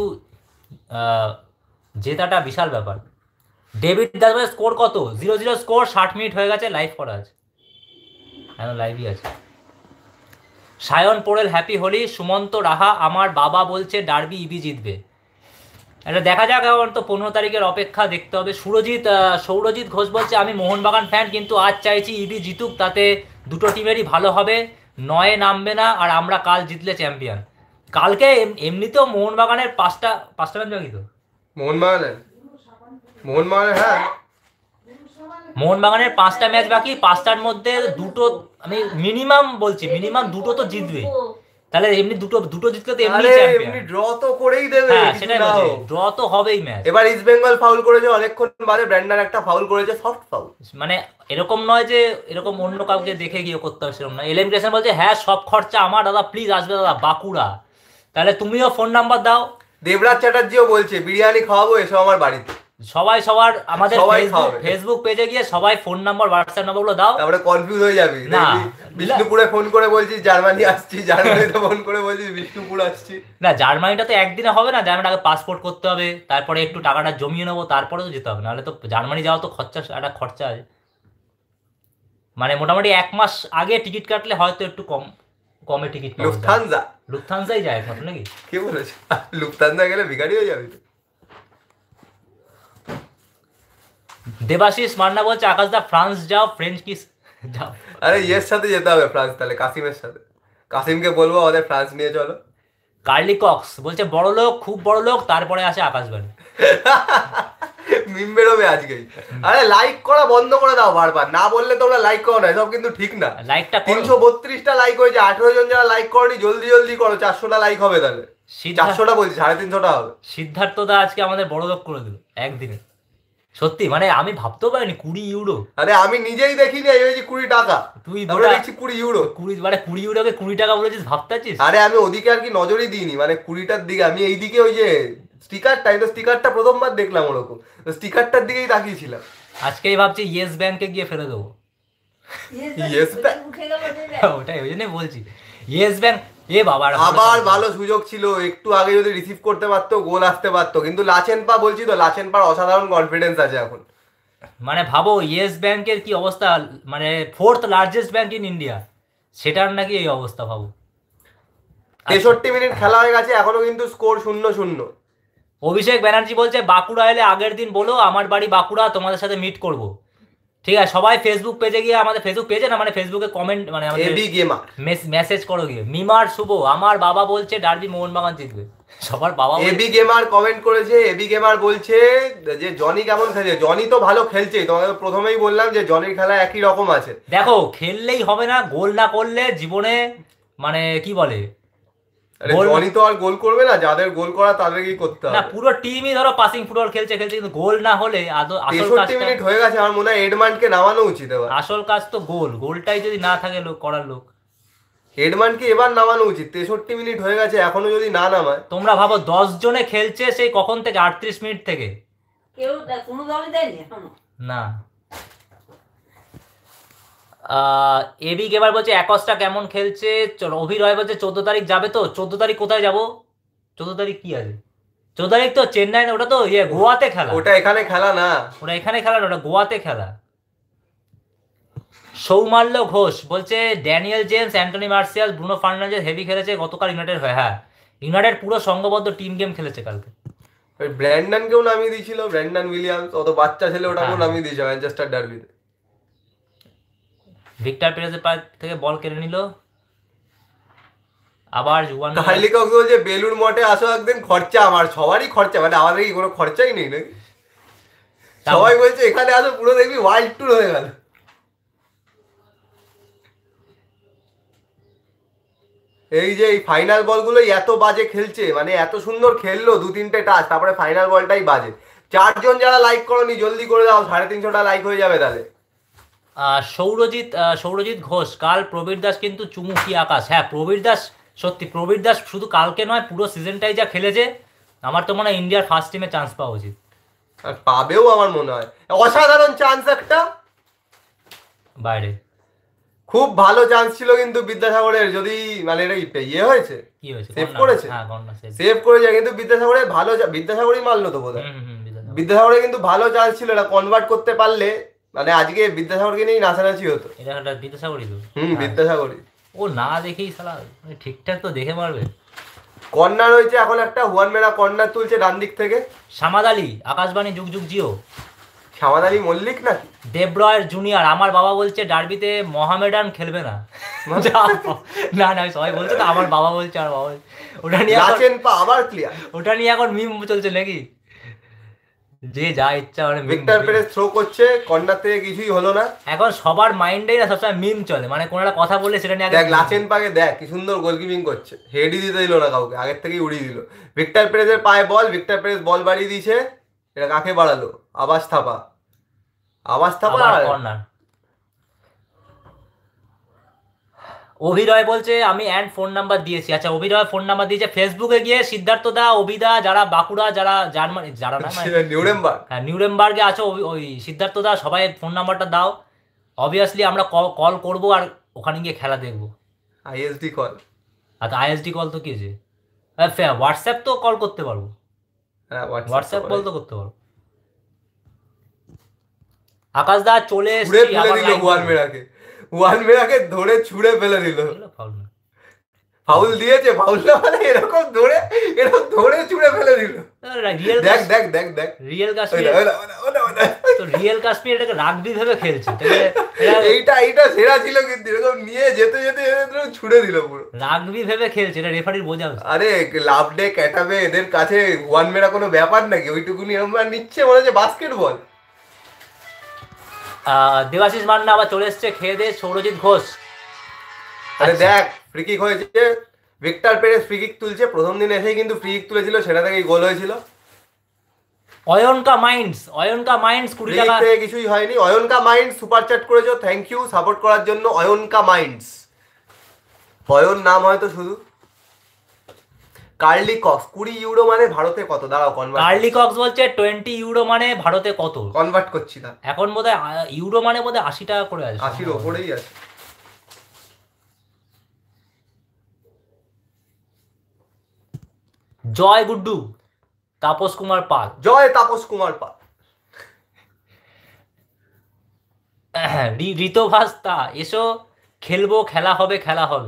জেতাটা বিশাল ব্যাপার। ডেভিড দাস স্কোর কত? 0-0 স্কোর, 60 মিনিট হয়ে গেছে, লাইভ করা আছে, এখন লাইভই আছে। সায়ন পোড়েল হ্যাপি হোলি। সুমন্ত রাহা, আমার বাবা বলছে ডার্বি ইবি জিতবে। এটা দেখা যাক, এখন তো 15 তারিখের অপেক্ষা, দেখতে হবে। সৌরজিৎ ঘোষ বলছে আমি মোহনবাগান ফ্যান, কিন্তু আজ চাইছি ইবি জিতুক, তাতে দুটো টিমেরই ভালো হবে, 9-এ নামবে না, আর আমরা কাল জিতলে চ্যাম্পিয়ন। কালকে এমনিতেও মোহনবাগানের পাঁচটা ম্যাচ বাকি তো, মোহনবাগানের হ্যাঁ মোহনবাগানের 5টা ম্যাচ বাকি, 5টার মধ্যে দুটো, আমি মিনিমাম বলছি, মিনিমাম দুটো তো জিতবে। তাহলে এমনি দুটো দুটো জিতলে তো এমনি চ্যাম্পিয়ন। এমনি ড্র তো করেই দেবে, হ্যাঁ কিছু সেটাই না বলছি, হোক। ড্র তো হবেই ম্যাচ। এবার ইস্ট বেঙ্গল ফাউল করেছে অনেকক্ষণ বাদে, ব্র্যান্ডন একটা ফাউল করেছে, সফট ফাউল। মানে এরকম নয় যে এরকম অন্য কাউকে দেখে গিয়ে করতে হবে, সেরকম না। এলএম ক্রেশন বলছে হ্যাঁ সব খরচা আমার, দাদা প্লিজ আসবে দাদা বাঁকুড়া। তাহলে তুমিও ফোন নাম্বার দাও। দেবরাজ চ্যাটার্জিও বলছে বিরিয়ানি খাওয়াবো, এসো আমার বাড়িতে। সবাই সবার আমাদের সবাই ফেসবুক খাবে। ফেসবুক পেজে গিয়ে সবাই ফোন নাম্বার হোয়াটসঅ্যাপ নাম্বারগুলো দাও। তারপরে কনফিউজ হয়ে যাবি, না, দেখবি বিষ্ণুপুরে ফোন করে বলছিস জার্মানি আসছি, জার্মানিতে ফোন করে বলছিস বিষ্ণুপুর আসছি। না জার্মানিটা তো একদিনে হবে না, জার্মানি আগে পাসপোর্ট করতে হবে, তারপরে একটু টাকাটা জমিয়ে নেবো, তারপরে তো যেতে হবে, নাহলে তো জার্মানি যাওয়া তো খরচা, একটা খরচা আছে। মানে মোটামুটি 1 মাস আগে টিকিট কাটলে হয়তো একটু কমে টিকিট পাওয়া যায়। লুফথানজা, লুফথানজাই যায় একমাত্র নাকি? কে বলেছে? লুফথানজা গেলে ভিখারি হয়ে যাবি। দেবাশিস মান্না বলছে আকাশদা ফ্রান্স যাও, ফ্রেঞ্চ কিস যাও। আরে ইয়ের সাথে যেতে হবে ফ্রান্স, তাহলে কাসিমের সাথে। কাসিমকে বলবো আমাদের ফ্রান্স নিয়ে চলো। কার্লি কক্স বলছে বড় লোক, খুব বড় লোক, তারপরে আসে আকাশবাণী। মিম বেরোবে আজকেই। আরে লাইক করা বন্ধ করে দাও বারবার, না বললে তোমরা লাইক করো না, এসব কিন্তু ঠিক না। লাইকটা 332টা লাইক হয়েছে, 18 জন যারা লাইক করনি জলদি জলদি করো, 400টা লাইক হবে তাহলে। 400টা বলছি, 350টা হবে। সিদ্ধার্থ দা আজকে আমাদের বড় লোক করে দিল একদিনে, সত্যি মানে আমি ভাবতেও পারিনি 20 ইউরো। আরে আমি নিজেই দেখিনি, এই হয়েছে 20 টাকা, তুই তারপরে দেখছি 20 ইউরো। 20 ইউরোকে 20 টাকা বলেছিস, ভাবতে পারছিস? আরে আমি ওদিকে আর কি নজরই দিইনি, মানে 20টার দিকে, আমি এইদিকে ওই যে স্টিকারটা, এই তো স্টিকারটা প্রথমবার দেখলাম ওরকম, তো স্টিকারটার দিকেই তাকিয়েছিলাম। আজকেই ভাবছি ইয়েস ব্যাংকে গিয়ে ফেলে দেবো। ইয়েস ব্যাংক, ওটাই ওই জন্যই বলছি ইয়েস ব্যাংক। এ বাবা আবার ভালো সুযোগ ছিল, একটু আগে যদি রিসিভ করতে পারতো গোল আসতে পারতো, কিন্তু লাচেনপা, বলছি তো লাচেনপার অসাধারণ কনফিডেন্স আছে এখন। মানে ভাবো ইয়েস ব্যাংকের কি অবস্থা, মানে 4th largest bank in India, সেটার নাকি এই অবস্থা ভাবো। 63 মিনিট খেলা হয়ে গেছে, এখনো কিন্তু স্কোর 0-0। অভিষেক ব্যানার্জি বলছে বাঁকুড়া এলে আগের দিন বলো আমার বাড়ি বাঁকুড়া, তোমাদের সাথে মিট করব। ঠিক আছে, সবাই ফেসবুক পেজে গিয়ে, আমাদের ফেসবুক পেজে না মানে ফেসবুকে কমেন্ট, মানে আমাদের এবি গেমার মেসেজ করো গিয়ে, মিমার শুভ আমার বাবা বলছে ডার্বি মোহনবাগান জিতবে। সবার বাবা এবি গেমার কমেন্ট করেছে, এবি গেমার বলছে যে জনি কেমন খেলছে, জনি তো ভালো খেলছে, তোমাকে তো প্রথমেই বললাম যে জনির খেলা একই রকম আছে। দেখো খেললেই হবে না, গোল না করলে জীবনে মানে কি বলে, জনি তো আর গোল করবে না, যাদের গোল করা তাদেরকেই করতে হবে। না পুরো টিমই ধরো পাসিং ফুটবল খেলছে খেলছে, কিন্তু গোল না হলে আসল 63 মিনিট হয়ে গেছে, আমার মনে হয় এডমান্ডকে নামানো উচিত এবার। আসল কাজ তো গোলটাই যদি না থাকে লোক করার লোক, এডমান্ডকে এবার নামানো উচিত। 63 মিনিট হয়ে গেছে, এখনো যদি না নামায়। তোমরা ভাবো 10 জনে খেলছে সেই কখন থেকে, 38 মিনিট থেকে, কেউ কোনো দলই দেয়নি এখনো না। এবি এবার বলছে অ্যাকস্টা কেমন খেলছে, অভি রয় বলছে 14 তারিখ যাবে তো, 14 তারিখ কোথায় যাবো? 14 তারিখ কি আছে? 14 তারিখ তো চেন্নাই, ওটা তো গোয়াতে খেলা। ওটা এখানে খেলা না, ওটা এখানে খেলা না, ওটা গোয়াতে খেলা। সৌমাল্য ঘোষ বলছে Daniel James, Anthony Martial, Bruno Fernandes heavy খেলেছে গতকাল ইউনাইটেড হয়ে। হ্যাঁ ইউনাইটেড পুরো সংঘবদ্ধ টিম গেম খেলেছে কালকে। ব্র্যান্ডনকেও নামিয়ে দিয়েছিল, ব্র্যান্ডন উইলিয়ামস, অত বাচ্চা ছেলে, ওটাকেও নামিয়ে দিয়েছে ম্যানচেস্টার ডার্বিতে। ভিক্টর পেরেজের পা থেকে বল কেড়ে নিল আবার জুয়ান। কার্লি কক্স বলছে বেলুর মঠে আসো একদিন, খরচা আমার, সবারই খরচা, মানে আমাদের কি কোনো খরচাই নেই নাকি? সবাই বলছে এখানে আসো, পুরো দেখবি ওয়ার্ল্ড ট্যুর হয়ে গেল। এই যে এই ফাইনাল বলগুলো এত বাজে খেলছে, মানে এত সুন্দর খেললো 2-3টে টাচ, তারপরে ফাইনাল বলটাই বাজে। 4 জন যারা লাইক করনি জলদি করে দাও, 350টা লাইক হয়ে যাবে তাহলে। সৌরজিৎ ঘোষ কাল প্রবীর দাস কিন্তু চুমুকি আকাশ। হ্যাঁ প্রবীর দাস, সত্যি প্রবীর দাস শুধু কালকে নয় পুরো সিজনটাই যা খেলেছে, আমার তো মনে হয় ইন্ডিয়ার ফার্স্ট টিমে চান্স পাওয়া উচিত। আর পাবেও আমার মনে হয়, অসাধারণ চান্স একটা বাইরে, খুব ভালো চান্স ছিল কিন্তু বিদ্যাসাগরের, যদি মানে এটা ইয়ে হয়েছে, কি হয়েছে সেভ করেছে, হ্যাঁ সেভ করেছে, কিন্তু বিদ্যাসাগরের ভালো, বিদ্যাসাগরই মারলো তো বোধহয়। বিদ্যাসাগরের কিন্তু ভালো চান্স ছিল, এটা কনভার্ট করতে পারলে মানে আজকে বিদ্যাসাগরকে নিয়েই নাচানাচি হতো। এটা বিদ্যাসাগরই তো, বিদ্যাসাগরই। ও না দেখেই শালা ঠিকঠাক তো দেখে মারবে। কর্নার হয়েছে এখন একটা, হুয়ান মেরা কর্নার তুলছে ডান দিক থেকে। সামাদ আলী আকাশবাণী যুগ যুগ জিও। সামাদ আলী মল্লিক নাকি? দেবরয়ের জুনিয়র আমার বাবা বলছে ডার্বিতে মোহামেডান খেলবে না। না না সবাই বলছে তো, আমার বাবা বলছে, আর বাবা ওটা নিয়ে আবার ক্লিয়ার, ওটা নিয়ে এখন মিম চলছে নাকি, যে যা ইচ্ছা মানে ভিক্টর পেরেজ থ্রো করছে, কর্নার থেকে কিছুই হলো না। এখন সবার মাইন্ডেই না সবসময় মিম চলে, মানে কোনো একটা কথা বললে সেটা নিয়ে দেখ লাচেন পাকে দেখ কি সুন্দর গোলকিপিং করছে, হেডই দিতে দিল না কাউকে, আগের থেকেই উড়িয়ে দিল। ভিক্টর পেরেজের পায়ে বল, ভিক্টর পেরেজ বল বাড়িয়ে দিয়েছে, এটা কাকে বাড়ালো? আবাস থাপা, আবাস থাপা। কর্নার। অভিনয় বলছে আমি অ্যান্ড ফোন নাম্বার দিয়েছি। আচ্ছা অভিনয় ফোন নাম্বার দিয়েছে, ফেসবুকে গিয়ে সিদ্ধার্থ দা, অভিদা, যারা বাঁকুড়া, যারা জার্মানি, যারা না মানে নিউরেমবার্গ, হ্যাঁ নিউরেমবার্গে আছো, ওই সিদ্ধার্থ দা সবাই ফোন নাম্বারটা দাও, অবভিয়াসলি আমরা কল করবো আর ওখানে গিয়ে খেলা দেখবো। ISD call. আচ্ছা আইএসডি কল তো কি আছে, হোয়াটসঅ্যাপ তো কল করতে পারবো, হ্যাঁ হোয়াটসঅ্যাপ কল তো করতে পারবো। আকাশ দা চলে ছুড়ে ফেলে দিল ওয়ান মেরাকে ধরে ছুড়ে ফেলে দিল। ফাউল দিয়েছে, ফাউল না মানে এরকম ধরে ছুড়ে ফেলে দিল। দেখ দেখ দেখ দেখ রিয়েল কাশ্মীর তো রিয়েল কাশ্মীর এটাকে রাগবি ভেবে খেলছে, এইটা সেরা ছিল, কিন্তু এরকম নিয়ে যেতে যেতে ছুড়ে দিল পুরো, রাগবি ভেবে খেলছে, এটা রেফারির বোঝা উচিত। আরে লাভ ডে ক্যাটাবে এদের কাছে ওয়ান মেরা কোনো ব্যাপার নাকি, ওইটুকুনি আমরা নিচ্ছে মনে হচ্ছে বাস্কেটবল। দেবাশিস মান্না আবার চলে এসছে খেয়ে দিয়ে, সৌরজিৎ ঘোষ। আরে দেখ ফ্রি কিক হয়েছে, ভিক্টর পেরেজ ফ্রি কিক তুলছে, প্রথম দিন এসেই কিন্তু ফ্রি কিক তুলেছিল, সেটা থেকেই গোল হয়েছিল। অয়নকা মাইন্ডস 20 টাকা থেকে কিছুই হয়নি। অয়নকা মাইন্ডস সুপার চ্যাট করেছো, থ্যাংক ইউ সাপোর্ট করার জন্য। অয়নকা মাইন্ডস, অয়ন নাম হয়তো শুধু। কার্লি কক্স 20 ইউরো মানে ভারতে কত? দাঁড়াও কনভার্ট। কার্লি কক্স বলছে 20 ইউরো মানে ভারতে কত, কনভার্ট করছি না এখন বোধহয় ইউরো মানে বোধহয় 80 টাকা করে আছে, 80-র ওপরেই আছে। জয় গুড্ডু, তাপস কুমার পাল, জয় তাপস কুমার পাল। ঋতো ভাস্তা এসো খেলবো, খেলা হবে খেলা হবে।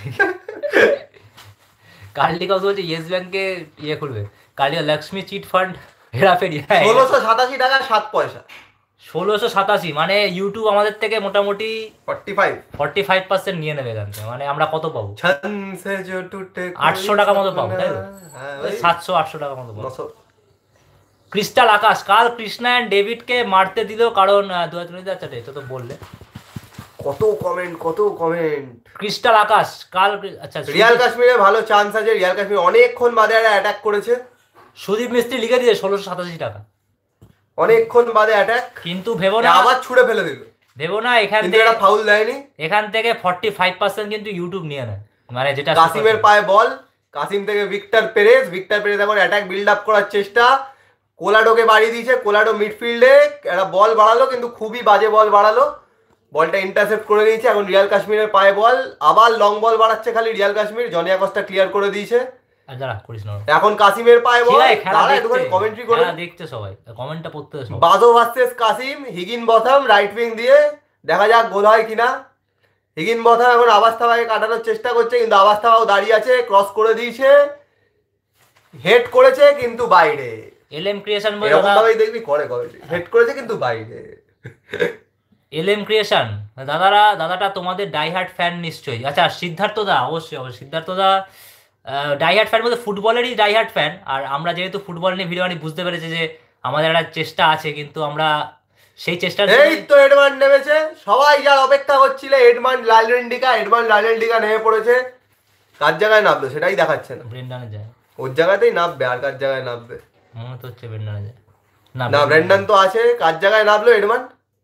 কার্লি কক্স বলছে ইয়েস ব্যাংকে ইয়ে খুলবে, কার্লি লক্ষ্মী চিট ফান্ড হেরাফেরি। 1687 টাকা 7 পয়সা। 1687 মানে ইউটিউব আমাদের থেকে মোটামুটি 45% নিয়ে নেবে এখান থেকে, মানে আমরা কত পাবো? 800 টাকা মতো পাবো, তাই তো? 700-800 টাকা মতো পাবো। ক্রিস্টাল আকাশ, কাল কৃষ্ণা অ্যান্ড ডেভিডকে মারতে দিল কারণ আচ্ছা এটা তো বললে। কত কমেন্ট। ক্রিস্টাল আকাশ কাল, আচ্ছা রিয়াল কাশ্মীরে ভালো চান্স আছে, রিয়াল কাশ্মীর অনেকক্ষণ বাদে অ্যাটাক করেছে। সুদীপ মিস্ত্রি লিখে দিয়েছে 1687 টাকা, অনেকক্ষণ বাদে অ্যাটাক, কিন্তু ভেবো না আবার ছুড়ে ফেলে দিল, ভেবো না এখান থেকে ফাউল দেয়নি, এখান থেকে 45% কিন্তু ইউটিউব নিয়ে নেয়, মানে যেটা কাসিমের পায়ে বল, কাসিম থেকে ভিক্টর পেরেজ এখন অ্যাটাক বিল্ড আপ করার চেষ্টা, কোলাডোকে বাড়িয়ে দিয়েছে, কোলাডো মিডফিল্ডে একটা বল বাড়ালো, কিন্তু খুবই বাজে বল বাড়ালো, বলটা ইন্টারসেপ্ট করে দিয়েছে। এখন রিয়াল কাশ্মীরের পায়ে বল, আবার লং বল বাড়াচ্ছে খালি Real Kashmir, Johnny Acosta clear করে দিয়েছে। এখন কাসিমের পায়ে বল, কমেন্ট্রি করে দেখতে সবাই, কমেন্টটা পড়তে বাজো versus Kasim, Higginbotham right wing দিয়ে, দেখা যাক গোল হয় কিনা। হিগিন বথাম এখন আবাস্তাবাকে কাটানোর চেষ্টা করছে, কিন্তু আবাস্তাবাও দাঁড়িয়ে আছে, ক্রস করে দিয়েছে, হেড করেছে কিন্তু বাইরে। এলএম ক্রিয়েশন দেখবি করে হেড করেছে কিন্তু বাইরে। এলএম ক্রিয়েশন দাদাটা তোমাদের ডাইহার্ট ফ্যান নিশ্চয়ই। আচ্ছা সিদ্ধার্থ দা, অবশ্যই সিদ্ধার্থ দা ডাইহার্ট ফ্যান বলতে ফুটবলেরই ডাইহার্ট ফ্যান, আর আমরা যেহেতু ফুটবল নিয়ে ভিডিও বানিয়ে বুঝতে পেরেছি যে আমাদের একটা চেষ্টা আছে, কিন্তু আমরা সেই চেষ্টা, এই তো এডমান নেমেছে, সবাই যার অপেক্ষা করছিল এডমান লালরেন্ডিকা নেমে পড়েছে। কার জায়গায় নামলো সেটাই দেখাচ্ছে না, ব্রেন্ডানে যায়, ওর জায়গাতেই নামবে, আর কার জায়গায় নামবে মনে তো হচ্ছে ব্রেন্ডানে যায় না, ব্রেন্ডান তো আছে, কার জায়গায় নামলো এডমান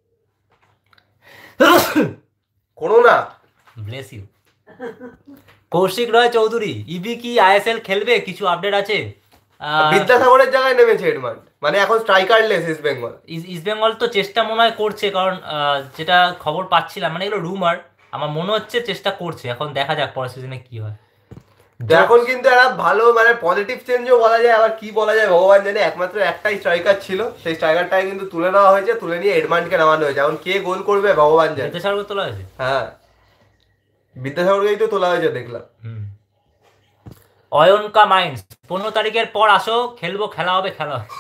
কোনো না। Bless you. Koushik Roy Chowdhury, EB কি আইএসএল খেলবে, কিছু আপডেট আছে? বিদ্যাসাগরের জায়গায় নেমেছে এডমান, মানে এখন স্ট্রাইকারলেস ইস্ট বেঙ্গল তো চেষ্টা মনে হয় করছে, কারণ যেটা খবর পাচ্ছিলাম, মানে এগুলো রুমার, আমার মনে হচ্ছে চেষ্টা করছে, এখন দেখা যাক পরের সিজনে কি হয়। এখন কিন্তু একটা ভালো মানে পজিটিভ চেঞ্জও বলা যায়, আবার কি বলা যায় ভগবান জানে, একমাত্র একটাই স্ট্রাইকার ছিল, সেই স্ট্রাইকারটাই কিন্তু তুলে নেওয়া হয়েছে, তুলে নিয়ে এডমানকে নামানো হয়েছে। এখন কে গোল করবে ভগবান জানে। বিদ্যাসাগর তোলা হয়েছে, হ্যাঁ বিদ্যাসাগরকেই তো তোলা হয়েছে দেখলাম। অয়নকা মাইন্ডস 15 তারিখের পর আসো, খেলবো, খেলা হবে খেলা হবে।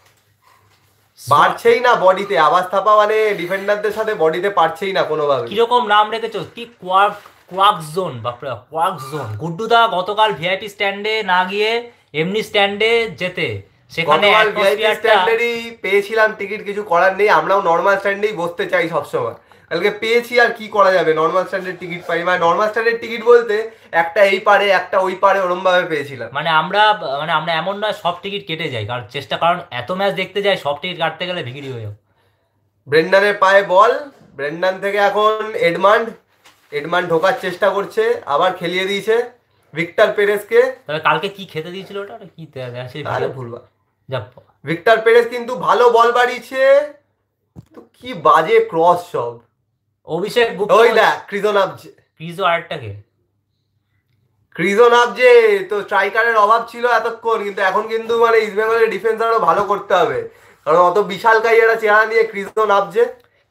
পারছেই না বডিতে, আবাস থাপা মানে ডিফেন্ডারদের সাথে বডিতে পারছেই না কোনোভাবে। কিরকম নাম রেখেছো কি, কোয়াক জোন, বাপরে কোয়াক জোন। গুড্ডুদা গতকাল ভিআইপি স্ট্যান্ডে না গিয়ে এমনি স্ট্যান্ডে যেতে, সেখানে গতকাল ভিআইপি স্ট্যান্ডার্ডই পেয়েছিলাম টিকিট, কিছু করার নেই, আমরাও নর্মাল স্ট্যান্ডেই বসতে চাই সবসময়। কালকে পেয়েছি আর কি করা যাবে, নর্মাল স্ট্যান্ডের টিকিট পাই, মানে নর্মাল স্ট্যান্ডের টিকিট বলতে একটা এই পারে একটা ওই পারে ওরম ভাবে পেয়েছিলাম। মানে আমরা এমন নয় সব টিকিট কেটে যাই, কারণ এত ম্যাচ দেখতে যাই, সব টিকিট কাটতে গেলে ভিকিরি হয়ে যাও। ব্রেন্ডানের পায়ে বল, ব্রেন্ডান থেকে এখন এডমান্ড ঢোকার চেষ্টা করছে, আবার খেলিয়ে দিয়েছে ভিক্টর পেরেসকে। তবে কালকে কি খেতে দিয়েছিল ওটা কি ভুলবা। যা ভিক্টর পেরেস কিন্তু ভালো বল বাড়িয়েছে, তো কি বাজে ক্রস সব। অভিষেক গুপ্তা, ওই দেখ ক্রিজো আরেকটাকে যে তো স্ট্রাইকারের অভাব ছিল এতক্ষণ, কিন্তু এখন কিন্তু মানে ইস্ট বেঙ্গলের ডিফেন্স আরো ভালো করতে হবে, কারণ অত বিশালকায় একটা চেহারা নিয়ে ক্রিজো নামছে।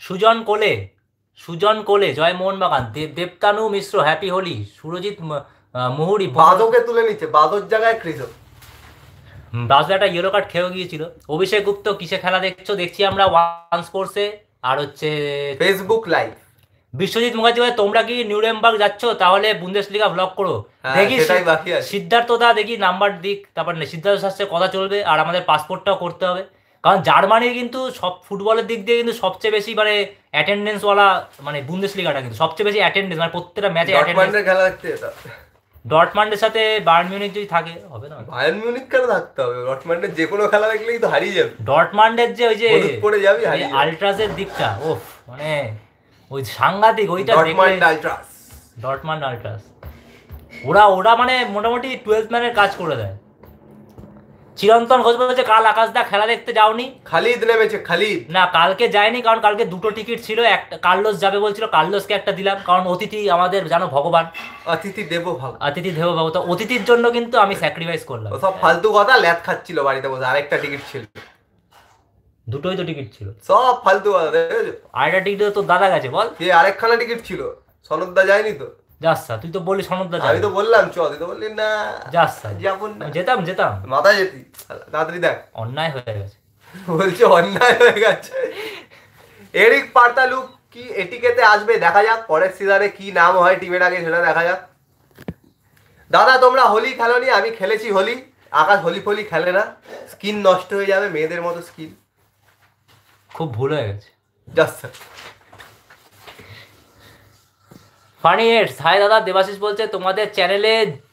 সুজন কোলে জয় মোহনবাগান, দেবতানু মিশ্র হ্যাপি হোলি, সুরজিৎ মুহুরি বাদকে তুলে নিচ্ছে, বাদর জায়গায় ক্রিজো। বাজু একটা ইয়েলো কার্ড খেয়েও গিয়েছিল। অভিষেক গুপ্ত কিসে খেলা দেখছি আমরা ওয়ান স্পোর্টসে, আর হচ্ছে ফেসবুক লাইভ। বিশ্বজিৎ মুখার্জি, তোমরা কি নিউরেমবার্গ যাচ্ছ, তাহলে বুন্দেসলিগা ব্লগ করো। দেখি সিদ্ধার্থ দা দেখি নাম্বার দিক, তারপর সিদ্ধার্থ সাথে কথা চলবে, আর আমাদের পাসপোর্টটাও করতে হবে, কারণ জার্মানির কিন্তু সব ফুটবলের দিক দিয়ে কিন্তু সবচেয়ে বেশি মানে অ্যাটেন্ডেন্সওয়ালা মানে বুন্দেসলিগাটা কিন্তু সবচেয়ে বেশি অ্যাটেন্ডেন্স, মানে প্রত্যেকটা ম্যাচে খেলা দেখতে যেতে। ডর্টমান্ডের সাথে বায়ার্ন মিউনিখ যদি থাকে হবে না? বায়ার্ন মিউনিখ কেন থাকতে হবে, ডর্টমান্ডের যে কোনো খেলা দেখলেই তো হারিয়ে যাবে। ডর্টমান্ডের যে ওই যে পড়ে যাবি আল্ট্রাসের দিকটা, ওফ মানে ওই সাংঘাতিক, ওইটা ডর্টমান্ড আল্ট্রাস ওরা মানে মোটামুটি 12 ম্যানের কাজ করে দেয়। চিরন্তন ঘোষ বলছে কাল আকাশদা খেলা দেখতে যাওনি? খালিদ নেমেছে, খালিদ না কালকে যায়নি, কারণ কালকে দুটো টিকিট ছিল, একটা কার্লোস যাবে বলছিল, কার্লোসকে একটা দিলাম, কারণ অতিথি আমাদের জানো ভগবান, অতিথি দেব ভাব, তো অতিথির জন্য কিন্তু আমি স্যাক্রিফাইস করলাম। সব ফালতু কথা, ল্যাথ খাচ্ছিল বাড়িতে বসে, আরেকটা টিকিট ছিল, দুটোই তো টিকিট ছিল, সব ফালতু কথা। আরেকটা টিকিট তো দাদা গেছে বল, আরেকখানা টিকিট ছিল, সনদদা যায়নি তো। যাচ্ছা তুই তো বললি সনদদা, আমি তো বললাম চ, তুই তো বললি না যাচ্ছা, যেতাম মাথা যেতি, তাড়াতাড়ি দেখ অন্যায় হয়ে গেছে, বলছে অন্যায় হয়ে গেছে। এরিক পার্তালু কি এটিকেতে আসবে, দেখা যাক পরের সিজনে কি নাম হয় টিমের আগে সেটা দেখা যাক। দাদা তোমরা হোলি খেলোনি, আমি খেলেছি হোলি, আকাশ হোলি ফলি খেলে না, স্কিন নষ্ট হয়ে যাবে, মেয়েদের মতো স্কিন, খুব ভুল হয়ে গেছে। জাস্ট ফানি এডস, হাই দাদা, দেবাশিস বলছে তোমাদের চ্যানেলে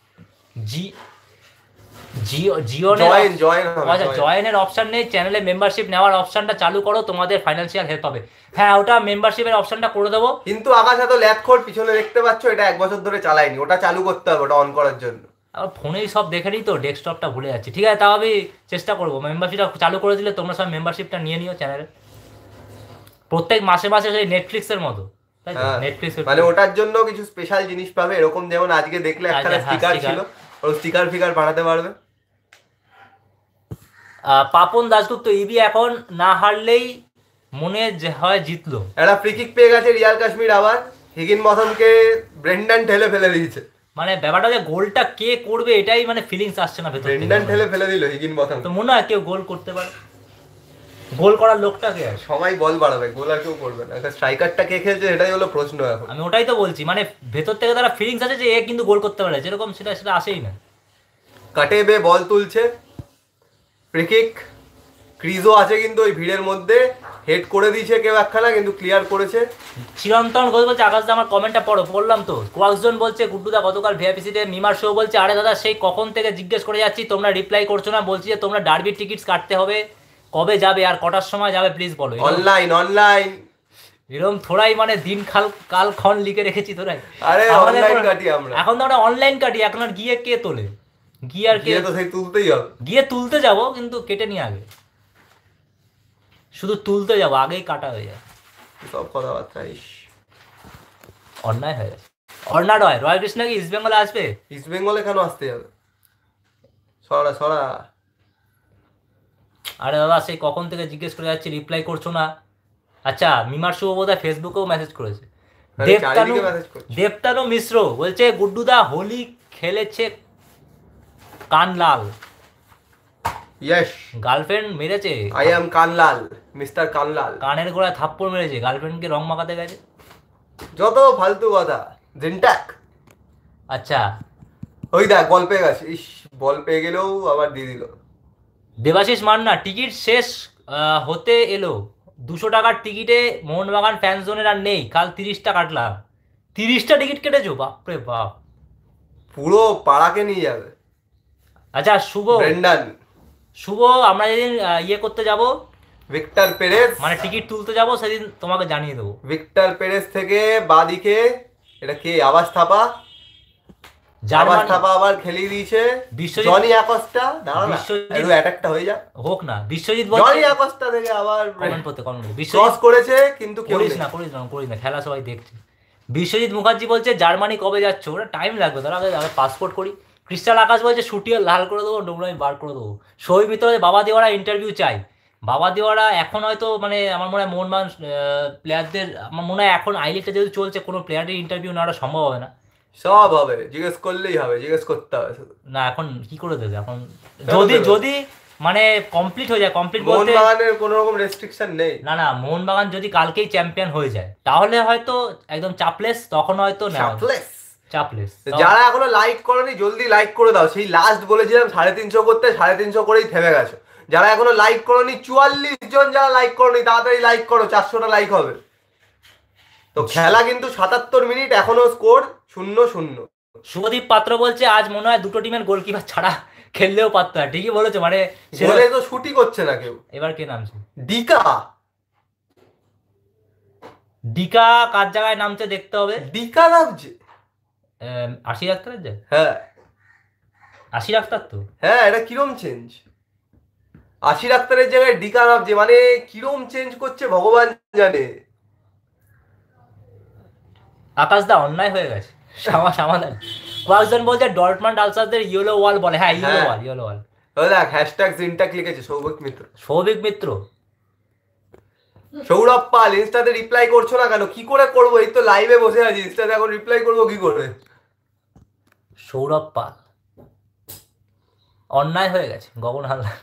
জয়েনের অপশন নেই, চ্যানেলে মেম্বারশিপ নেওয়ার অপশনটা চালু করো, তোমাদের ফাইন্যান্সিয়াল হেল্প হবে। হ্যাঁ ওটা মেম্বারশিপের অপশনটা করে দেবো, কিন্তু আকাশ এত ল্যাথখোর পিছনে দেখতে পাচ্ছ, এটা 1 বছর ধরে চালাইনি, ওটা চালু করতে হবে, ওটা অন করার জন্য। আর ফোনেই সব দেখে নিই তো, ডেস্কটপটা ভুলে যাচ্ছি। ঠিক আছে তাও আমি চেষ্টা করবো, মেম্বারশিপটা চালু করে দিলে তোমরা সব মেম্বারশিপটা নিয়ে নিও চ্যানেলে, প্রত্যেক মাসে সেই নেটফ্লিক্সের মতো, তাই তো? নেটফ্লিক্স মানে ওটার জন্য কিছু স্পেশাল জিনিস পাবে, এরকম যেমন আজকে দেখলে একটা স্টিকার ছিল, ওর স্টিকার ফিগার বানাতে পারবে। পাপন দাশগুপ্ত, ইবি এখন না হারলেই মনে হয় জিতলো। একটা ফ্রি কিক পেয়ে গেছে রিয়াল কাশ্মীর, আবার হিগিন মথনকে ব্রেন্ডান ঠেলে ফেলে দিয়েছে, মানে ব্যাপারটা যে গোলটা কে করবে এটাই মানে ফিলিংস আসছে না ভেতর থেকে, ব্রেন্ডান ঠেলে ফেলে দিল হিগিন মথন, তো মনে হয় কেউ গোল করতে পারে, গোল করার লোকটা কে? সবাই বল বাড়াবে, গোল আর কেউ করবে না, স্ট্রাইকারটা কে খেলছে এটাই হলো প্রশ্ন এখন। আমি ওটাই তো বলছি, মানে ভেতর থেকে তারা ফিলিংস আছে যে এ কিন্তু গোল করতে পারে, যেরকম সেটা আসেই না। কাটেবে বল তুলছে, ফ্রি কিক, ক্রিজও আছে কিন্তু ওই ভিড়ের মধ্যে, হেড করে দিয়েছে কেউ একখানা, কিন্তু ক্লিয়ার করেছে। চিরন্তন ঘোষ বলছে আকাশ দা আমার কমেন্টটা পড়লাম তো, কোয়াকজন বলছে গুড্ডুদা গতকাল ভিআইপি সিটে, মিমার শো বলছে আরে দাদা সেই কখন থেকে জিজ্ঞেস করে যাচ্ছি তোমরা রিপ্লাই করছো না, বলছি যে তোমরা ডার্বির টিকিটস কাটতে হবে, কবে যাবে আর কটার সময় যাবে প্লিজ বলো। অনলাইন এরকম থোড়াই মানে দিন কাল ক্ষণ লিখে রেখেছি তোরাই, আরে অনলাইন কাটি আমরা, এখন তো আমরা অনলাইন কাটি, এখন আর গিয়ে কে তোলে, গিয়ে তো সেই তুলতেই হবে, গিয়ে তুলতে যাব কিন্তু কেটে নিয়ে আগে, শুধু তুলতে যাবো আগেই কাটা হয়ে যায় সব কথাবার্তা। অন্যায় হয়ে গেছে। অর্ণাডয় রয়্যাল কৃষ্ণ কি ইস্ট বেঙ্গলে আসবে? ইস্ট বেঙ্গলে কেন আসতে যাবে, সরা। আরে দাদা সেই কখন থেকে জিজ্ঞেস করে যাচ্ছি, রিপ্লাই করছো না। আচ্ছা মিমার শুভ বোধহয় ফেসবুকেও মেসেজ করেছে, দেবতানু মিশ্র বলছে গুড্ডুদা হোলি খেলেছে কানলাল, ইয়েস গার্লফ্রেন্ড মেরেছে, I am Kanlal, mister Kanlal, কানের গোড়ায় থাপ্পড় মেরেছে, গার্লফ্রেন্ডকে রং মাখাতে গেছে, যত ফালতু কথা জিনট্যাক। আচ্ছা ওই দেখ বল পেয়ে গেছে, ইস বল পেয়ে গেলেও আবার দিয়ে দিল, দেবাশিস মান্না টিকিট শেষ হতে এলো, 200 টাকার টিকিটে মোহনবাগান ফ্যান জোনের আর নেই, কাল 30টা কাটলাম। 30টা টিকিট কেটেছো, বাপরে বাপ। পুরো পাড়াকে নিয়ে যাবে। আচ্ছা শুভ, ব্রেন্ডান, শুভ আমরা যেদিন ইয়ে করতে যাব, ভিক্টর পেরেস, মানে টিকিট তুলতে যাব, সেদিন তোমাকে জানিয়ে দেবো। ভিক্টর পেরেস থেকে বাদিকে এটা কে আবাস থাপা, আবাস থাপা আবার খেলিয়ে দিয়েছে জনি অ্যাকস্টা। দাঁড়া না, একটু অ্যাটাকটা হয়ে যা, হোক না। বিশ্বজিৎ জনি অ্যাকস্টা থেকে আবার কমেন্ট করতে ক্রস করেছে, কিন্তু করিস না, খেলা সবাই দেখছে। বিশ্বজিৎ মুখার্জি বলছে জার্মানি কবে যাচ্ছ, ওরা টাইম লাগবে, তারা আগে পাসপোর্ট করি। ক্রিস্টাল আকাশ বলছে শুটিয়ে লাল করে দেবো, নোংরামি বার করে দেবো। সৌভিক মিত্র বাবা দেওয়ারা ইন্টারভিউ চাই। বাবা দেওয়ারা এখন হয়তো মানে আমার মনে হয় মোহনবাগান প্লেয়ারদের, আমার মনে হয় এখন আই লিগটা যেহেতু চলছে, কোনো প্লেয়ারের ইন্টারভিউ নেওয়াটা সম্ভব হবে না। সব হবে, জিজ্ঞেস করলেই হবে, জিজ্ঞেস করতে হবে না। এখন কি করে দেবে এখন, যদি মানে কমপ্লিট হয়ে যায়, কমপ্লিট বলতে মোহনবাগানের কোনো রকম রেস্ট্রিকশন নেই। না, মোহনবাগান যদি কালকেই চ্যাম্পিয়ন হয়ে যায় তাহলে হয়তো একদম চাপলেস, তখন হয়তো চাপলেস। যারা এখনো লাইক করোনি জলদি লাইক করে দাও। সেই লাস্ট বলেছিলাম 350 করতে, 350 করেই থেমে গেছো। যারা এখনো লাইক করোনি, 44 জন যারা লাইক করোনি তাড়াতাড়ি লাইক করো, 400টা লাইক হবে। তো খেলা কিন্তু 77 মিনিট, এখনো স্কোর 0-0। শুভদীপ পাত্র বলছে আজ মনে হয় দুটো টিমের গোলকিপার ছাড়া খেললেও পারতো না। ঠিকই বলেছো, মানে বলে তো শুটই করছে না কেউ। এবার কে নামছে? ডিকা কার জায়গায় নামছে দেখতে হবে। ডিকা নামছে 80 আক্তারের যায়। হ্যাঁ 80 আক্তার তো। হ্যাঁ, এটা কিরম চেঞ্জ? 80 আক্তারের জায়গায় ডিকা নামছে, মানে কিরম চেঞ্জ করছে ভগবান জানে। আকাশ দা অন্যায় হয়ে গেছে, সমাধান। কয়েকজন বলছে ডর্টমান্ড আলসারদের ইয়েলো ওয়াল বলে। হ্যাঁ ইয়েলো ওয়াল। দেখ হ্যাশট্যাগ জিনটাক লিখেছে সৌভিক মিত্র। সৌরভ পাল ইনস্টাতে রিপ্লাই করছো না কেন? কি করে করবো, এই তো লাইভে বসে আছি, ইনস্টাতে এখন রিপ্লাই করবো কি করে? সৌরভ পাল অন্যায় হয়ে গেছে, গগন হালদার।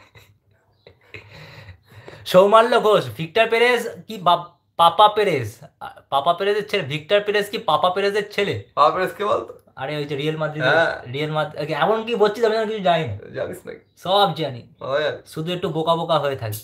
সৌমাল্য ঘোষ, ভিক্টর পেরেজ কি পাপা পেরেজের ছেলে? ভিক্টর পেরেজ কি পাপা পেরেজের ছেলে? পাপা পেরেজ কে বলতো? আরে ওই যে রিয়েল মাদ্রিদ এমন কি বলছিস, আমি কিছু জানি না। জানিস নাকি? সব জানি, শুধু একটু বোকা বোকা হয়ে থাকি।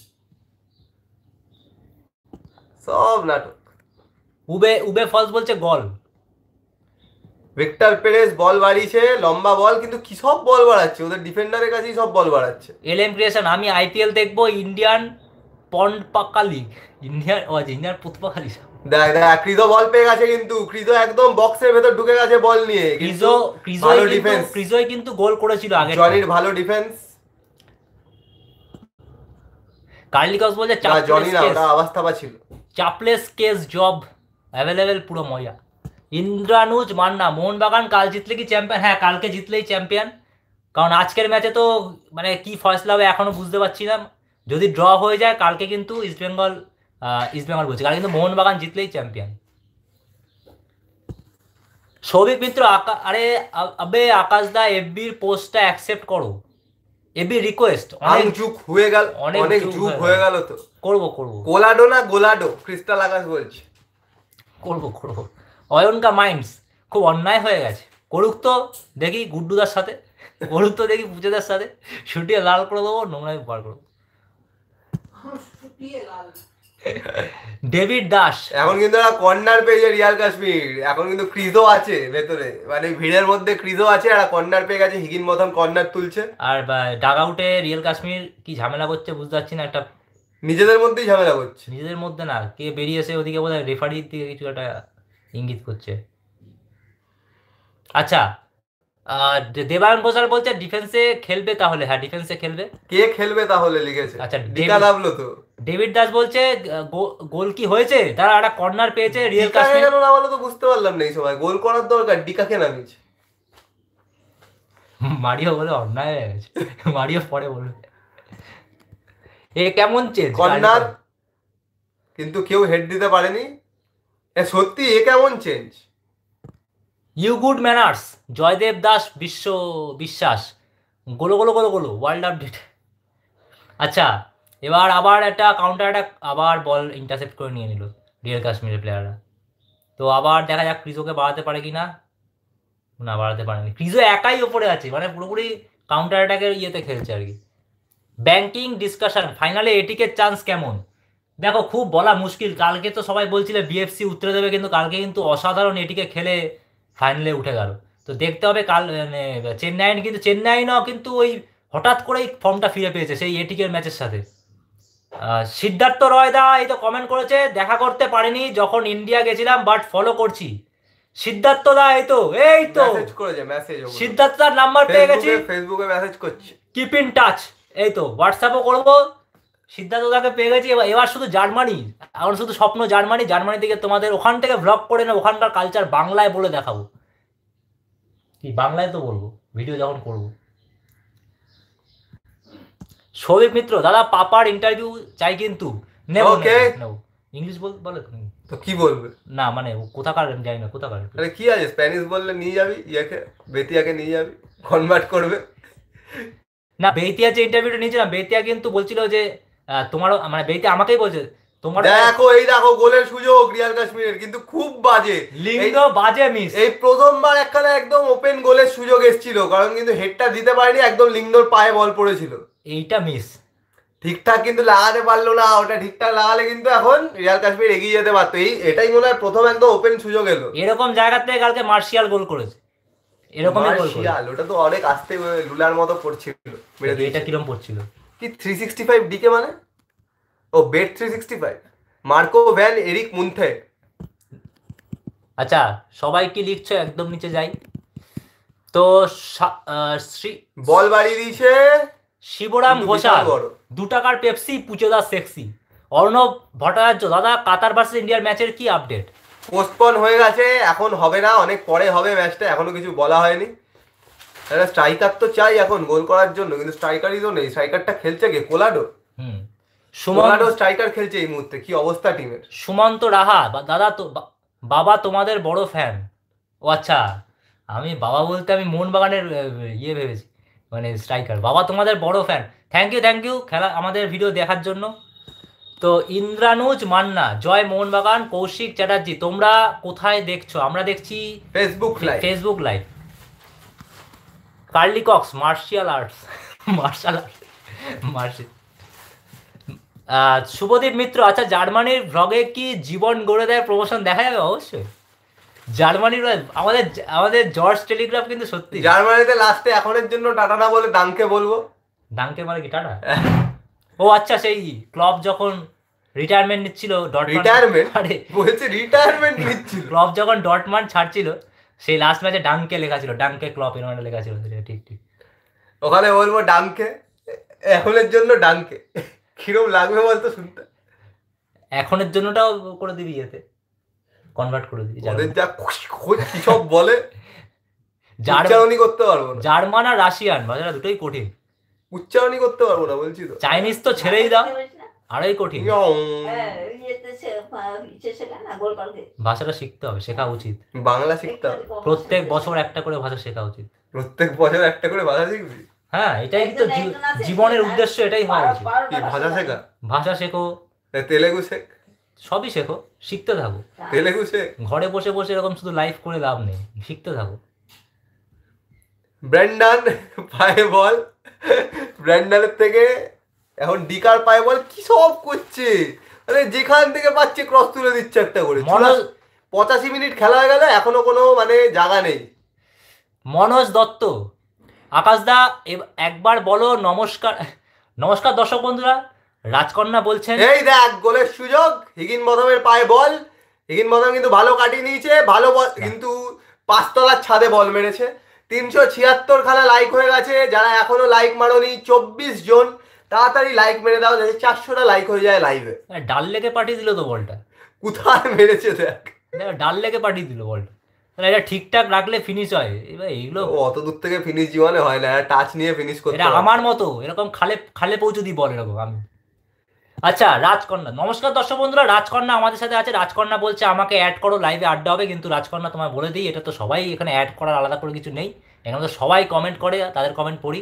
সব নাটক। উবে ফলস বলছে গল। ভিক্টর পেরেজ বল বাড়িয়েছে, লম্বা বল, কিন্তু কি সব বল বাড়াচ্ছে, ওদের ডিফেন্ডারের কাছেই সব বল বাড়াচ্ছে। এলএম ক্রিয়েশন, আমি আইপিএল দেখবো ইন্ডিয়ান পন্ড পাক্কা লিগ। Indian পুতপাকা league. দেখ ক্রিজো বল পেয়ে গেছে, কিন্তু ক্রিজো একদম বক্সের ভেতর ঢুকে গেছে বল নিয়ে। ক্রিজোই কিন্তু গোল করেছিল আগে। জনির ভালো ডিফেন্স। কার্লিকস বলছে জনি না, ওটা অবস্থা ছিল। চাপলেস কেস জব অ্যাভেলেবেল, পুরো মজা। ইন্দ্রানুজ মান্না, মোহনবাগান কাল জিতলে কি চ্যাম্পিয়ন? হ্যাঁ কালকে জিতলেই চ্যাম্পিয়ন, কারণ আজকের ম্যাচে তো মানে কি ফয়সলা হবে এখনো বুঝতে পারছি না। যদি ড্র হয়ে যায় কালকে কিন্তু ইস্টবেঙ্গল বলছে, কালকে কিন্তু মোহনবাগান জিতলেই চ্যাম্পিয়ন। সৌভিক মিত্র, আবে আকাশ দা এফবির পোস্টটা অ্যাকসেপ্ট করো, এফবি রিকোয়েস্ট। অনেক যুগ হয়ে গেল, অনেক যুগ হয়ে গেল তো। করবো কোলাডো না গোলাডো, ক্রিস্টাল আকাশ বলছি। করবো অয়নকা মাইন্ডস, খুব অন্যায় হয়ে গেছে, করুক তো দেখি গুড্ডুদার সাথে, করুক তো দেখি পুজোদার সাথে, শুটিয়ে লাল করে দেবো, নোংরামি বার করবো। ডেভিড দাস, এখন কিন্তু কর্নার পেয়েছে রিয়াল কাশ্মীর, এখন কিন্তু ক্রিজো আছে ভেতরে, মানে ভিড়ের মধ্যে ক্রিজো আছে, আর কর্নার পেয়ে গেছে, হিগিন মতন কর্নার তুলছে। আর ডাগ আউটে রিয়াল কাশ্মীর কি ঝামেলা করছে বুঝতে পারছি না, একটা নিজেদের মধ্যেই ঝামেলা করছে। নিজেদের মধ্যে না, কে বেরিয়েছে ওদিকে বোধহয় রেফারির দিকে কিছু একটা ইঙ্গিত করছে। আচ্ছা দেবায়ন ঘোষাল বলছে ডিফেন্সে খেলবে তাহলে। হ্যাঁ ডিফেন্সে খেলবে। কে খেলবে তাহলে লিখেছে। আচ্ছা ডিকা নামলো তো। ডেভিড দাস বলছে গোল কি হয়েছে, তারা একটা কর্নার পেয়েছে রিয়াল কাশ্মীর। কেন নামালো তো বুঝতে পারলাম না, এই সময় গোল করার দরকার, ডিকাকে নামিয়েছে। মারিও বলে অন্যায় হয়ে গেছে, মারিও পরে বলবে এ কেমন চেঞ্জ কর্নার, কিন্তু কেউ হেড দিতে পারেনি। সত্যি এ কেমন change. You good manners, Joydeb Das Biswas, গোলো ওয়ার্ল্ড আপডেট। আচ্ছা এবার আবার একটা কাউন্টার অ্যাটাক, আবার বল ইন্টারসেপ্ট করে নিয়ে নিল রিয়াল কাশ্মীরের প্লেয়াররা। তো আবার দেখা যাক ক্রিজোকে বাড়াতে পারে কি না, বাড়াতে পারেনি। ক্রিজো একাই ওপরে আছে, মানে পুরোপুরি কাউন্টার অ্যাটাকের ইয়েতে খেলছে আর কি। ব্যাংকিং ডিসকাশন ফাইনালে এটিকে চান্স কেমন? দেখো খুব বলা মুশকিল। কালকে তো সবাই বলছিল বিএফসি উতরে দেবে, কিন্তু কালকে কিন্তু অসাধারণ এটিকে খেলে ফাইনালে উঠে গেল। তো দেখতে হবে কাল চেন্নাইনও কিন্তু ওই হঠাৎ করেই ফর্মটা ফিরে পেয়েছে সেই এটিকের ম্যাচের সাথে। সিদ্ধার্থ রয়দা এই তো কমেন্ট করেছে, দেখা করতে পারিনি যখন ইন্ডিয়া গেছিলাম, বাট ফলো করছি। সিদ্ধার্থ দা এই তো মেসেজ করেছে, মেসেজ সিদ্ধার্থ দার নাম্বার পেয়ে গেছি, ফেসবুকে মেসেজ করছে, কিপ ইন টাচ। এই তো হোয়াটসঅ্যাপও করবো। সিদ্ধার্থ দাকে পেয়ে গেছি। এবার শুধু জার্মানি, এখন শুধু স্বপ্ন জার্মানি থেকে তোমাদের ওখান থেকে ব্লগ করে না, ওখানকার কালচার বাংলায় বলে দেখাবো। কি বাংলায় তো বলবো ভিডিও যখন করবো। সৌভিক মিত্র, দাদা পাপার ইন্টারভিউ চাই কিন্তু নেব। ইংলিশ বলে তো কি বলবে? না মানে কোথাকার যাই না, কোথাকার আরে কি আছে, স্প্যানিশ বললে নিয়ে যাবি, বেতিয়াকে নিয়ে যাবি, কনভার্ট করবে। না বেতিয়া যে ইন্টারভিউটা নিয়েছিলাম, বেতিয়া কিন্তু বলছিল যে তোমারও মানে বেতিয়া আমাকেই বলছে তোমার দেখো গোলের সুযোগ রিয়াল কাশ্মীরের, কিন্তু খুব বাজে লিঙ্গ, বাজে মিস। এই প্রথমবার একখানা একদম ওপেন গোলের সুযোগ এসেছিল, কারণ কিন্তু হেডটা দিতে পারেনি, একদম লিঙ্গর পায়ে বল পড়েছিল, এইটা মিস। ঠিকঠাক কিন্তু লাগাতে পারলো না, ওটা ঠিকঠাক লাগালে কিন্তু এখন রিয়াল কাশ্মীর এগিয়ে যেতে পারতো। এটাই মনে হয় প্রথম একদম ওপেন সুযোগ এলো। এরকম জায়গা থেকে কালকে মার্শিয়াল গোল করেছে, এরকমই গোল করেছে। ওটা তো অনেক আস্তে লুলার মতো পড়ছিল। এটা কিরকম পড়ছিল? কি 365 ডিকে মানে? ও bet 365, Marco van Eric Munthe. আচ্ছা সবাই কি লিখছো? একদম নিচে যাই তো। বল বাড়িয়ে দিয়েছে শিবরাম ঘোষাল, 2 টাকার পেপসি পুচোদা সেক্সি। অর্ণব ভট্টাচার্য, দাদা কাতার ভার্সেস ইন্ডিয়ার ম্যাচের কি আপডেট? পোস্টপন হয়ে গেছে, এখন হবে না, অনেক পরে হবে ম্যাচটা, এখনো কিছু বলা হয়নি। একটা স্ট্রাইকার তো চাই এখন গোল করার জন্য, কিন্তু স্ট্রাইকারই তো নেই। স্ট্রাইকারটা খেলছে কে? কোলাডো। কোলাডো স্ট্রাইকার খেলছে এই মুহূর্তে। কি অবস্থা টিমের? সুমন্ত রাহা, দাদা তো বাবা তোমাদের বড় ফ্যান। ও আচ্ছা, আমি বাবা বলতে আমি মোহনবাগানের ভেবেছি, মানে স্ট্রাইকার। বাবা তোমাদের বড় ফ্যান, থ্যাংক ইউ খেলা আমাদের ভিডিও দেখার জন্য। তো ইন্দ্রানুজ মান্না, জয় মোহনবাগান। কৌশিক চ্যাটার্জি, তোমরা কোথায় দেখছো? আমরা দেখছি Facebook live. Carly Cox, martial arts. Shubhadip Mitra, আচ্ছা জার্মানির ভ্লগে কি জীবন গড়ে দেয় প্রমোশন দেখা যাবে? অবশ্যই। জার্মানির আমাদের জর্জ টেলিগ্রাফ কিন্তু সত্যি। জার্মানিতে লাস্টে এখনের জন্য টাটা না বলে ডাঙ্কে বলবো। ডাঙ্কে মানে কি টাটা? ও আচ্ছা, সেই ক্লব যখন রিটায়ারমেন্ট নিচ্ছিল, ক্লব যখন ডটমান্ড ছাড়ছিল, সেই লাস্ট ম্যাচে ডাঙ্কে লেখা ছিল, ডাঙ্কে ক্লব এর লেখা ছিল। ঠিক ওখানে বলবো ডাঙ্কে, এখনের জন্য ডাঙ্কে। কিরম লাগবে বলতো শুনতে? এখনের জন্যটাও করে দিবি, এতে কনভার্ট করে দিবি। ওদের যা কি সব বলে, উচ্চারণই করতে পারবো না। জার্মান আর রাশিয়ান ভাষাটা দুটোই কঠিন, উচ্চারণই করতে পারবো না বলছি তো। চাইনিজ তো ছেড়েই দাও, আরোই কঠিন। ভাষাটা শিখতে হবে, শেখা উচিত। বাংলা শিখতে হবে, প্রত্যেক বছর একটা করে ভাষা শেখা উচিত। প্রত্যেক বছর একটা করে ভাষা শিখবি? হ্যাঁ, এটাই তো জীবনের উদ্দেশ্য, এটাই হওয়া উচিত। ভাষা শেখা, ভাষা শেখো, তেলেগু শেখ, সবই শেখো, শিখতে থাকো। তেলেগু শেখ। ঘরে বসে বসে এরকম শুধু লাইভ করে লাভ নেই, শিখতে থাকো। ব্র্যান্ডন পায়ে বল, ব্র্যান্ডনের থেকে এখন ডিকার পায়ে বল, কি সব করছে, মানে যেখান থেকে পাচ্ছে ক্রস তুলে দিচ্ছে একটা করে। 85 মিনিট খেলা হয়ে গেল, এখনো কোনো মানে জায়গা নেই। মনোজ দত্ত, আকাশদা একবার বলো নমস্কার। নমস্কার দর্শক বন্ধুরা, রাজকন্যা বলছেন। এই দেখ গোলের সুযোগ, হিগিন বদমের পায়ে বল, হিগিন বদম কিন্তু ভালো কাটিয়ে নিয়েছে, ভালো বল, কিন্তু 5 তলার ছাদে বল মেরেছে। 376 খানা লাইক হয়ে গেছে, যারা এখনো লাইক মারোনি 24 জন, তাড়াতাড়ি লাইক মেরে দাও, যাতে 400টা লাইক হয়ে যায় লাইভে। ডাল লেগে পাঠিয়ে দিল তো বলটা, কোথায় মেরেছে দেখ, ডাল লেগে পাঠিয়ে দিল বলটা। এটা ঠিকঠাক রাখলে ফিনিশ হয়। এবার এইগুলো অত দূর থেকে ফিনিশ জীবনে হয় না, টাচ নিয়ে ফিনিশ করতে। এটা আমার মতো এরকম খালে পৌঁছে দিই বল এরকম আমি। আচ্ছা রাজকন্যা, নমস্কার দর্শক বন্ধুরা, রাজকন্যা আমাদের সাথে আছে। রাজকন্যা বলছে আমাকে অ্যাড করো, লাইভে আড্ডা হবে। কিন্তু রাজকন্যা তোমায় বলে দিই, এটা তো সবাই এখানে অ্যাড করার আলাদা করে কিছু নেই, এখানে তো সবাই কমেন্ট করে, তাদের কমেন্ট পড়ি।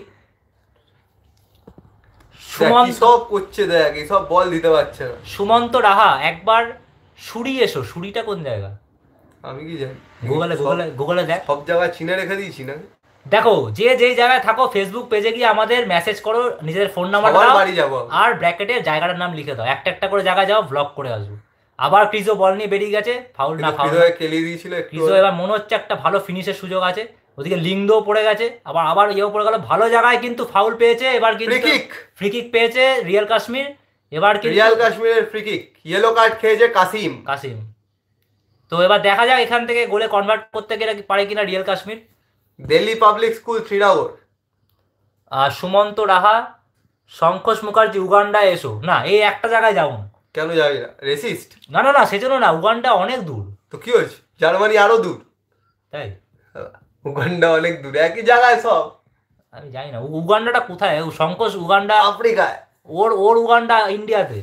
সব করছে দেখ, এইসব বল দিতে পারছে না। সুমন্ত রাহা, একবার সুরি এসো। সুরিটা কোন জায়গা আমি কি জানি, গুগলে দেখ, সব জায়গায় চিনে রেখে দিয়েছি না। দেখো যে যেই জায়গায় থাকো ফেসবুক পেজে গিয়ে আমাদের মেসেজ করো, নিজেদের ফোন নাম্বার দাও আর ব্র্যাকেটে জায়গাটার নাম লিখে দাও, একটা একটা করে জায়গায় যাও, ব্লক করে আসবো। আবার ক্রিজো বল নিয়ে বেরিয়ে গেছে, ফাউল না ফাউল ক্রিজো এবার মনে হচ্ছে একটা ভালো ফিনিশের সুযোগ আছে, ওদিকে লিংদো পড়ে গেছে, আবার আবার ইয়েও পড়ে গেল, ভালো জায়গায় কিন্তু ফাউল পেয়েছে এবার, কিন্তু ফ্রি কিক পেয়েছে রিয়াল কাশ্মীর, এবার কিন্তু রিয়াল কাশ্মীরের ফ্রি কিক, ইয়েলো কার্ড খেয়েছে কাসিম। তো এবার দেখা যাক এখান থেকে গোলে কনভার্ট করতে গেলে পারে কিনা Real Kashmir. Delhi public school Srinagar, Sumanta Raha, Sankosh Mukherjee Uganda এসো, না এই একটা জায়গায় যাও না। কেন যাবি না? রেসিস্ট? না না না সেজন্য না, উগান্ডা অনেক দূর। তো কি হয়েছে, জার্মানি আরো দূর, তাই উগান্ডা অনেক দূর, একই জায়গায় সব। আমি জানি না উগান্ডাটা কোথায়, শঙ্কোষ উগান্ডা আফ্রিকায়, ওর উগান্ডা ইন্ডিয়াতে,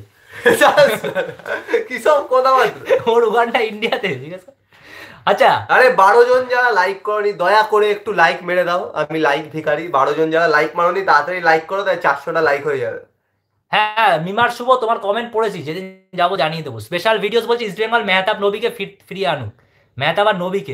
কি সব কথা বলতো, ওর উগান্ডা ইন্ডিয়াতে, ঠিক আছে। আচ্ছা আরে 12 জন যারা লাইক করনি দয়া করে একটু লাইক মেরে দাও, আমি লাইক ভিখারি, 12 জন যারা লাইক মারোনি তাড়াতাড়ি লাইক করো, তাই 400টা লাইক হয়ে যাবে। হ্যাঁ মিমার শুভ তোমার কমেন্ট পড়েছি, যেদিন যাবো জানিয়ে দেবো। স্পেশাল ভিডিওস বলছি ইস্ট বেঙ্গল মেহতাব নবীকে ফিরিয়ে আনুক, মেহতাব আর নবীকে।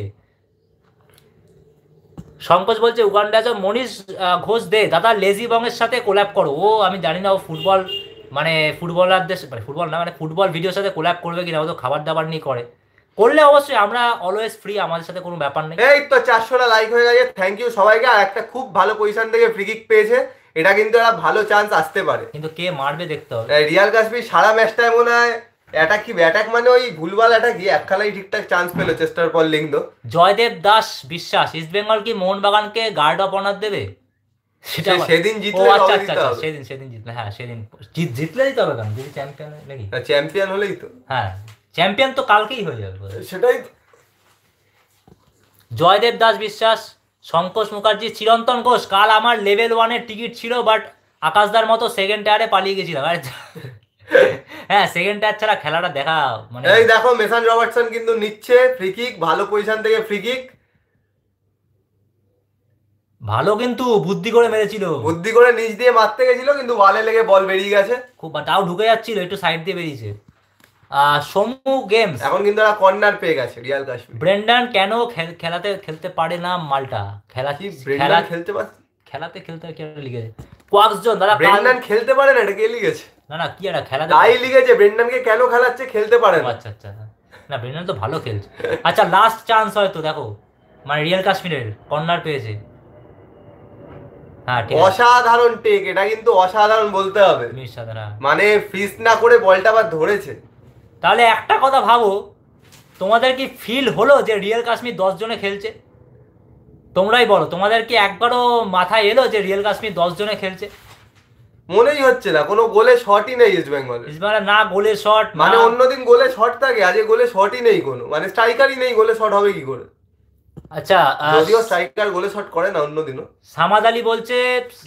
শঙ্কোজ বলছে উগান্ডা যে মনীষ ঘোষ দে দাদা লেজি বংয়ের সাথে কোল্যাব করো। ও আমি জানি না ও ফুটবল মানে ফুটবলারদের মানে ফুটবল না মানে ফুটবল ভিডিওর সাথে কোল্যাব করবে কিনা, ও তো খাবার দাবার নিয়ে করে, করলে অবশ্যই আমরা অলওয়েজ ফ্রি, আমাদের সাথে কোনো ব্যাপার নেই। এই তো 400টা লাইক হয়ে গেছে, থ্যাংক ইউ সবাইকে। আর একটা খুব ভালো পজিশন থেকে ফ্রি কিক পেয়েছে, এটা কিন্তু একটা ভালো চান্স আসতে পারে, কিন্তু কে মারবে দেখতে হবে। রিয়াল কাশ্মীর সারা ম্যাচটায় মনে হয় অ্যাটাক মানে ওই ভুলভাল অ্যাটাক গিয়ে একখালাই ঠিকঠাক চান্স পেলো চেষ্টার পর লিংদো। জয়দেব দাস বিশ্বাস ইস্ট বেঙ্গল কি মোহনবাগানকে গার্ড অফ অনার দেবে? সেটা সেদিন জিতলে, আচ্ছা আচ্ছা সেদিন জিতলে, হ্যাঁ সেদিন জিতলে দিতে হবে কেন, যদি চ্যাম্পিয়ন নাকি, চ্যাম্পিয়ন হলেই তো, হ্যাঁ চ্যাম্পিয়ন তো কালকেই হয়ে যাবে সেটাই। জয়দেব দাস বিশ্বাস, শঙ্কোষ মুখার্জি, চিরন্তন ঘোষ, কাল আমার লেভেল 1-এর টিকিট ছিল বাট আকাশদার মতো সেকেন্ড টায়ারে পালিয়ে গেছিলাম। হ্যাঁ সেকেন্ড টায়ার ছাড়া খেলাটা দেখা মানে। এই দেখো মেসান রবার্টসন কিন্তু নিচ্ছে ফ্রি কিক, ভালো পজিশন থেকে ফ্রি কিক, ভালো কিন্তু বুদ্ধি করে মেরেছিল, বুদ্ধি করে নিচ দিয়ে মারতে গেছিল কিন্তু ওয়ালে লেগে বল বেরিয়ে গেছে, খুব তাও ঢুকে যাচ্ছিল, একটু সাইড দিয়ে বেরিয়েছে। সমু গেমস এখন কিন্তু একটা কর্নার পেয়ে গেছে রিয়াল কাশ্মীর। ব্রেন্ডান কেন খেলতে পারে না মাল্টা, খেলাতে কেন লিখেছে কোয়াক্সজন দাদা, ব্রেন্ডান খেলতে পারে না, এটা কে লিখেছে? না না কি এটা খেলাতে তাই লিখেছে, ব্রেন্ডানকে কেন খেলাচ্ছে, খেলতে পারে না। আচ্ছা আচ্ছা না ব্রেন্ডান তো ভালো খেলছে। আচ্ছা লাস্ট চান্স হয়তো, দেখো মানে রিয়াল কাশ্মীরের কর্নার পেয়েছে, হ্যাঁ অসাধারণ টেক, এটা কিন্তু অসাধারণ বলতে হবে, মানে ফিস না করে বলটা আবার ধরেছে। তাহলে একটা কথা ভাবো, তোমাদের কি ফিল হলো যে রিয়াল কাশ্মীর 10 জনে খেলছে? তোমরাই বলো, তোমাদের কি একবারও মাথায় এলো যে রিয়াল কাশ্মীর 10 জনে খেলছে? মনেই হচ্ছে না, কোনো গোলে শটই নেই ইস্ট বেঙ্গলের, না গোলে শট, মানে অন্যদিন গোলে শট থাকে, আজ গোলে শটই নেই কোনো, মানে স্ট্রাইকারই নেই, গোলে শট হবে কি করে? আচ্ছা যদিও স্ট্রাইকার গোলে শট করে না অন্যদিনও। সামাদ আলী বলছে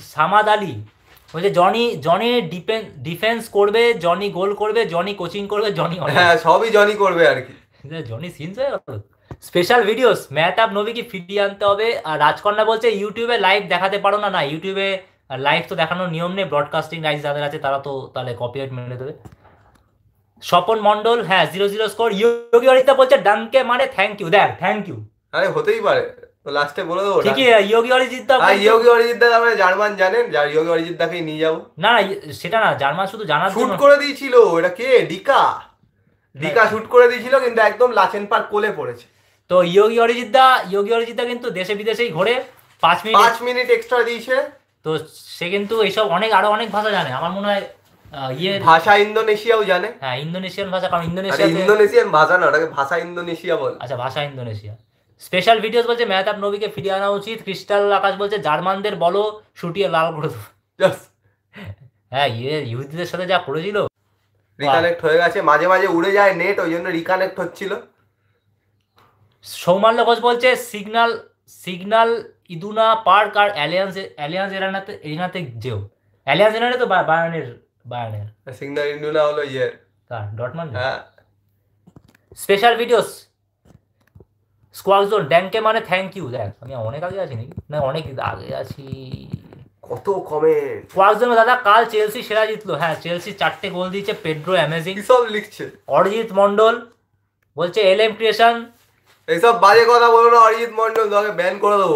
জনি ডিফেন্স করবে, জনি গোল করবে, জনি কোচিং করবে, জনি হ্যাঁ সবই জনি করবে আর কি, জনি সিনস হয়ে গেল। স্পেশাল ভিডিওস মেহতাব নবীকে ফিরিয়ে আনতে হবে। আর রাজকন্যা বলছে ইউটিউবে লাইভ দেখাতে পারো না, না ইউটিউবে লাইভ তো দেখানোর নিয়ম নেই, ব্রডকাস্টিং রাইটস যাদের আছে তারা তো তাহলে কপিরাইট মেনে দেবে। স্বপন মন্ডল হ্যাঁ 0-0 স্কোর। ইয়োগী অরিজিৎ বলছে ডানকে মানে থ্যাংক ইউ, দেখ থ্যাংক ইউ, আরে হতেই পারে, তো লাস্টে বলে দেবো ঠিকই। ইয়োগী অরিজিৎ দা, ইয়োগী অরিজিৎ দা আমরা জার্মান জানেন, যার ইয়োগী অরিজিৎ দাকেই নিয়ে যাবো। না না সেটা না, জার্মান শুধু জানার শুট করে দিয়েছিল, এটা কে ডিকা শুট করে দিয়েছিল কিন্তু একদম লাচেন পার্ক কোলে পড়েছে। তো ইয়োগী অরিজিৎ দা কিন্তু দেশে বিদেশেই ঘোরে, 5 মিনিট এক্সট্রা দিয়েছে, তো সে কিন্তু এইসব আরো অনেক ভাষা জানে, আমার মনে হয় ভাষা ইন্দোনেশিয়াও জানে, হ্যাঁ ইন্দোনেশিয়ান ভাষা, কারণ ইন্দোনেশিয়ান ভাষা না, ওটাকে ভাষা ইন্দোনেশিয়া বলে। আচ্ছা ভাষা ইন্দোনেশিয়া। স্পেশাল ভিডিওস বলছে মেহতাব নবীকে ফিরিয়ে আনা উচিত। ক্রিস্টাল আকাশ বলছে জার্মানদের বলো শুটিয়ে লাল করে দেবো। হ্যাঁ ইহুদিদের সাথে যা করেছিল, রিকানেক্ট হয়ে গেছে, মাঝে মাঝে উড়ে যায় নেট, ওই জন্য রিকানেক্ট হচ্ছিল। সৌমাল্য ঘোষ বলছে সিগনাল ইদুনা পার্ক আর অ্যালিয়ান্স এরিনাতে যেও। অ্যালিয়ান্স এরিনা তো বায়ার্নের সিগনাল ইদুনা হলো ডটমান্ড। হ্যাঁ স্পেশাল ভিডিওস স্কোয়াকজোন ড্যাংকে মানে থ্যাংক ইউ। দেখ আমি অনেক আগে আছি নাকি, না অনেক আগে আছি, কত কমেন্ট। স্কোয়াকজোন দাদা কাল চেলসি সেরা জিতলো, হ্যাঁ চেলসি 4টে গোল দিয়েছে, পেড্রো অ্যামেজিং, সব লিখছে। অরিজিৎ মন্ডল বলছে এলএম ক্রিয়েশন, এইসব বাজে কথা বলো না অরিজিৎ মন্ডল, তোকে ব্যান করে দেবো।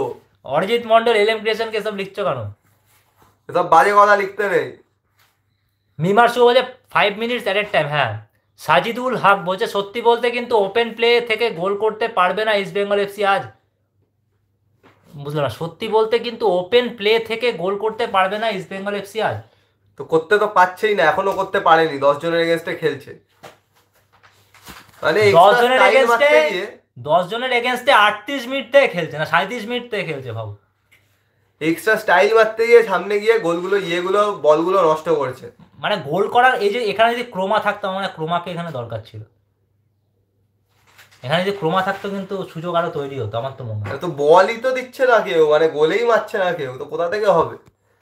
অরিজিৎ মন্ডল এলএম ক্রিয়েশনকে সব লিখছো কেন? এসব বাজে কথা লিখতে নেই। মিমার শো বলছে 5 মিনিটস অ্যাট এ টাইম। হ্যাঁ, সাজিদুল হক বলছে সত্যি বলতে কিন্তু ওপেন প্লে থেকে গোল করতে পারবে না ইস্ট বেঙ্গল এফসি আজ। বুঝলাম না, সত্যি বলতে কিন্তু ওপেন প্লে থেকে গোল করতে পারবে না ইস্ট বেঙ্গল এফসি আজ। তো করতে তো পারছেই না, এখনো করতে পারেনি, 10 জনের এগেনস্টে খেলছে। মানে 10 জনের এগেনস্টে 10 জনের এগেনস্টে 38 মিনিট থেকে খেলছে না 37 মিনিট থেকে খেলছে, ভাবো। এক্সট্রা স্টাইল মারতে গিয়ে সামনে গিয়ে গোলগুলো বলগুলো নষ্ট করছে। মানে গোল করার এই যে এখানে যদি ক্রোমা থাকতো, মানে ক্রোমাকে এখানে দরকার ছিল। এখানে যদি ক্রোমা থাকতো কিন্তু সুযোগ আরো তৈরি হতো, আমার তো মনে হয়। তো বলই তো দিচ্ছে না কেউ, মানে গোলেই মারছে না কেউ, তো কোথা থেকে হবে?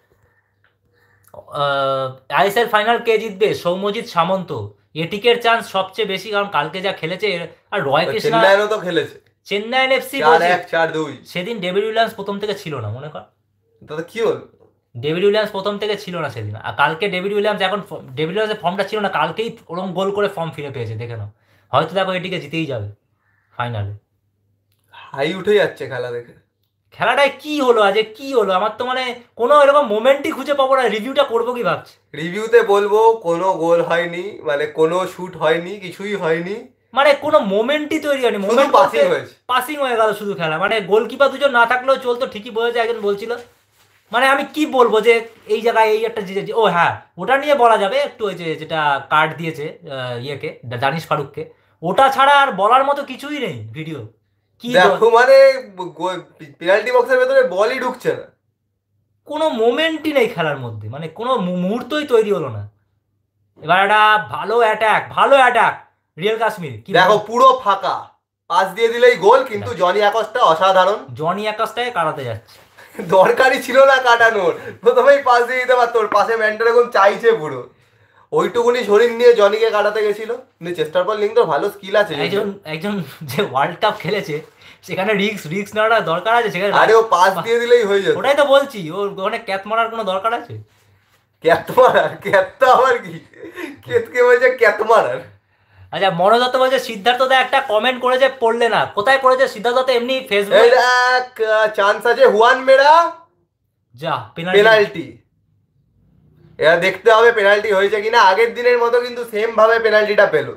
আইএসএল ফাইনাল কে জিতবে? সৌম্যজিৎ সামন্ত। এটিকের চান্স সবচেয়ে বেশি, কারণ কালকে যা খেলেছে। আর রয় কৃষ্ণা চেন্নাইও তো খেলেছে, চেন্নাইন এফসি 4-1 4-2। সেদিন ডেভিড উইলিয়ামস প্রথম থেকে ছিল না, মনে কর। তাতে কি হলো? ডেভিড উইলিয়ামস প্রথম থেকে ছিল না সেদিন, আর কালকে ডেভিড উইলিয়ামসের ফর্মটা ছিল না, কালকেই ওরকম গোল করে ফর্ম ফিরে পেয়েছে, দেখে নাও। হয়তো দেখো এটিকে জিতেই যাবে ফাইনালে। হাই উঠে যাচ্ছে খেলা দেখে। খেলাটায় কি হলো আজকে, কি হলো? আমার তো মানে কোনো এরকম মোমেন্টই খুঁজে পাবো না। রিভিউটা করবো কি ভাবছি। রিভিউতে বলবো কোনো গোল হয়নি, মানে কোনো শুট হয়নি, কিছুই হয়নি, মানে কোনো মোমেন্টই তৈরি হয়নি। মোমেন্ট পাসিং হয়েছে, পাসিং হয়ে গেল শুধু খেলা। মানে গোলকিপার দুজন না থাকলেও চলতো, ঠিকই বলেছে একজন বলছিল। মানে আমি কি বলবো যে এই জায়গায় এই একটা ও হ্যাঁ, ওটা নিয়ে বলা যাবে একটু, ওই যে যেটা কার্ড দিয়েছে ইয়েকে, দানিশ ফারুককে, ওটা ছাড়া আর বলার মতো কিছুই নেই। ভিডিও কি দেখো, মানে পেনাল্টি বক্সের ভেতরে বলই ঢুকছে না, কোনো মোমেন্টই নেই খেলার মধ্যে, মানে কোনো মুহূর্তই তৈরি হলো না। এবার একটা ভালো অ্যাটাক রিয়েল কাশ্মীর, কি দেখো পুরো ফাঁকা, পাস দিয়ে দিলেই গোল, কিন্তু জনি অ্যাকস্টা অসাধারণ। জনি অ্যাকস্টাকে কাটাতে যাচ্ছে, দরকারই ছিল না কাটানোর, প্রথমেই পাস দিয়ে দিতে পারতো, ওর পাশে ম্যানটা এখন চাইছে পুরো, ওইটুকুনি শরীর নিয়ে জনিকে কাটাতে গেছিল। কিন্তু চেষ্টার পর লিঙ্ক তো ভালো স্কিল আছে, একজন যে ওয়ার্ল্ড কাপ খেলেছে সেখানে রিস্ক নেওয়াটা দরকার আছে সেখানে। আরে ও পাস দিয়ে দিলেই হয়ে যেত। ওটাই তো বলছি, ওর ওখানে ক্যাচ মারার কোনো দরকার আছে? ক্যাত মারার, ক্যাত তো আবার কি, কেতকে বলছে ক্যাত মারার। আচ্ছা, মনোদত্ত বলছে সিদ্ধার্থ দা একটা কমেন্ট করেছে, পড়লে না। কোথায় করেছে সিদ্ধার্থ দত্ত? এমনি ফেসবুকে। এক চান্স আছে হুয়ান মেরা, যা পেনাল্টি। এরা দেখতে হবে পেনাল্টি হয়েছে কিনা। আগের দিনের মতো কিন্তু সেম ভাবে পেনাল্টিটা পেলো,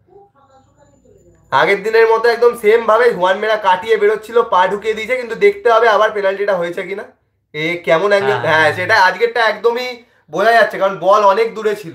আগের দিনের মতো একদম সেম ভাবে হুয়ান মেরা কাটিয়ে বেরোচ্ছিল, পা ঢুকিয়ে দিয়েছে, কিন্তু দেখতে হবে আবার পেনাল্টিটা হয়েছে কিনা। এ কেমন অ্যাঙ্গেল, হ্যাঁ সেটা আজকেরটা একদমই বোঝা যাচ্ছে, কারণ বল অনেক দূরে ছিল।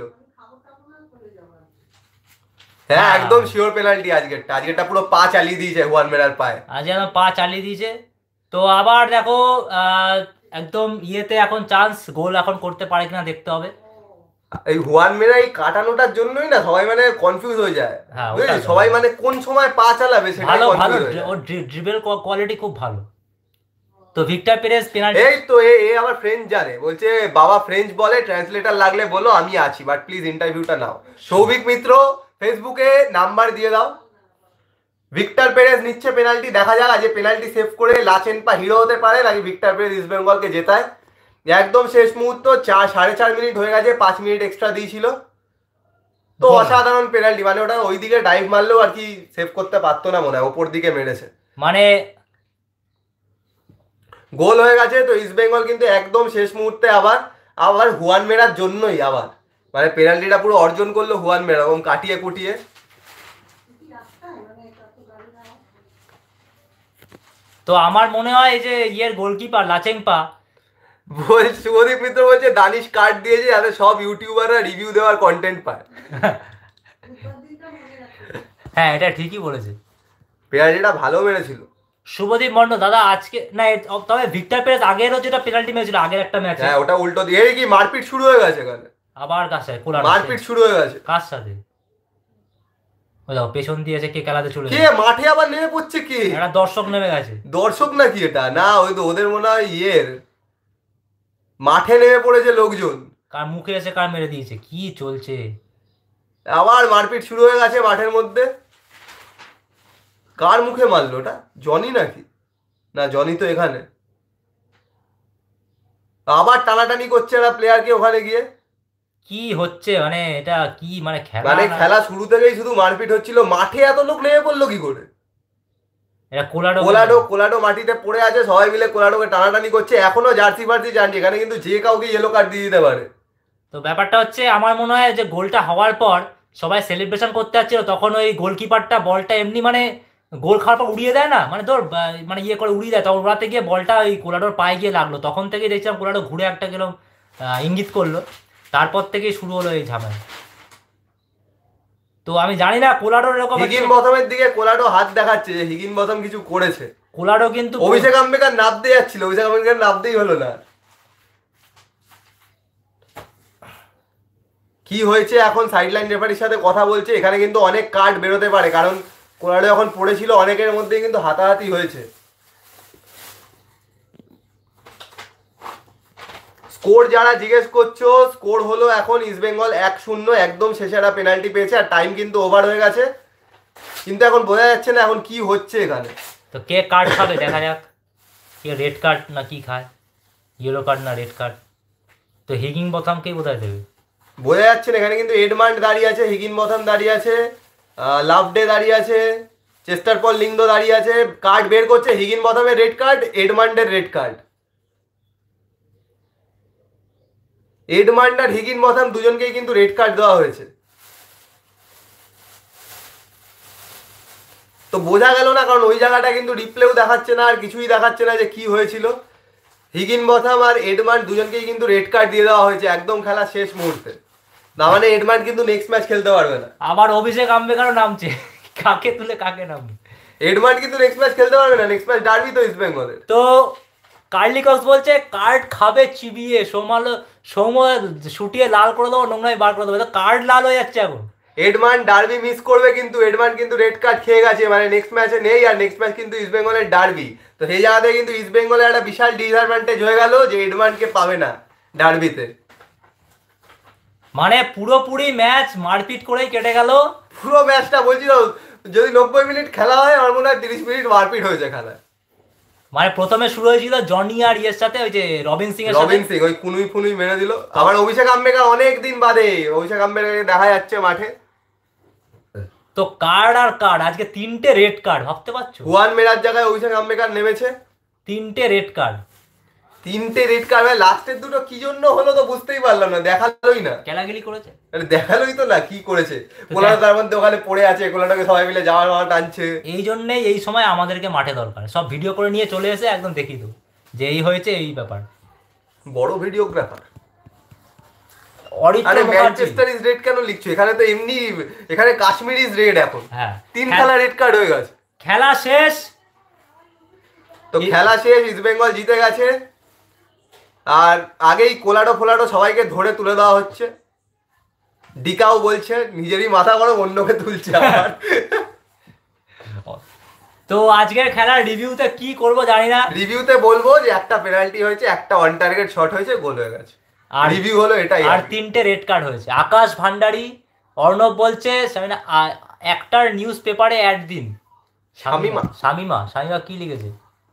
হ্যাঁ একদম শিওর পেনাল্টি আজকেরটা পুরো পা চালিয়ে দিয়েছে হুয়ান মেরার পায়ে, আজকে আমার পা চালিয়ে দিয়েছে। তো আবার দেখো একদম ইয়েতে এখন চান্স, গোল এখন করতে পারে কিনা দেখতে হবে। এই হুয়ান মেরা এই কাটানোটার জন্যই না সবাই মানে কনফিউজ হয়ে যায়, বুঝলি, সবাই মানে কোন সময় পা চালাবে সেটা ভালো ওর ড্রিবল কোয়ালিটি খুব ভালো। তো ভিক্টর পেরেজ পেনাল্টি। এই তো এ আমার ফ্রেঞ্চ জানে, বলছে বাবা ফ্রেঞ্চ বলে, ট্রান্সলেটর লাগলে বলো, আমি আছি, বাট প্লিজ ইন্টারভিউটা নাও। সৌভিক মিত্র ফেসবুকে নাম্বার দিয়ে দাও। ভিক্টর পেরেজ নিচ্ছে পেনাল্টি, দেখা যাক আজ পেনাল্টি সেভ করে লাচেনপা হিরো হতে পারে নাকি ভিক্টর পেরেজ ইস্ট বেঙ্গলকে জেতায়। একদম শেষ মুহূর্ত, 4.5 মিনিট হয়ে গেছে, 5 মিনিট এক্সট্রা দিয়েছিল। তো অসাধারণ পেনাল্টি, মানে ওটা ওই দিকে ডাইভ মারলেও আর কি সেভ করতে পারতো না, মনে হয় ওপর দিকে মেরেছে, মানে গোল হয়ে গেছে। তো ইস্ট বেঙ্গল কিন্তু একদম শেষ মুহূর্তে আবার হুয়ান মেরার জন্যই আবার মানে পেনাল্টিটা পুরো অর্জন করলো হুয়ান মেরা, এবং কাটিয়ে কুটিয়ে। তো আমার মনে হয় যে ইয়ের গোলকিপার লাচেংপা শুভদীপ মিত্র বলছে দানিশ কার্ড দিয়েছে যাতে সব ইউটিউবাররা রিভিউ দেওয়ার কন্টেন্ট পায়। হ্যাঁ এটা ঠিকই বলেছে, পেনাল্টিটা ভালো মেরেছিল শুভদীপ মন্ডল দাদা। আজকে না, তবে ভিক্টর পেরেজ আগেরও যেটা পেনাল্টি মেরেছিল আগের একটা ম্যাচে, হ্যাঁ ওটা উল্টো দিয়ে কি মারপিট শুরু হয়ে গেছে এখানে, আবার কাছে মারপিট শুরু হয়ে গেছে। কার সাথে? ওই দেখো পেছন দিয়ে এসে কে খেলাতে চলে কে মাঠে আবার নেমে পড়ছে, কে একটা দর্শক নেমে গেছে। দর্শক নাকি এটা? না ওই তো ওদের মনে হয় ইয়ের মাঠে নেমে পড়েছে লোকজন, কার মুখে এসে কার মেরে দিয়েছে, কি চলছে? আবার মারপিট শুরু হয়ে গেছে মাঠের মধ্যে। কার মুখে মারলো ওটা? জনি নাকি? না জনি তো এখানে। আবার টানাটানি করছে এরা প্লেয়ারকে ওখানে গিয়ে। কি হচ্ছে মানে এটা কি মানে খেলা? মানে খেলা শুরু থেকেই শুধু মারপিট হচ্ছিল, মাঠে এত লোক নেমে পড়লো কি করে? এটা কোলাডো কোলাডো কোলাডো মাটিতে পড়ে আছে, সবাই মিলে কোলাডোকে টানাটানি করছে, এখনো জার্সি ফার্সি জানছে, এখানে কিন্তু যে কাউকে ইয়েলো কার্ড দিয়ে দিতে পারে। তো ব্যাপারটা হচ্ছে আমার মনে হয় যে গোলটা হওয়ার পর সবাই সেলিব্রেশন করতে যাচ্ছিল, তখন ওই গোলকিপারটা বলটা এমনি মানে গোল খাওয়ার পর উড়িয়ে দেয় না, মানে ধর মানে ইয়ে করে উড়িয়ে দেয়, তখন উড়াতে গিয়ে বলটা ওই কোলাডোর পায়ে গিয়ে লাগলো, তখন থেকেই দেখছিলাম কোলাডো ঘুরে একটা গেলাম ইঙ্গিত করলো, তারপর থেকেই শুরু হলো এই ঝামেলা। তো আমি জানি না কোলাডোর এরকম হিগিন বথমের দিকে কোলাডো হাত দেখাচ্ছে যে হিগিন বথম কিছু করেছে। কোলাডো কিন্তু অভিষেক আম্বেকার নাবতে যাচ্ছিল, অভিষেক আম্বেকার নাবতেই হলো না। কি হয়েছে এখন সাইডলাইন রেফারির সাথে কথা বলছে, এখানে কিন্তু অনেক কার্ড বেরোতে পারে, কারণ কোলাডো যখন পড়েছিল অনেকের মধ্যেই কিন্তু হাতাহাতি হয়েছে। স্কোর যারা জিজ্ঞেস করছো, স্কোর হলো এখন ইস্ট বেঙ্গল 1-0, একদম শেষে একটা পেনাল্টি পেয়েছে, আর টাইম কিন্তু ওভার হয়ে গেছে, কিন্তু এখন বোঝা যাচ্ছে না এখন কি হচ্ছে এখানে। তো কে কার্ড খাবে দেখা যাক, কে রেড কার্ড না কি খায়, ইয়েলো কার্ড না রেড কার্ড, তো হিগিন বথামকেই বোধহয় দেবে, বোঝা যাচ্ছে না। এখানে কিন্তু এডমান্ড দাঁড়িয়ে আছে, হিগিন বথম দাঁড়িয়ে আছে, লাভডে দাঁড়িয়ে আছে, চেস্টার পল লিংদো দাঁড়িয়ে আছে, কার্ড বের করছে, হিগিন বথমের রেড কার্ড, এডমান্ডের রেড কার্ড। এডমান্ড আর হিগিন বথম দুজনকেই কিন্তু রেড কার্ড দেওয়া হয়েছে। তো বোঝা গেল না, কারণ ওই জায়গাটা কিন্তু রিপ্লেও দেখাচ্ছে না, আর কিছুই দেখাচ্ছে না যে কি হয়েছিল। হিগিন বথম আর এডমান্ড দুজনকেই কিন্তু রেড কার্ড দিয়ে দেওয়া হয়েছে একদম খেলা শেষ মুহূর্তে। না মানে এডমান্ড কিন্তু নেক্সট ম্যাচ খেলতে পারবে না। আবার অভিষেক আম্বেকারও নামছে, কাকে তুলে কাকে নামবে। এডমান্ড কিন্তু নেক্সট ম্যাচ খেলতে পারবে না, নেক্সট ম্যাচ ডার্বি তো ইস্ট বেঙ্গলের। তো কার্লি কক্স বলছে কার্ড খাবে চিবিয়ে, সৌম্য শুটিয়ে লাল করে দেবো, নোংরায় বার করে দেবো, তো কার্ড লাল হয়ে যাচ্ছে এখন। এডমান্ড ডার্বি মিস করবে, কিন্তু এডমান্ড কিন্তু রেড কার্ড খেয়ে গেছে, মানে নেক্সট ম্যাচে নেই, আর নেক্সট ম্যাচ কিন্তু ইস্ট বেঙ্গলের ডার্বি। তো সেই জায়গাতে কিন্তু ইস্ট বেঙ্গলের একটা বিশাল ডিসঅ্যাডভান্টেজ হয়ে গেল যে এডমান্ডকে পাবে না ডার্বিতে। মানে পুরোপুরি ম্যাচ মারপিট করেই কেটে গেল। পুরো ম্যাচটা বলছিল যদি 90 মিনিট খেলা হয়, আমার মনে হয় 30 মিনিট মারপিট হয়েছে খেলায়। মানে প্রথমে শুরু হয়েছিল জনি আর ইয়ের সাথে, ওই যে রবিন সিং এর সাথে, রবিন সিং ওই কুনুই ফুনুই মেরে দিল। আবার অভিষেক আম্বেকার অনেক দিন বাদে অভিষেক আম্বেকারকে দেখা যাচ্ছে মাঠে। তো কার্ড আর কার্ড, আজকে 3টে রেড কার্ড, ভাবতে পারছো? হুয়ান মেরার জায়গায় অভিষেক আম্বেকার নেমেছে, 3টে রেড কার্ড, 3টে রেড কার্ড। লাস্টের দুটো কি জন্য হলো তো বুঝতেই পারলাম না, দেখালোই না। খেলাগিলি করেছে, দেখালোই তো না কি করেছে। কোলাটো তার মধ্যে ওখানে পড়ে আছে, কোলাটোকে সবাই মিলে যাওয়া টানছে। এই জন্যই এই সময় আমাদেরকে মাঠে দরকার, সব ভিডিও করে নিয়ে চলে এসে একদম দেখিয়ে দেবো যে এই হয়েছে এই ব্যাপার। বড় ভিডিওগ্রাফার। আরে ম্যানচেস্টার ইজ রেড কেন লিখছো? এখানে তো এমনি, এখানে কাশ্মীর ইজ রেড এখন। হ্যাঁ, 3 খেলা রেড কার্ড হয়ে গেছে। খেলা শেষ। তো খেলা শেষ, ইস্ট বেঙ্গল জিতে গেছে। আর আগেই কোলাটো ফোলাটো সবাইকে ধরে তুলে দেওয়া হচ্ছে। ডিকাও বলছে নিজেরই মাথা গরম, অন্যকে তুলছে আবার। তো আজকের খেলার রিভিউতে কি করব জানি না। রিভিউতে বলবো যে একটা পেনাল্টি হয়েছে, একটা অন টার্গেট শট হয়েছে, গোল হয়ে গেছে। আর রিভিউ হলো এটাই। আর 3টে রেড কার্ড হয়েছে। আকাশ ভান্ডারী, অর্ণব বলছে একটার নিউজ পেপারে অ্যাড দিন। শামিমা কি লিখেছে?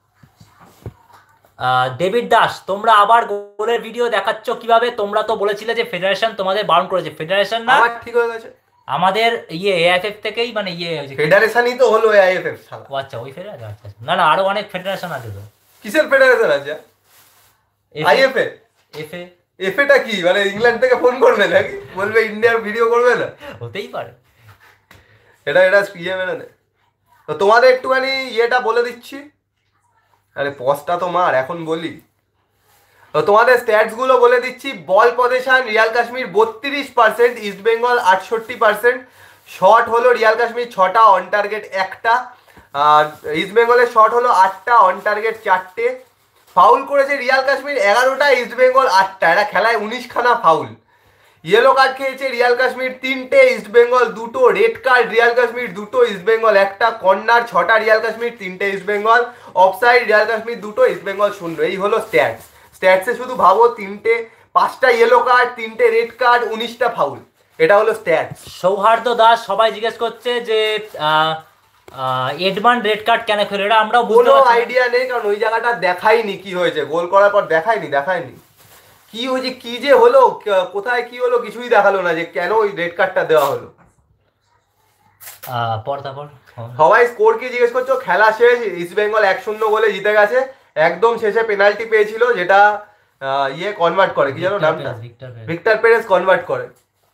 ডেভিড দাস, তোমরা আবার গোলের ভিডিও দেখাচ্ছ কিভাবে? তোমরা তো বলেছিলে যে ফেডারেশন তোমাদের বারণ করেছে। ফেডারেশন না, ঠিক হয়ে গেছে আমাদের এআইএফএফ থেকেই, মানে ফেডারেশনই তো হলো এআইএফএফ। ও আচ্ছা, ওই ফেডারেশন। আচ্ছা, না আরো অনেক ফেডারেশন আছে তো। কিসের ফেডারেশন আছে? আইএফএ। এফএটা কি, মানে ইংল্যান্ড থেকে ফোন করবে নাকি? বলবে ইন্ডিয়ার ভিডিও করবে না? হতেই পারে। এটা মেনে নেয়। তো তোমাদের একটুখানি ইয়েটা বলে দিচ্ছি। আরে পজটা তো মার, এখন বলি। তো তোমাদের স্ট্যাটসগুলো বলে দিচ্ছি। Ball position Real Kashmir 32%, East Bengal 68%। Shot হলো রিয়াল কাশ্মীর 6টা, অন টার্গেট 1টা। আর ইস্ট বেঙ্গলের শট হলো 8টা, অন টার্গেট 4টে। ফাউল করেছে রিয়াল কাশ্মীর 11টা, ইস্ট বেঙ্গল 8টা। এরা খেলায় 19 খানা ফাউল। ইয়েলো কার্ড খেয়েছে রিয়াল কাশ্মীর 3টে, ইস্ট বেঙ্গল 2টো। রেড কার্ড রিয়াল কাশ্মীর 2টো, ইস্ট বেঙ্গল 1টা। কর্নার 6টা রিয়াল কাশ্মীর, 3টে east Bengal. Offside Real Kashmir 2টো, ইস্ট বেঙ্গল 0। এই হলো স্ট্যাটসে শুধু ভাবো 5টা ইয়েলো কার্ড, 3টে রেড কার্ড, 19টা ফাউল। এটা হলো স্ট্যাটস। সৌহার্দ্য দাস সবাই জিজ্ঞেস করছে যে এডমান্ড রেড কার্ড কেন খেলো, এটা আমরাও কোনো আইডিয়া নেই, কারণ ওই জায়গাটা দেখাইনি কি হয়েছে। গোল করার পর দেখায়নি কি হয়েছে, কি যে হলো, কোথায় কি হলো কিছুই দেখালো না, যে কেন ওই রেড কার্ডটা দেওয়া হলো। তারপর সবাই স্কোর কি জিজ্ঞেস করছো? খেলা শেষ, ইস্ট বেঙ্গল 1-0 গোলে জিতে গেছে। একদম শেষে পেনাল্টি পেয়েছিল, যেটা কনভার্ট করে, কি জানো নামটা, ভিক্টর পেরেস কনভার্ট করে।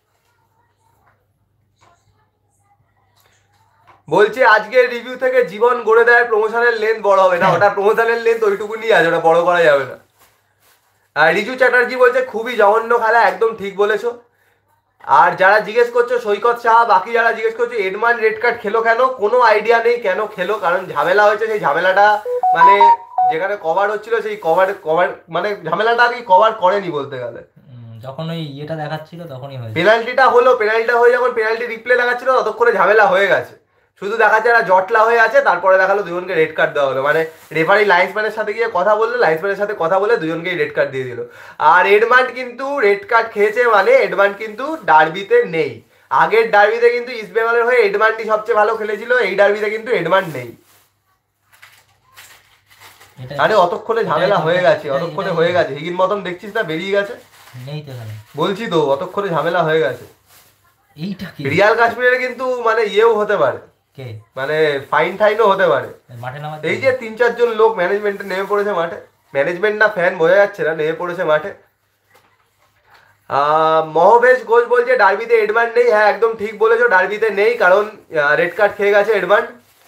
বলছে আজকের রিভিউ থেকে জীবন গড়ে দেয় প্রমোশনের লেন্থ বড় হবে না, ওটা প্রমোশনের লেন্থ ওইটুকুনি আছে, ওটা বড় করা যাবে না। আর রিজু চ্যাটার্জি বলছে খুবই জঘন্য খেলা, একদম ঠিক বলেছো। আর যারা জিজ্ঞেস করছো সৈকত সাহা, বাকি যারা জিজ্ঞেস করছো এডমান রেড কার্ড খেলো কেন, কোনো আইডিয়া নেই কেন খেলো, কারণ ঝামেলা হয়েছে, সেই ঝামেলাটা মানে যেখানে কভার হচ্ছিল সেই কভার মানে ঝামেলাটা আর কি কভার করেনি বলতে গেলে। যখন ওই ইয়েটা দেখাচ্ছিল তখনই হয়েছে, পেনাল্টিটা হলো, পেনাল্টিটা হয়ে যখন পেনাল্টি রিপ্লে দেখাচ্ছিল ততক্ষণে ঝামেলা হয়ে গেছে, শুধু দেখাচ্ছে এরা জটলা হয়ে আছে। তারপরে দেখালো দুজনকে রেড কার্ড দেওয়া হলো, মানে রেফারি লাইন্সম্যানের সাথে গিয়ে কথা বললো, লাইন্সম্যানের সাথে কথা বলে দুজনকেই রেড কার্ড দিয়ে দিল। আর এডমান কিন্তু রেড কার্ড খেয়েছে, মানে এডমান কিন্তু ডার্বিতে নেই। আগের ডার্বিতে কিন্তু ইস্ট বেঙ্গলের হয়ে এডমানটি সবচেয়ে ভালো খেলেছিল, এই ডার্বিতে কিন্তু এডমান নেই। আরে অতক্ষণে ঝামেলা হয়ে গেছে, অতক্ষণে হয়ে গেছে, হিগিন মতন দেখছিস না বেরিয়ে গেছে, বলছি তো অতক্ষণে ঝামেলা হয়ে গেছে। রিয়াল কাশ্মীরের কিন্তু মানে ইয়েও হতে পারে, মানে ফাইন টাইনও হতে পারে। এই যে 3-4 জন লোক ম্যানেজমেন্টে নেমে পড়েছে মাঠে, ম্যানেজমেন্ট না ফ্যান বোঝা যাচ্ছে না, নেমে পড়েছে মাঠে। মহবেশ ঘোষ বলছে ডার্বিতে এডমান নেই, হ্যাঁ একদম ঠিক বলেছো, ডার্বিতে নেই, কারণ রেড কার্ড খেয়ে গেছে এডমান।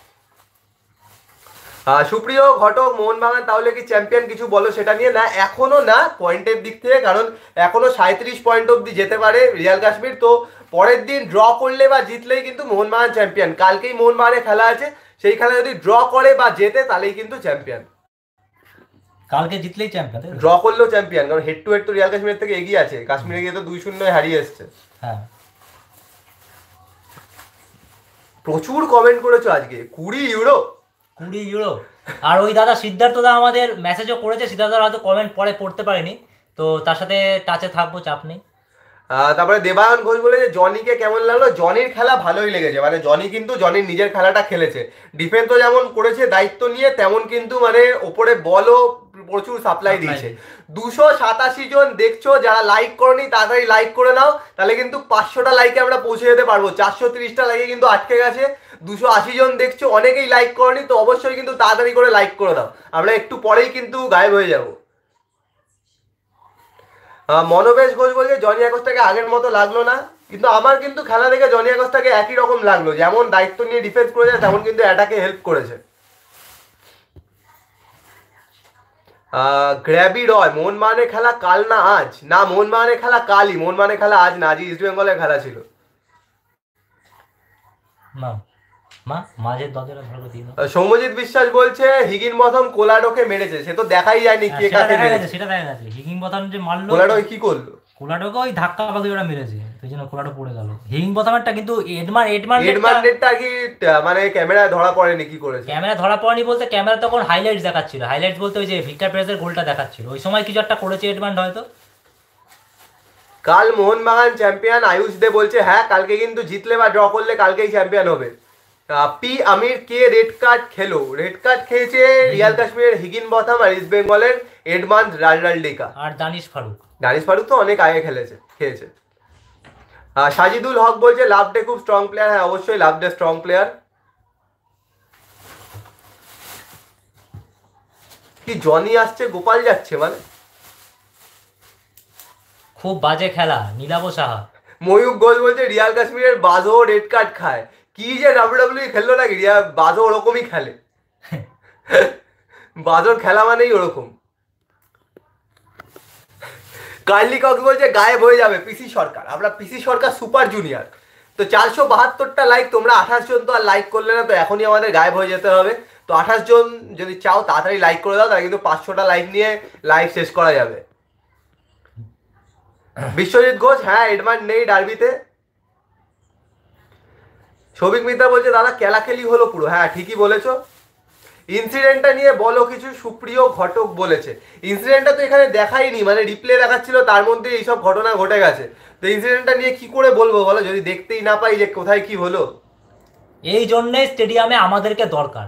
সুপ্রিয় ঘটক, মোহনবাগান তাহলে কি চ্যাম্পিয়ন, কিছু বলো সেটা নিয়ে। না এখনো না, পয়েন্টের দিক থেকে, কারণ এখনো 37 পয়েন্ট অব্দি যেতে পারে রিয়াল কাশ্মীর। তো পরের দিন ড্র করলে বা জিতলেই কিন্তু মোহনবাগান চ্যাম্পিয়ন। কালকেই মোহনবাগানের খেলা আছে, সেই খেলা যদি ড্র করে বা জেতে তাহলেই কিন্তু চ্যাম্পিয়ন। কালকে জিতলেই চ্যাম্পিয়ন, ড্র করলেও চ্যাম্পিয়ন, কারণ হেড টু হেড তো রিয়াল কাশ্মীরের থেকে এগিয়ে আছে। কাশ্মীরে গিয়ে তো 2-0 হারিয়ে এসছে। হ্যাঁ, প্রচুর কমেন্ট করেছো আজকে, 20 ইউরো। আর ওই দাদা সিদ্ধার্থ দা আমাদের মেসেজও করেছে, সিদ্ধার্থ হয়তো কমেন্ট পরে পড়তে পারিনি, তো তার সাথে টাচে থাকবো, চাপ নেই। তারপরে দেবায়ন ঘোষ বলে যে জনিকে কেমন লাগলো, জনির খেলা ভালোই লেগেছে, মানে জনি কিন্তু জনির নিজের খেলাটা খেলেছে, ডিফেন্সও যেমন করেছে দায়িত্ব নিয়ে, তেমন কিন্তু মানে ওপরে বলও প্রচুর সাপ্লাই দিয়েছে। 287 জন দেখছো, যারা লাইক করনি তাড়াতাড়ি লাইক করে নাও, তাহলে কিন্তু 500টা লাইকে আমরা পৌঁছে যেতে পারবো। 430টা লাইকে কিন্তু আটকে গেছে, 280 জন দেখছো, অনেকেই লাইক করনি, তো অবশ্যই কিন্তু তাড়াতাড়ি করে লাইক করে দাও, আমরা একটু পরেই কিন্তু গায়েব হয়ে যাবো। মনোবেশ ঘোষ বলছে জনি অ্যাকোস্টাকে আগের মতো লাগলো না, কিন্তু আমার কিন্তু খেলা দেখে জনি অ্যাকোস্টাকে একই রকম লাগলো, যেমন দায়িত্ব নিয়ে ডিফেন্স করেছে তেমন কিন্তু অ্যাটাকে হেল্প করেছে। গ্র্যাবি রয়, মোহনবাগানের খেলা কাল না আজ? না, মোহনবাগানের খেলা কালই, মোহনবাগানের খেলা আজ না, আজ ইস্ট বেঙ্গলের খেলা ছিল। সৌম্যজিৎ বিশ্বাস বলছে হিগিন বথম কোলাডোকে মেরেছে, সে তো দেখাই যায়নি কে কাকে মেরেছে, সেটা দেখা গেছে। হিগিন বথম যে মারলো, কোলাডো কি করলো, কোলাডোকে ওই ধাক্কা বাকি ওরা মেরেছে, সেই জন্য কোলাডো পড়ে গেল। হিগিন বথমেরটা কিন্তু এডমান নেটটা কি মানে ক্যামেরায় ধরা পড়েনি, কি করেছে? ক্যামেরা ধরা পড়েনি বলতে, ক্যামেরা তখন হাইলাইটস দেখাচ্ছিল, হাইলাইটস বলতে ওই যে ভিক্টর পেরেসের গোলটা দেখাচ্ছিল, ওই সময় কিছু একটা করেছে এডমান হয়তো। কাল মোহনবাগান চ্যাম্পিয়ন, আয়ুষ দে বলছে হ্যাঁ কালকে কিন্তু জিতলে বা ড্র করলে কালকেই চ্যাম্পিয়ন হবে। পি আমির কে রেড কার্ড খেলো, রেড কার্ড খেয়েছে রিয়াল কাশ্মীরের হিগিন বথম আর ইস্ট বেঙ্গলের এডমান রাল্ডালডেকা আর দানিশ ফারুক তো অনেক আগে খেয়েছে। সাজিদুল হক বলছে লাভডে খুব স্ট্রং প্লেয়ার, হ্যাঁ অবশ্যই লাভডে স্ট্রং প্লেয়ার। কি জনি আসছে গোপাল যাচ্ছে, মানে খুব বাজে খেলা। নীলাভ সাহা, ময়ূক ঘোষ বলছে রিয়াল কাশ্মীরের বাজো রেড কার্ড খায়, কি যে ডাব্লিউডাব্লিউ খেললো নাকি, বাজো ওরকমই খেলে, বাজোর খেলা মানেই ওরকম। কার্লি কক্স বলছে গায়েব হয়ে যাবে পিসি সরকার, আমরা পিসি সরকার সুপার জুনিয়র। তো 472টা লাইক, তোমরা 28 জন তো আর লাইক করলে না, তো এখনই আমাদের গায়েব হয়ে যেতে হবে। তো 28 জন যদি চাও তাড়াতাড়ি লাইক করে দাও, তাহলে কিন্তু 500টা লাইক নিয়ে লাইভ শেষ করা যাবে। বিশ্বজিৎ ঘোষ, হ্যাঁ এডমান নেই ডার্বিতে। সৌভিক মিত্রা বলছে দাদা খেলাখেলি হলো পুরো, হ্যাঁ ঠিকই বলেছো। ইনসিডেন্টটা নিয়ে বলো কিছু, সুপ্রিয় ঘটক বলেছে। ইনসিডেন্টটা তো এখানে দেখাইনি, মানে রিপ্লে দেখাচ্ছিল, তার মধ্যে এইসব ঘটনা ঘটে গেছে, তো ইনসিডেন্টটা নিয়ে কি করে বলবো বলো, যদি দেখতেই না পাই যে কোথায় কি হলো। এই জন্যে স্টেডিয়ামে আমাদেরকে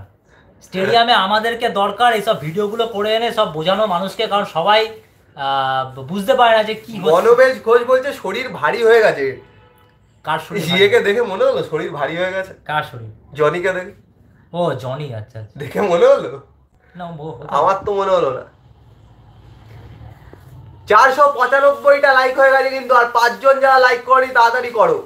দরকার, এইসব ভিডিওগুলো করে এনে সব বোঝানো মানুষকে, কারণ সবাই বুঝতে পারে না যে কি। মনোবেশ ঘোষ বলছে শরীর ভারী হয়ে গেছে, কার শরীর জিএকে দেখে মনে হলো শরীর ভারী হয়ে গেছে? কার শরীর? জনিকে দেখে। ও জনি, আচ্ছা আচ্ছা। দেখে মনে হলো? না আমার তো মনে হলো না। 495টা লাইক হয়ে গেছে কিন্তু, আর 5 জন যারা লাইক করেনি তাড়াতাড়ি করো।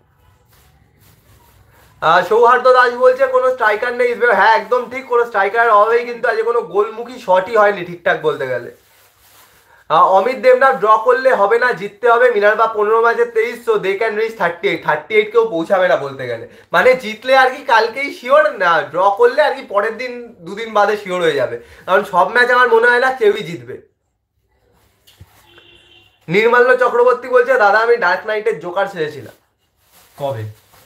সৌহার্দ্য দাস বলছে কোনো স্ট্রাইকার নেই ইস্টবেঙ্গল। হ্যাঁ একদম ঠিক, কোনো স্ট্রাইকারের অভাবেই কিন্তু আজ কোনো গোলমুখী শটই হয়নি ঠিকঠাক বলতে গেলে। অমিত দেবনাথ ড্র করলে হবে না, জিততে হবে। মিনার্ভা 15 ম্যাচে 23, সো দে ক্যান রিচ 38 কেউ পৌঁছাবে না বলতে গেলে। মানে জিতলে আর কি কালকেই শিওর না, ড্র করলে আর কি পরের দিন 2 দিন বাদে শিওর হয়ে যাবে, কারণ সব ম্যাচ আমার মনে হয় না কেউই জিতবে। নির্মাল্য চক্রবর্তী বলছে দাদা আমি ডার্ক নাইটের জোকার সেরেছিলাম। কবে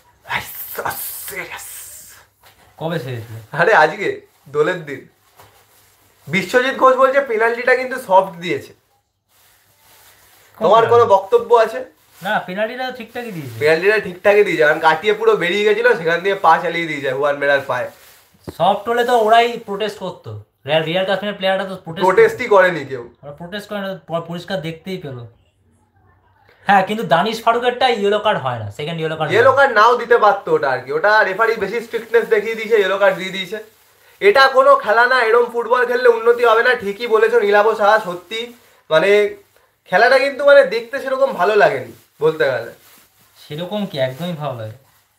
কবে সেরেছিল? আরে আজকে, দোলের দিন। বিশ্বজিৎ ঘোষ বলছে পেনাল্টিটা কিন্তু সফট দিয়েছে। তোমার কোনো বক্তব্য আছে? না, পেনাল্টিটা ঠিকঠাকই দিয়েছে। পেনাল্টিটা ঠিকঠাকই দিয়েছে, কারণ কাটিয়ে পুরো বেরিয়ে গেছিল, সেখান দিয়ে পা চালিয়ে দিয়ে যায় হুয়ান মেরার পায়ে। সফট হলে তো ওরাই প্রোটেস্ট করতো, রিয়াল কাশ্মীরের প্লেয়াররা তো প্রোটেস্টই করেনি কেউ। ওরা প্রোটেস্ট করে না, পরিষ্কার দেখতেই পেলো। হ্যাঁ কিন্তু দানিশ ফারুকেরটা ইয়েলো কার্ড হয় না, সেকেন্ড ইয়েলো কার্ড নাও দিতে পারতো ওটা আর কি, ওটা রেফারি বেশি স্ট্রিক্টনেস দেখিয়ে দিয়েছে, ইয়েলো কার্ড দিয়ে দিয়েছে। এটা কোনো খেলা না, এরকম ফুটবল খেললে উন্নতি হবে না। ঠিকই বলেছো নীলাভ সাহা, সত্যি মানে খেলাটা কিন্তু মানে দেখতে সেরকম ভালো লাগেনি বলতে গেলে। সেরকম কি, একদমই ভালো লাগে।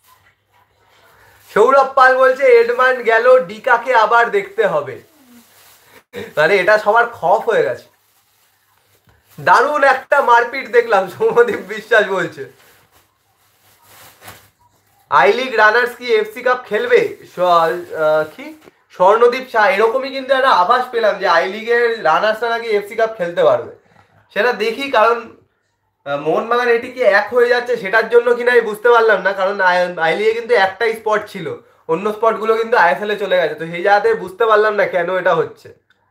সৌরভ পাল বলছে এডমান্ড গেল, ডিকাকে আবার দেখতে হবে। মানে এটা সবার খপ হয়ে গেছে। দারুণ একটা মারপিট দেখলাম, সৌম্যদীপ বিশ্বাস বলছে। আই লিগ রানার্স কি এফসি কাপ খেলবে? কি স্বর্ণদীপ শাহ, এরকমই কিন্তু একটা আভাস পেলাম যে আই লিগের রানার্সরা নাকি এফসি কাপ খেলতে পারবে। সেটা দেখি, কারণ মোহনবাগান এটি কি এক হয়ে যাচ্ছে সেটার জন্য কিনা আমি বুঝতে পারলাম না, কারণ আই লিগে কিন্তু একটাই স্পট ছিল, অন্য স্পটগুলো কিন্তু আইএসএল এ চলে গেছে, তো সেই জায়গাতে বুঝতে পারলাম না কেন এটা হচ্ছে।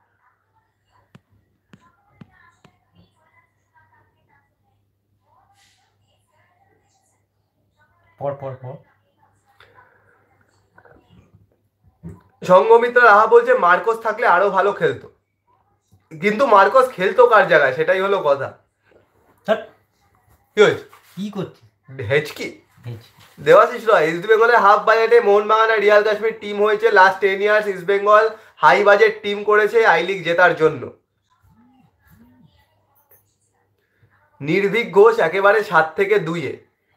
সঙ্গমিত্র রাহা বলছে মার্কোস থাকলে আরো ভালো খেলতো, কিন্তু মার্কোস খেলতো কার জায়গায়, সেটাই হলো কথা। কি হয়েছে, কি করছি হেচকি দেওয়াশিস রয়, ইস্ট বেঙ্গলের হাফ বাজেটে মোহনবাগান আর রিয়াল কাশ্মীর টিম হয়েছে। Last 10 years East Bengal high budget team করেছে আই লিগ জেতার জন্য। নির্ভীক ঘোষ একেবারে 7 থেকে 2-এ।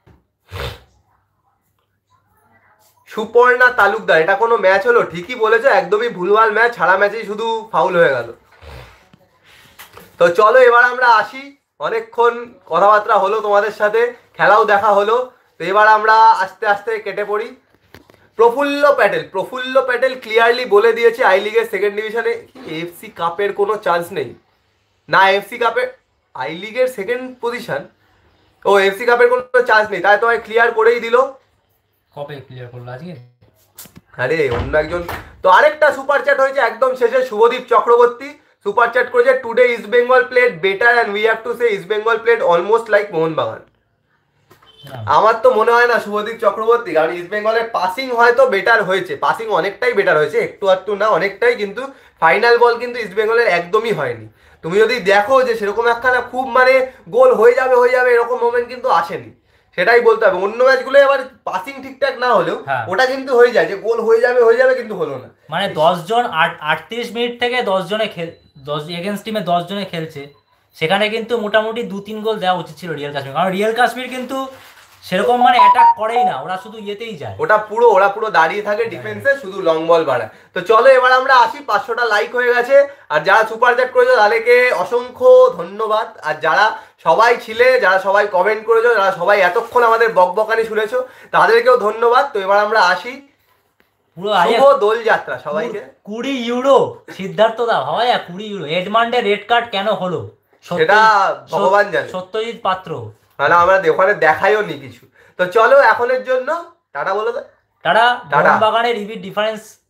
সুপর্ণা তালুকদার, এটা কোনো ম্যাচ হলো? ঠিকই বলেছো, একদমই ভুলভাল ম্যাচ, ছাড়া ম্যাচেই শুধু ফাউল হয়ে গেল। তো চলো এবার আমরা আসি, অনেকক্ষণ কথাবার্তা হলো তোমাদের সাথে, খেলাও দেখা হলো, তো এবার আমরা আস্তে আস্তে কেটে পড়ি। প্রফুল্ল প্যাটেল ক্লিয়ারলি বলে দিয়েছে আই লিগের সেকেন্ড ডিভিশনে এফসি কাপের কোনো চান্স নেই। না এফসি কাপের, আই লিগের সেকেন্ড পজিশন, ও এফসি কাপের কোনো চান্স নেই, তাই তোমায় ক্লিয়ার করেই দিল। কবে ক্লিয়ার করলো? আজকে? আরে অন্য একজন। তো আরেকটা সুপার চ্যাট হয়েছে একদম শেষে, শুভদীপ চক্রবর্তী সুপার চ্যাট করেছে, today East Bengal played better and we have to say East Bengal played almost like Mohun Bagan. আমার তো মনে হয় না শুভদীপ চক্রবর্তী, কারণ ইস্ট বেঙ্গলের পাসিং হয়তো বেটার হয়েছে, পাসিং অনেকটাই বেটার হয়েছে, একটু আধটু না অনেকটাই, কিন্তু ফাইনাল বল কিন্তু ইস্ট বেঙ্গলের একদমই হয়নি। তুমি যদি দেখো যে সেরকম একখানা খুব মানে গোল হয়ে যাবে এরকম মোমেন্ট কিন্তু আসেনি, সেটাই বলতে হবে। অন্য ম্যাচগুলো আবার পাসিং ঠিকঠাক না হলেও ওটা কিন্তু হয়ে যায় যে গোল হয়ে যাবে, কিন্তু হলো না। মানে 10 জন 38 মিনিট থেকে 10 জনে 10 এগেইনস্ট টিমে 10 জনে খেলছে, সেখানে কিন্তু মোটামুটি 2-3 গোল দেওয়া উচিত ছিল রিয়াল কাশ্মীর, কারণ রিয়াল কাশ্মীর কিন্তু সেরকম মানে অ্যাটাক করেই না, ওরা শুধু ইয়েতেই যায়, ওরা পুরো দাঁড়িয়ে থাকে ডিফেন্সে, শুধু লং বল বাড়ায়। তো চলো এবার আমরা আসি, 500টা লাইক হয়ে গেছে, আর যারা সুপার চ্যাট করেছো তাদেরকে অসংখ্য ধন্যবাদ, আর যারা সবাই ছিলে, যারা সবাই কমেন্ট করেছো, যারা সবাই এতক্ষণ আমাদের বকবকানি শুনেছো তাদেরকেও ধন্যবাদ। তো এবার আমরা আসি, পুরো শুভ দোল যাত্রা সবাইকে। 20 ইউরো সিদ্ধার্থ দা হয়, 20 ইউরো এডমান্ডের রেড কার্ড কেন হলো সেটা ভগবান জানে, সত্যজিৎ পাত্র, মানে আমরা ওখানে দেখাইও নি কিছু। তো চলো এখনের জন্য টাটা বলে দাও। টাটা। মোহনবাগানের রিভিট ডিফারেন্স